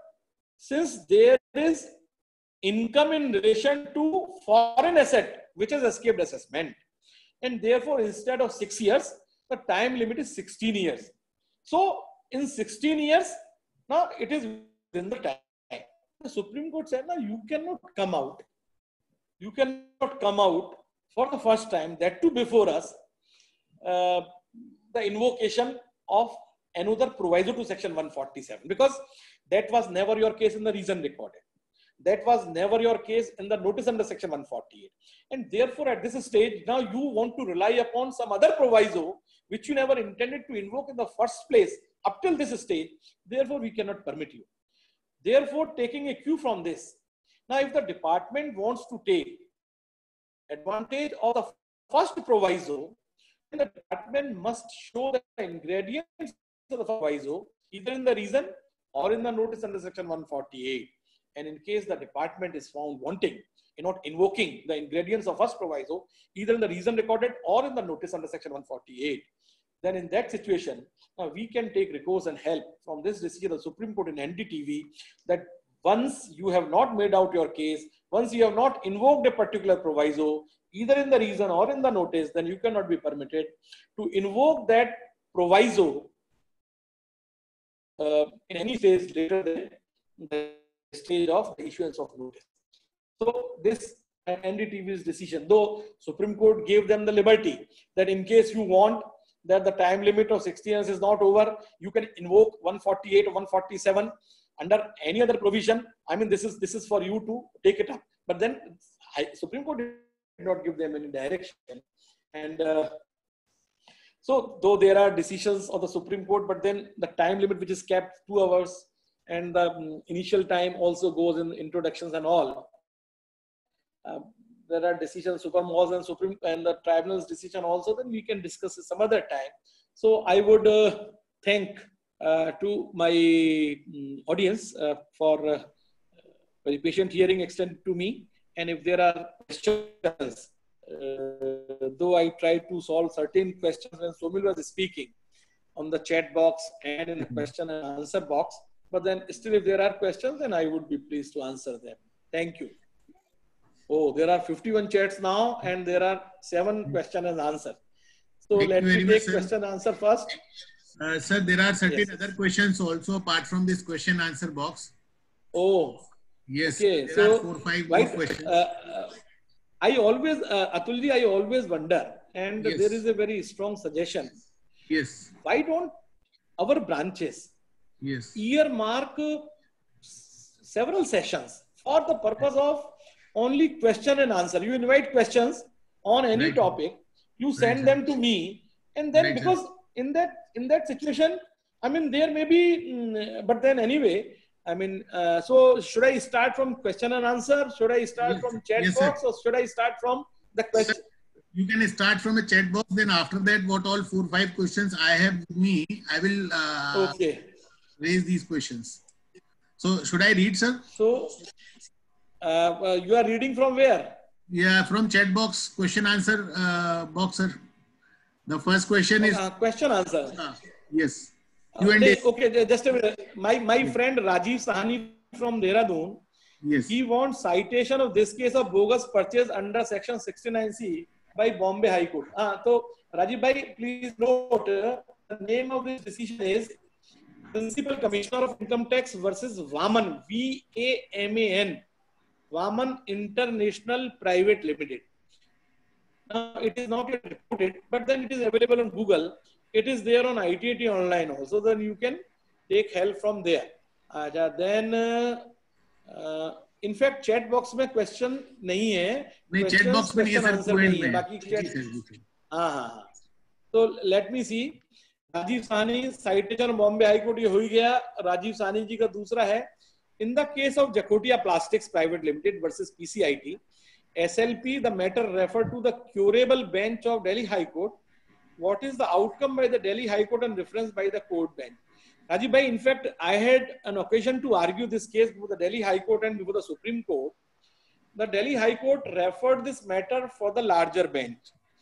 since there is income in relation to foreign asset which has escaped assessment, and therefore instead of six years, the time limit is sixteen years. So in sixteen years, now it is within the time. The Supreme Court said, now you cannot come out. You cannot come out for the first time, that too before us, uh, the invocation of another proviso to section one forty-seven, because that was never your case in the reason recorded. That was never your case in the notice under section one forty-eight. And therefore, at this stage, now you want to rely upon some other proviso which you never intended to invoke in the first place up till this stage. Therefore, we cannot permit you. Therefore, taking a cue from this, now if the department wants to take advantage of the first proviso, then the department must show the ingredients of the proviso either in the reason or in the notice under section one forty-eight. And in case the department is found wanting in not invoking the ingredients of first proviso, either in the reason recorded or in the notice under section one forty-eight, then in that situation, now we can take recourse and help from this decision of the Supreme Court in N D T V that once you have not made out your case, once you have not invoked a particular proviso, either in the reason or in the notice, then you cannot be permitted to invoke that proviso uh, in any stage later than the stage of the issuance of notice. So this N D T V's decision, though Supreme Court gave them the liberty that in case you want that the time limit of sixty years is not over, you can invoke one forty-eight or one forty-seven under any other provision. I mean, this is this is for you to take it up. But then I, Supreme Court did not give them any direction. And uh, so though there are decisions of the Supreme Court, but then the time limit which is kept two hours and the um, initial time also goes in introductions and all. Uh, there are decisions, Supermos and Supreme and the tribunal's decision also, then we can discuss it some other time. So I would uh, thank uh, to my um, audience uh, for uh, very patient hearing extended to me. And if there are questions, uh, though I tried to solve certain questions when Somil was speaking on the chat box and in the question and answer box, but then still if there are questions, then I would be pleased to answer them. Thank you. Oh, there are fifty-one chats now and there are seven question and answer. So Thank let me take much, question and answer first. Uh, sir, there are certain Yes. other questions also apart from this question answer box. Oh, Yes, okay. there So are four five more right, questions. uh, uh, I always, uh, Atulji, I always wonder, and Yes. there is a very strong suggestion. Yes, Why don't our branches yes, earmark uh, several sessions for the purpose of only question and answer? You invite questions on any Right. topic, you send Right, them to me, and then Right, sir. because in that in that situation, I mean, there may be, mm, but then anyway, I mean, uh, so should I start from question and answer? Should I start Yes. from chat Yes, sir. box, or should I start from the question? you can start from a chat box. Then after that, what all four five questions I have with me, I will uh, Okay. raise these questions. So should I read, sir? So uh, uh, you are reading from where? Yeah, from chat box question answer uh, box, sir. The first question is Uh, question answer. uh, yes. Uh, Q and A. Okay, just a minute. My, my friend Rajiv Sahani from Dehradun Yes. He wants citation of this case of bogus purchase under section sixty-nine C by Bombay High Court. Ah, so Rajiv bhai, please note uh, the name of this decision is Principal Commissioner of Income Tax versus Vaman, V A M A N, Vaman International Private Limited. Now, it is not yet reported, but then it is available on Google. It is there on I T A T online also. Then you can take help from there. Aja, then, uh, uh, in fact, chat box में question नहीं है. नहीं, chat box में नहीं है sir, point में. बाकी chat. हाँ हाँ. So let me see. Rajiv Sahni citation Bombay High Court ये हो ही गया. राजीव साहनी जी का दूसरा है. In the case of Jacotia Plastics Private Limited versus P C I T, S L P, the matter referred to the curable bench of Delhi High Court. What is the outcome by the Delhi High Court and reference by the court bench? Rajiv bhai, in fact, I had an occasion to argue this case before the Delhi High Court and before the Supreme Court. The Delhi High Court referred this matter for the larger bench.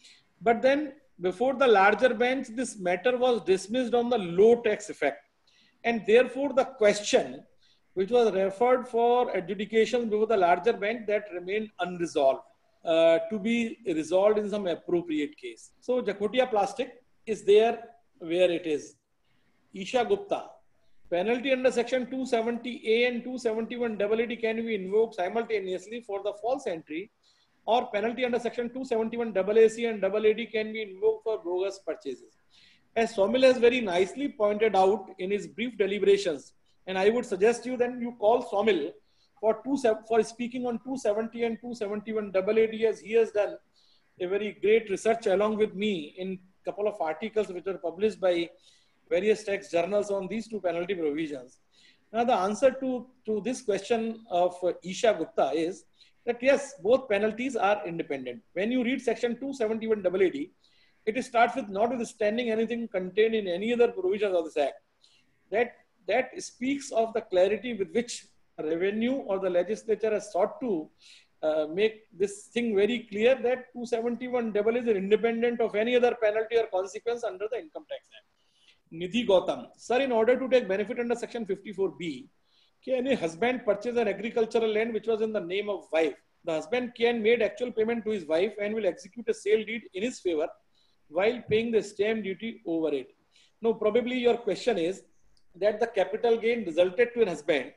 But then before the larger bench, this matter was dismissed on the low tax effect. And therefore the question which was referred for adjudication before the larger bench, that remained unresolved, uh, to be resolved in some appropriate case. So Jacotia Plastic is there where it is. Isha Gupta, penalty under section two seventy A and two seventy-one A A D can be invoked simultaneously for the false entry, or penalty under section two seventy-one A A C and A A D can be invoked for bogus purchases. As Somil has very nicely pointed out in his brief deliberations, and I would suggest you then you call Somil for two for speaking on two seventy and two seventy-one A A D, as he has done a very great research along with me in a couple of articles which were published by various tax journals on these two penalty provisions. Now the answer to, to this question of uh, Isha Gupta is that yes, both penalties are independent. When you read section two seventy-one A A D, it starts with notwithstanding anything contained in any other provisions of this act. That, that speaks of the clarity with which revenue or the legislature has sought to uh, make this thing very clear that two seventy-one A A D is independent of any other penalty or consequence under the Income Tax Act. Nidhi Gautam, sir, in order to take benefit under section fifty-four B, can a husband purchase an agricultural land which was in the name of wife? The husband can make actual payment to his wife and will execute a sale deed in his favor while paying the stamp duty over it. Now, probably your question is that the capital gain resulted to a husband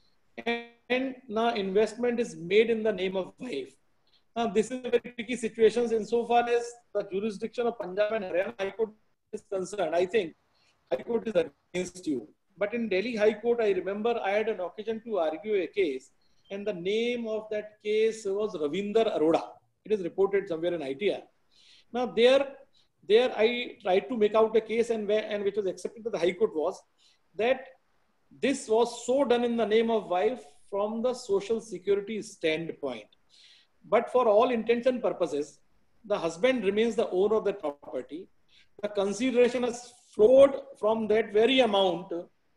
and now investment is made in the name of wife. Now, this is a very tricky situation insofar as the jurisdiction of Punjab and Haryana High Court is concerned. I think High Court is against you. But in Delhi High Court, I remember I had an occasion to argue a case, and the name of that case was Ravinder Arora. It is reported somewhere in I T R. Now there, there I tried to make out a case, and where and which was accepted by the High Court was that this was so done in the name of wife from the social security standpoint. But for all intents and purposes, the husband remains the owner of the property. The consideration has flowed from that very amount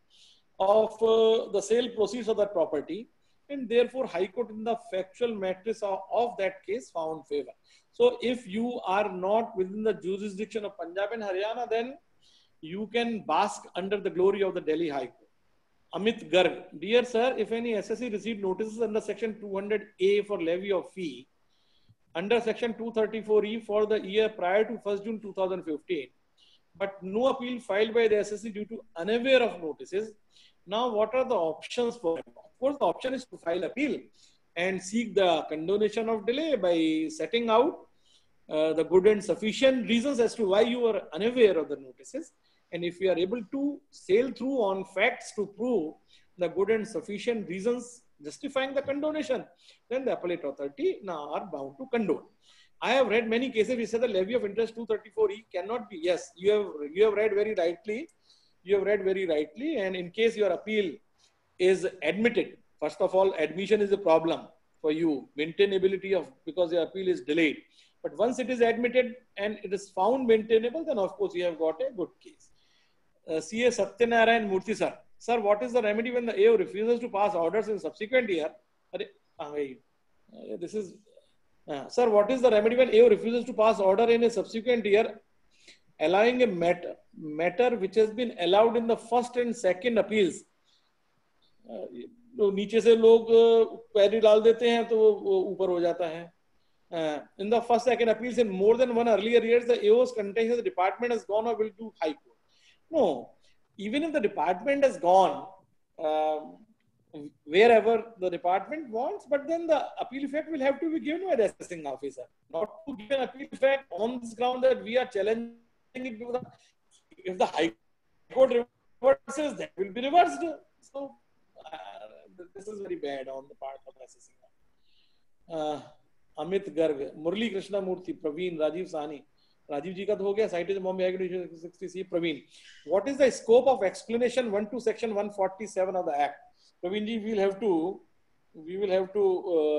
of uh, the sale proceeds of that property, and therefore High Court in the factual matrix of, of that case found favor. So if you are not within the jurisdiction of Punjab and Haryana, then you can bask under the glory of the Delhi High Court. Amit Garg, dear sir, if any S S C received notices under section two hundred A for levy of fee, under section two thirty-four E for the year prior to first June two thousand fifteen, but no appeal filed by the S S C due to unaware of notices, now what are the options for him? Of course, the option is to file appeal and seek the condonation of delay by setting out uh, the good and sufficient reasons as to why you are unaware of the notices. And if you are able to sail through on facts to prove the good and sufficient reasons justifying the condonation, then the appellate authority now are bound to condone. I have read many cases which say the levy of interest two thirty-four E cannot be. Yes, you have you have read very rightly. You have read very rightly. And in case your appeal is admitted, first of all, admission is a problem for you, maintainability of because your appeal is delayed. But once it is admitted and it is found maintainable, then of course you have got a good case. Uh, C A Satyanarayan Murthy sir, sir, what is the remedy when the A O refuses to pass orders in subsequent year? Uh, this is. Uh, sir, what is the remedy when A O refuses to pass order in a subsequent year, allowing a matter, matter which has been allowed in the first and second appeals? Uh, तो नीचे से लोग query डाल देते हैं तो वो ऊपर हो जाता है. Uh, in the first second appeals in more than one earlier years, the A O's contention the department has gone or will to High Court. No, even if the department has gone uh, wherever the department wants, but then the appeal effect will have to be given by the assessing officer. Not to give an appeal effect on this ground that we are challenging it because if the High Court reverses, that will be reversed. So uh, this is very bad on the part of the assessing officer. Uh, Amit Garg, मुरली कृष्णा मूर्ति, प्रवीण, राजीव साहनी. राजीव जी का तो हो गया. Citation Bombay act sixty C. Praveen, what is the scope of explanation one two section one forty seven of the act? Praveen ji, we will have to we will have to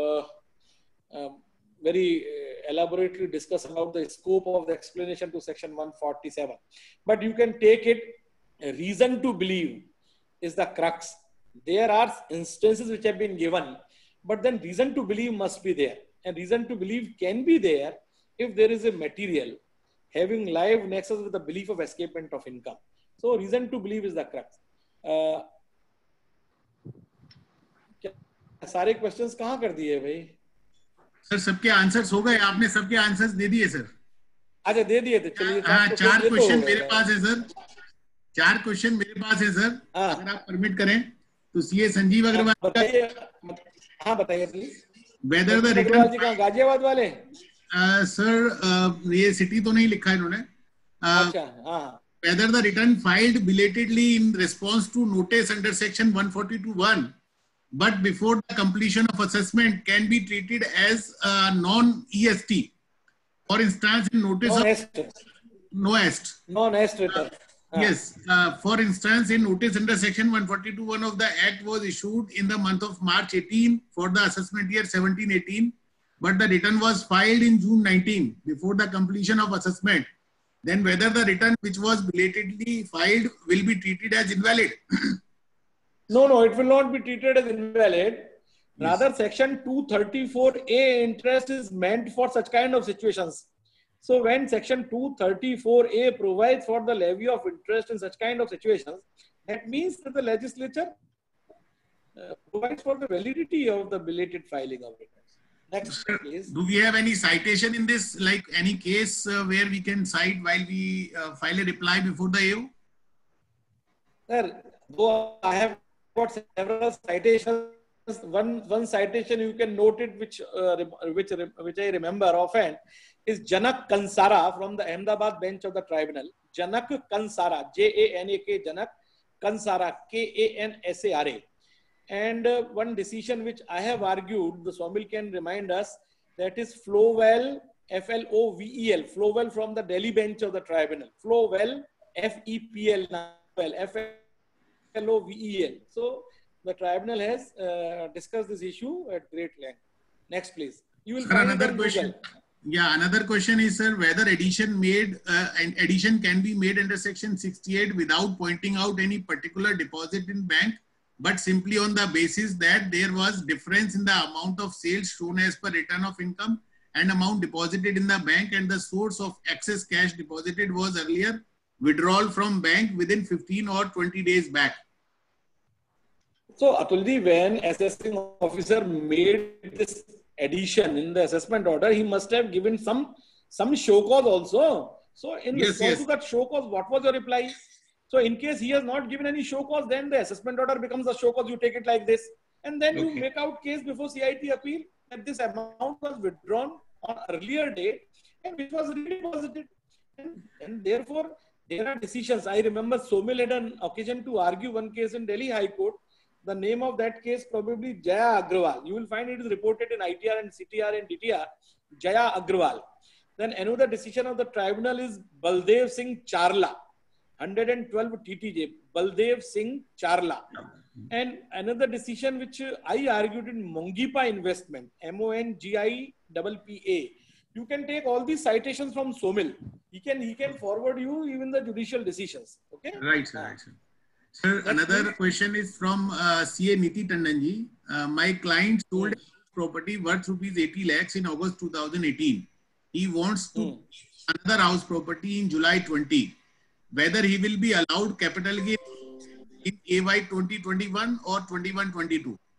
very uh, elaborately discuss about the scope of the explanation to section one forty-seven, but you can take it a reason to believe is the crux. There are instances which have been given, but then reason to believe must be there, and reason to believe can be there if there is a material having live nexus with the belief of escapement of income. So reason to believe is the crux. uh, सारे questions कहाँ कर दिए भाई? Sir सबके answers हो गए, आपने सबके आंसर्स दे दिए सर? अच्छा दे दिए थे, चलिए. हाँ, चार क्वेश्चन मेरे पास है सर, चार क्वेश्चन मेरे पास है सर. अगर आप परमिट करें तो सीए संजीव अग्रवाल बताइए. हाँ बताइए please. Whether the return Ghaziabad वाले सर, ये सिटी तो नहीं लिखा इन्होंने. अच्छा, हाँ. Whether the return filed belatedly in response to notice under section one forty-two one but before the completion of assessment can be treated as a non-E S T. For instance, in notice non-est. of no-est. Non-est return. Uh, yes. Uh, for instance, in notice under section one forty-two one of the Act was issued in the month of March eighteen for the assessment year seventeen eighteen, but the return was filed in June nineteen before the completion of assessment. Then whether the return which was belatedly filed will be treated as invalid. No, no, it will not be treated as invalid. Rather, yes. Section two thirty-four A interest is meant for such kind of situations. So when section two thirty-four A provides for the levy of interest in such kind of situations, that means that the legislature uh, provides for the validity of the belated filing of returns. Next, Sir, please. Do we have any citation in this, like any case uh, where we can cite while we uh, file a reply before the A O? Sir, though I have got several citations, one one citation you can note it, which uh, which which I remember often, is Janak Kansara from the Ahmedabad bench of the tribunal. Janak Kansara, J A N A K, Janak Kansara, K A N S A R A. And uh, one decision which I have argued, the Swamil can remind us, that is Flowell, F L O V E L, Flowell from the Delhi bench of the tribunal. Flowell, F E P L, F L O V E L. So the tribunal has uh, discussed this issue at great length. Next, please. You will sir, find another question. Yeah, another question is, sir, whether addition made uh, an addition can be made under section sixty-eight without pointing out any particular deposit in bank, but simply on the basis that there was difference in the amount of sales shown as per return of income and amount deposited in the bank, and the source of excess cash deposited was earlier withdrawal from bank within fifteen or twenty days back. So Atulji, when assessing officer made this addition in the assessment order, he must have given some some show cause also. So in yes, response yes. to that show cause, what was your reply? So in case he has not given any show cause, then the assessment order becomes a show cause. You take it like this, and then okay. you make out case before C I T appeal that this amount was withdrawn on earlier date and which was redeposited, and, and therefore there are decisions. I remember Somil had an occasion to argue one case in Delhi High Court. The name of that case probably Jaya Agrawal. You will find it is reported in I T R and C T R and D T R, Jaya Agrawal. Then another decision of the tribunal is Baldev Singh Charla, one twelve T T J, Baldev Singh Charla. And another decision which I argued in Mongipa Investment, M O N G I P P A. You can take all these citations from Somil. He can, he can forward you even the judicial decisions. Okay? Right, sir. Right, sir. Sir, another question is from uh, C A Niti Tandonji. Uh, my client sold mm. property worth rupees eighty lakhs in August two thousand eighteen. He wants to mm. another house property in July twenty. Whether he will be allowed capital gain in A Y twenty twenty-one or twenty-one twenty-two.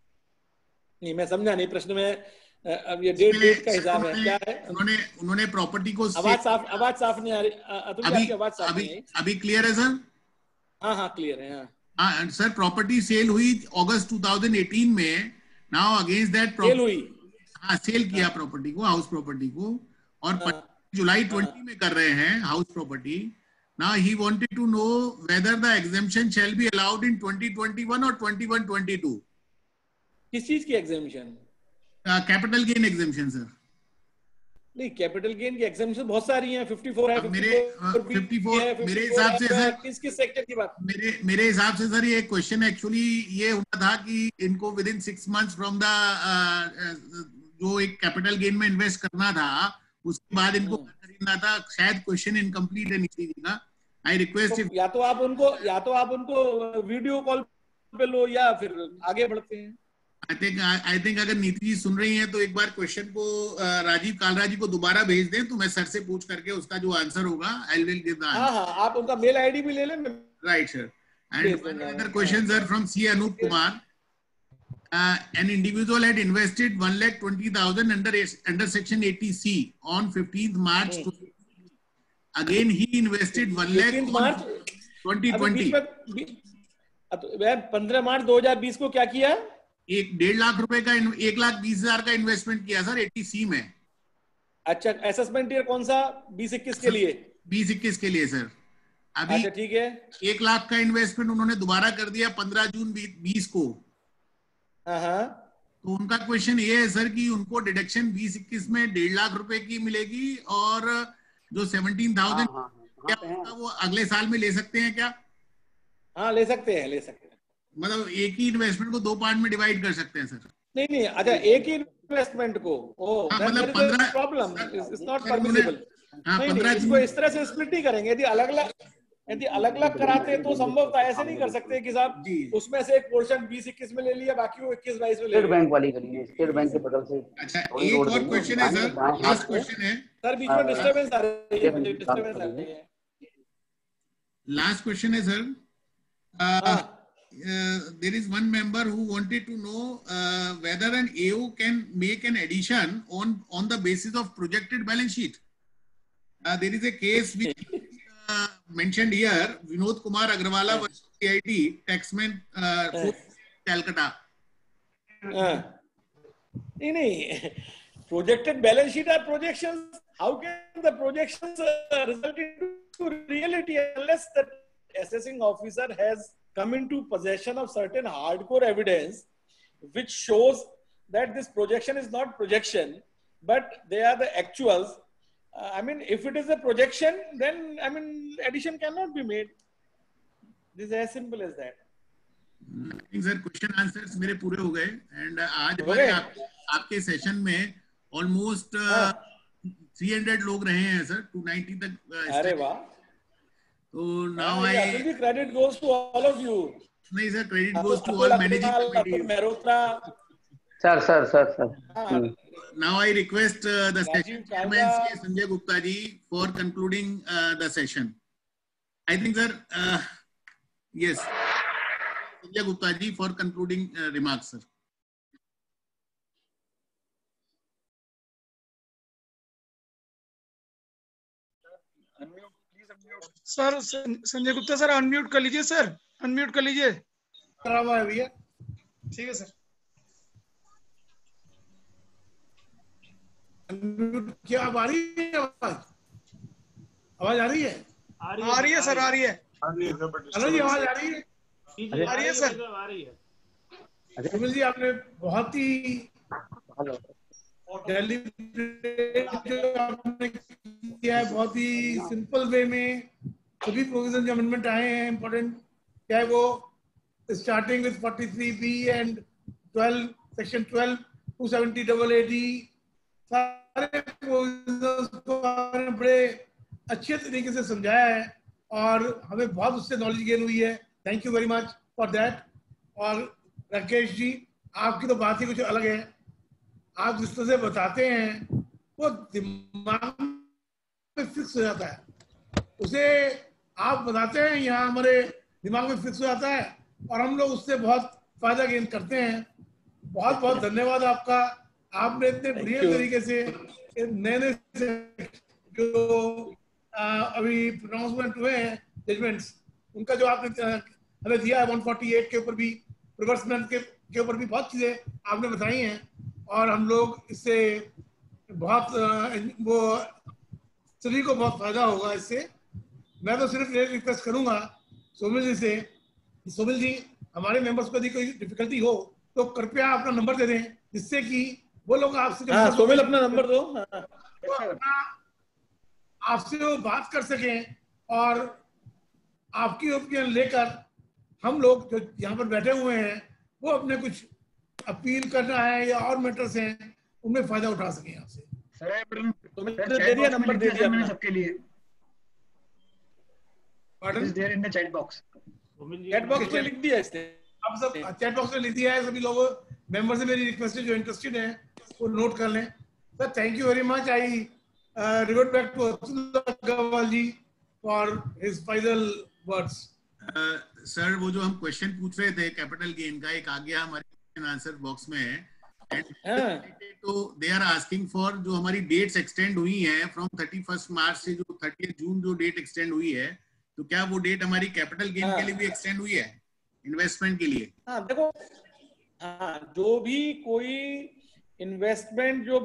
नहीं, मैं समझा नहीं प्रश्न में। अब ये date date का हिसाब है क्या है? उन्होंने उन्होंने प्रॉपर्टी को आवाज साफ आवाज साफ नहीं आ रही अतुल जी, आपकी आवाज साफ अभी नहीं है। अभी क्लियर है सर? हाँ हाँ क्लियर है। हाँ हाँ सर, प्रॉपर्टी सेल हुई अगस्त दो हज़ार अठारह में। नाउ अगेंस्ट दैट सेल हुई, हाँ सेल किया प्रॉपर्टी को, हाउस प्रॉपर्टी को, और जुलाई ट्वेंटी में कर रहे हैं house property. Now he wanted to know whether the exemption shall be allowed in twenty twenty one और ट्वेंटी वन ट्वेंटी टू। किस चीज की exemption? Capital gain exemption sir. नहीं, कैपिटल गेन की एग्जामिशन बहुत सारी हैं, चौवन है, मेरे चौवन मेरे हिसाब से सर, किस किस सेक्टर की बात? मेरे मेरे हिसाब से सर ये क्वेश्चन एक्चुअली ये हुआ था कि इनको within six months from the जो एक कैपिटल गेन में इन्वेस्ट करना था, उसके बाद इनको खरीदना था। शायद क्वेश्चन इनकम्प्लीट है नीति जी का। आई रिक्वेस्ट, या तो आप उनको या तो आप उनको वीडियो कॉल पे लो या फिर आगे बढ़ते हैं। आई थिंक आई थिंक अगर नीति जी सुन रही हैं तो एक बार क्वेश्चन को राजीव कालरा जी को दोबारा भेज दें, तो मैं सर से पूछ करके उसका जो आंसर होगा I will give the answer. हाँ हाँ, आप उनका मेल आईडी भी ले लें। Right sir. And another question sir from C Anoop Kumar. An individual had invested one lakh twenty thousand under under section eighty C on fifteenth March. Again he invested one lakh March twenty twenty। पंद्रह मार्च दो हजार बीस को क्या किया? एक डेढ़ लाख रुपए का एक लाख बीस हजार का इन्वेस्टमेंट किया सर एटी सी में। अच्छा, असेसमेंट ईयर कौन सा? बीस इक्कीस के लिए? बीस इक्कीस के लिए सर। अभी अच्छा ठीक है, एक लाख का इन्वेस्टमेंट उन्होंने दोबारा कर दिया पंद्रह जून बीस को। हाँ, तो उनका क्वेश्चन ये है सर कि उनको डिडक्शन बीस इक्कीस में डेढ़ लाख रुपए की मिलेगी, और जो सेवनटीन थाउजेंड क्या वो अगले साल में ले सकते हैं क्या? हाँ ले सकते हैं, ले सकते हैं। मतलब एक ही इन्वेस्टमेंट को दो पार्ट में डिवाइड कर सकते हैं सर? नहीं नहीं, अच्छा एक ही इन्वेस्टमेंट को, ओह मतलब पंद्रह प्रॉब्लम इज नॉट परमिसिबल। नहीं नहीं, इसको इस तरह से स्प्लिट ही करेंगे। यदि अलग अलग यदि अलग अलग कराते तो संभव था, ऐसे नहीं कर सकते कि साहब उसमें से एक पोर्शन बीस इक्कीस में ले लिया, बाकी वो इक्कीस बाईस में ले लिया। स्टेट बैंक वाली करेंगे, स्टेट बैंक के बदल से। अच्छा एक और क्वेश्चन है सर, लास्ट क्वेश्चन है सर, बीच में डिस्टरबेंस आ रही है, मुझे डिस्टरबेंस आ रही है। लास्ट क्वेश्चन है sir. Uh, there is one member who wanted to know uh, whether an A O can make an addition on on the basis of projected balance sheet. Uh, there is a case which uh, mentioned here, Vinod Kumar Agrawala versus C I D, taxman, uh, Calcutta. नहीं नहीं, projected balance sheet are projections. How can the projections uh, result into reality unless the assessing officer has come into possession of certain hardcore evidence which shows that this projection is not projection but they are the actuals? uh, I mean, if it is a projection, then I mean addition cannot be made. This is as simple as that. I think sir question answers मेरे पूरे हो गए, and आज हमारे आप, आपके session में almost uh, three hundred लोग रहे हैं सर, two ninety तक। अरे वाह। So now I the credit goes to all of you. नहीं sir, credit goes to all managing committee. Mehrotra. Sir, sir, sir, sir. Now I request uh, the session chairman Sanjay Gupta ji for concluding uh, the session. I think sir, uh, yes, Sanjay Gupta ji for concluding uh, remarks, sir. Sir Sanjay Gupta sir unmute कर लीजिए, sir unmute कर लीजिए। करा हुआ है भैया, ठीक है सर। अनम्यूट क्या आ रही है आवाज? आवाज आ रही है? आ रही है, आ रही है सर, आ रही है। हेलो जी, आवाज आ रही है? आ रही है सर, आ रही है। सुमिल जी आपने बहुत ही दिल्ली जो आपने किया है, बहुत ही सिंपल वे में सभी प्रोविजन जो अमेंडमेंट आए हैं इम्पोर्टेंट, चाहे वो starting with forty three B and twelve section twelve to seventy double A D, सारे प्रोविजन को आपने बड़े अच्छे तरीके से समझाया है और हमें बहुत उससे नॉलेज गेन हुई है। Thank you very much for that. और राकेश जी, आपकी तो बात ही कुछ अलग है। आप जिस तरह से बताते हैं वो दिमाग में फिक्स हो जाता है, उसे आप बताते हैं यहाँ हमारे दिमाग में फिक्स हो जाता है और हम लोग उससे बहुत फायदा गेन करते हैं। बहुत बहुत धन्यवाद आपका। आपने इतने बढ़िया तरीके से नए नए जो आ, अभी प्रोनाउंसमेंट हुए हैं जजमेंट्स, उनका जो आपने हमें दिया है एक सौ अड़तालीस के ऊपर भी, रिवर्समेंट के के ऊपर भी बहुत चीजें आपने बताई हैं, और हम लोग इससे बहुत वो सभी को बहुत फायदा होगा इससे। मैं तो सिर्फ ये रिक्वेस्ट करूंगा सोमिल जी से, सोमिल जी हमारे मेंबर्स को यदि कोई डिफिकल्टी हो तो कृपया अपना नंबर दे दें, जिससे कि वो लोग आपसे हाँ, सोमिल अपना नंबर दो, तो अपना आपसे वो बात कर सकें, और आपकी ओपिनियन लेकर हम लोग जो यहाँ पर बैठे हुए हैं वो अपने कुछ अपील करना है या और मैटर्स हैं उनमें फायदा उठा सकें आपसे। दे दिया नंबर, दे दिया मैंने सबके लिए। Pardon? It is there in the chat box. Chat box में लिख दिया इसने। अब सब चैट बॉक्स में लिख दिया है, सभी लोगों मेंबर से मेरी रिक्वेस्ट है जो इंटरेस्टेड हैं वो नोट कर लें। Sir thank you very much. I revert back to Atul Agarwal ji for his final words. Sir वो जो हम क्वेश्चन पूछ रहे थे कैपिटल गेन का, एक आ गया हमारे क्वेश्चन आंसर बॉक्स में, तो दे आर आस्किंग फॉर जो हमारी डेट्स एक्सटेंड हुई हैं फ्रॉम थर्टी फर्स्ट मार्च से जो थर्टी जून जो डेट एक्सटेंड हुई है, तो क्या वो डेट हमारी कैपिटल गेन हाँ। के लिए भी एक्सटेंड हुई है इन्वेस्टमेंट के लिए? हाँ देखो, हाँ जो भी कोई इन्वेस्टमेंट जो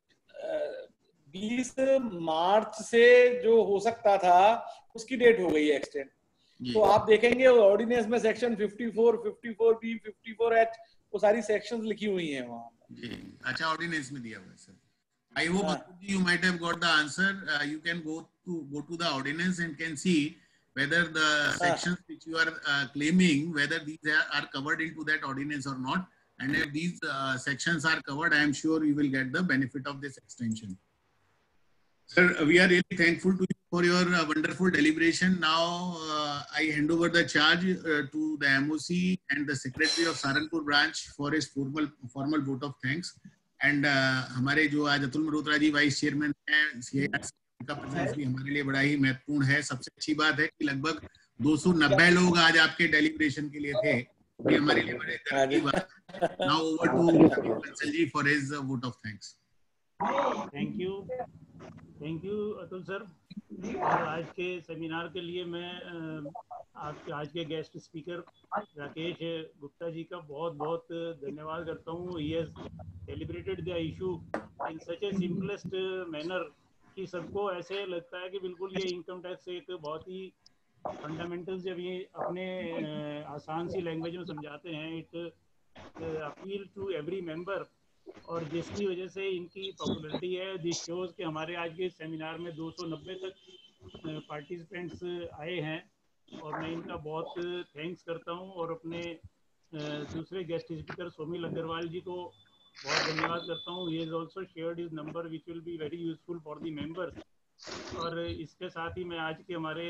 बीस मार्च से जो हो सकता था उसकी डेट हो गई है एक्सटेंड। तो आप देखेंगे ऑर्डिनेंस में सेक्शन चौवन, चौवन बी, चौवन एच वो सारी सेक्शंस लिखी हुई हैं वहाँ। जी अच्छा, ऑर्डिनेंस में दिया हुआ है सर। I hope हाँ. you might have got the answer. Uh, you can go to go to the ordinance and can see whether the हाँ. sections which you are uh, claiming whether these are, are covered into that ordinance or not. And if these uh, sections are covered, I am sure you will get the benefit of this extension. Sir, we are really thankful to you for your uh, wonderful deliberation. Now, uh, I hand over the charge uh, to the M O C and the Secretary of Saharanpur branch for his formal formal vote of thanks. And uh, हमारे जो आज Atul Malhotra ji vice chairman हैं, CIRC का presence भी हमारे लिए बड़ा ही महत्वपूर्ण है। सबसे अच्छी बात है कि लगभग दो सौ नब्बे लोग आज आपके डेलीब्रेशन के लिए थे, ये हमारे लिए बड़े गर्व की बात है। Now over to Praveen Bansal ji for his uh, vote of thanks. Thank you, thank you Atul sir. और आज के सेमिनार के लिए मैं आपके आज के गेस्ट स्पीकर राकेश गुप्ता जी का बहुत बहुत धन्यवाद करता हूँ। He has deliberated the issue in such a simplest manner कि सबको ऐसे लगता है कि बिल्कुल ये इनकम टैक्स एक बहुत ही फंडामेंटल जब ये अपने आसान सी लैंग्वेज में समझाते हैं, it appeal to every member, और जिसकी वजह से इनकी पॉपुलरिटी है। दिस शोज कि हमारे आज के सेमिनार में दो सौ नब्बे तक पार्टिसिपेंट्स आए हैं, और मैं इनका बहुत थैंक्स करता हूं। और अपने दूसरे गेस्ट स्पीकर सोमिल अग्रवाल जी को बहुत धन्यवाद करता हूं। He is also shared his number which will be very useful for the members. और इसके साथ ही मैं आज के हमारे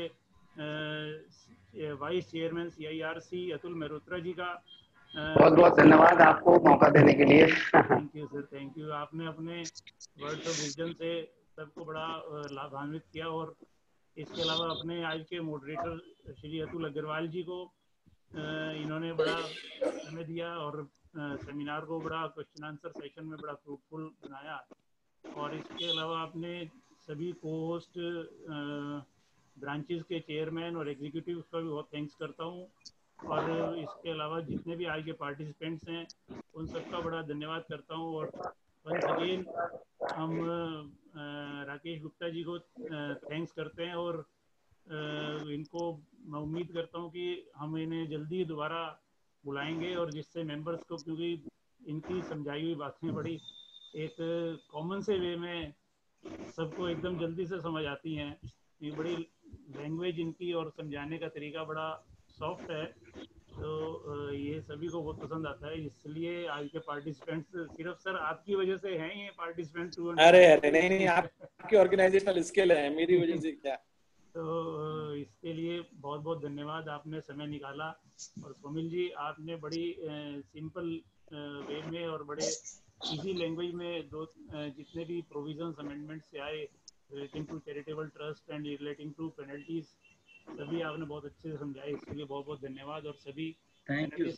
vice chairman CIRC Atul Mehrotra ji का बहुत बहुत धन्यवाद आपको मौका देने के लिए। Thank you sir, thank you. आपने अपने वर्ड्स ऑफ विजडम से सबको बड़ा लाभान्वित किया। और इसके अलावा अपने आज के मॉडरेटर श्री अतुल अग्रवाल जी को इन्होंने बड़ा समय दिया और सेमिनार को बड़ा क्वेश्चन आंसर सेशन में बड़ा फ्रूटफुल बनाया। और इसके अलावा अपने सभी को होस्ट ब्रांचेस के चेयरमैन और एग्जीक्यूटिव का भी बहुत थैंक्स करता हूँ। और इसके अलावा जितने भी आज के पार्टिसिपेंट्स हैं उन सबका बड़ा धन्यवाद करता हूँ। और वंस अगेन हम राकेश गुप्ता जी को थैंक्स करते हैं, और इनको मैं उम्मीद करता हूँ कि हम इन्हें जल्दी दोबारा बुलाएंगे, और जिससे मेंबर्स को, क्योंकि इनकी समझाई हुई बातें बड़ी एक कॉमन से वे में सबको एकदम जल्दी से समझ आती हैं। ये बड़ी लैंग्वेज इनकी और समझाने का तरीका बड़ा सॉफ्ट है, तो ये सभी को बहुत पसंद आता है। इसलिए आज के पार्टिसिपेंट्स सिर्फ सर आपकी वजह से हैं ये पार्टिसिपेंट। अरे अरे नहीं नहीं, आपकी ऑर्गेनाइजेशनल स्किल है, मेरी वजह से क्या। तो इसके लिए बहुत बहुत धन्यवाद, आपने समय निकाला। और सोमिल जी आपने बड़ी सिंपल वे में और बड़े इजी लैंग्वेज में दो जितने भी प्रोविजंस अमेंडमेंट से आए relating to charitable trust and relating to penalties, सभी आपने बहुत अच्छे से समझाए। इसके लिए बहुत बहुत धन्यवाद। और सभी पैनलिस्ट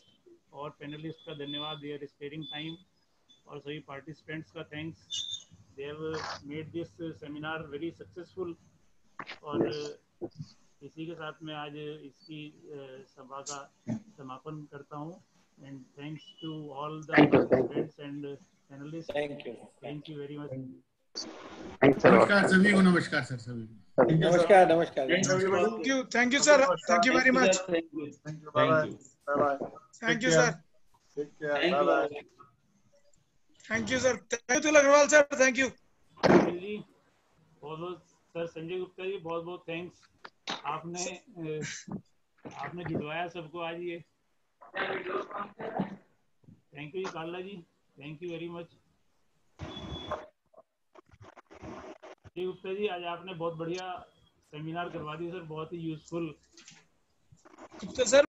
और पैनलिस्ट का धन्यवाद, देयर स्पेयरिंग टाइम, और सभी पार्टिसिपेंट्स का thanks, they have made this seminar very successful. और इसी के साथ मैं आज इसकी सभा का समापन करता हूँ। And thanks to all the participants and panelist. Thank you, thank you very much. नमस्कार सभी को, नमस्कार सर सभी को, नमस्कार नमस्कार thank you, thank you sir, thank you very much, thank you, Thank you. Bye bye. Bye bye. Thank you sir, Take care. Thank Bye bye. You. Thank you sir, thank you Agarwal sir, thank you ji बहुत बहुत sir, Sanjay Gupta जी बहुत बहुत thanks, आपने आपने जुड़वाया सबको आज ये। Thank you ji Kala ji, thank you very much. Sanjay Gupta ji आज आपने बहुत बढ़िया सेमिनार करवा दी सर, बहुत ही यूजफुल। गुप्ता सर।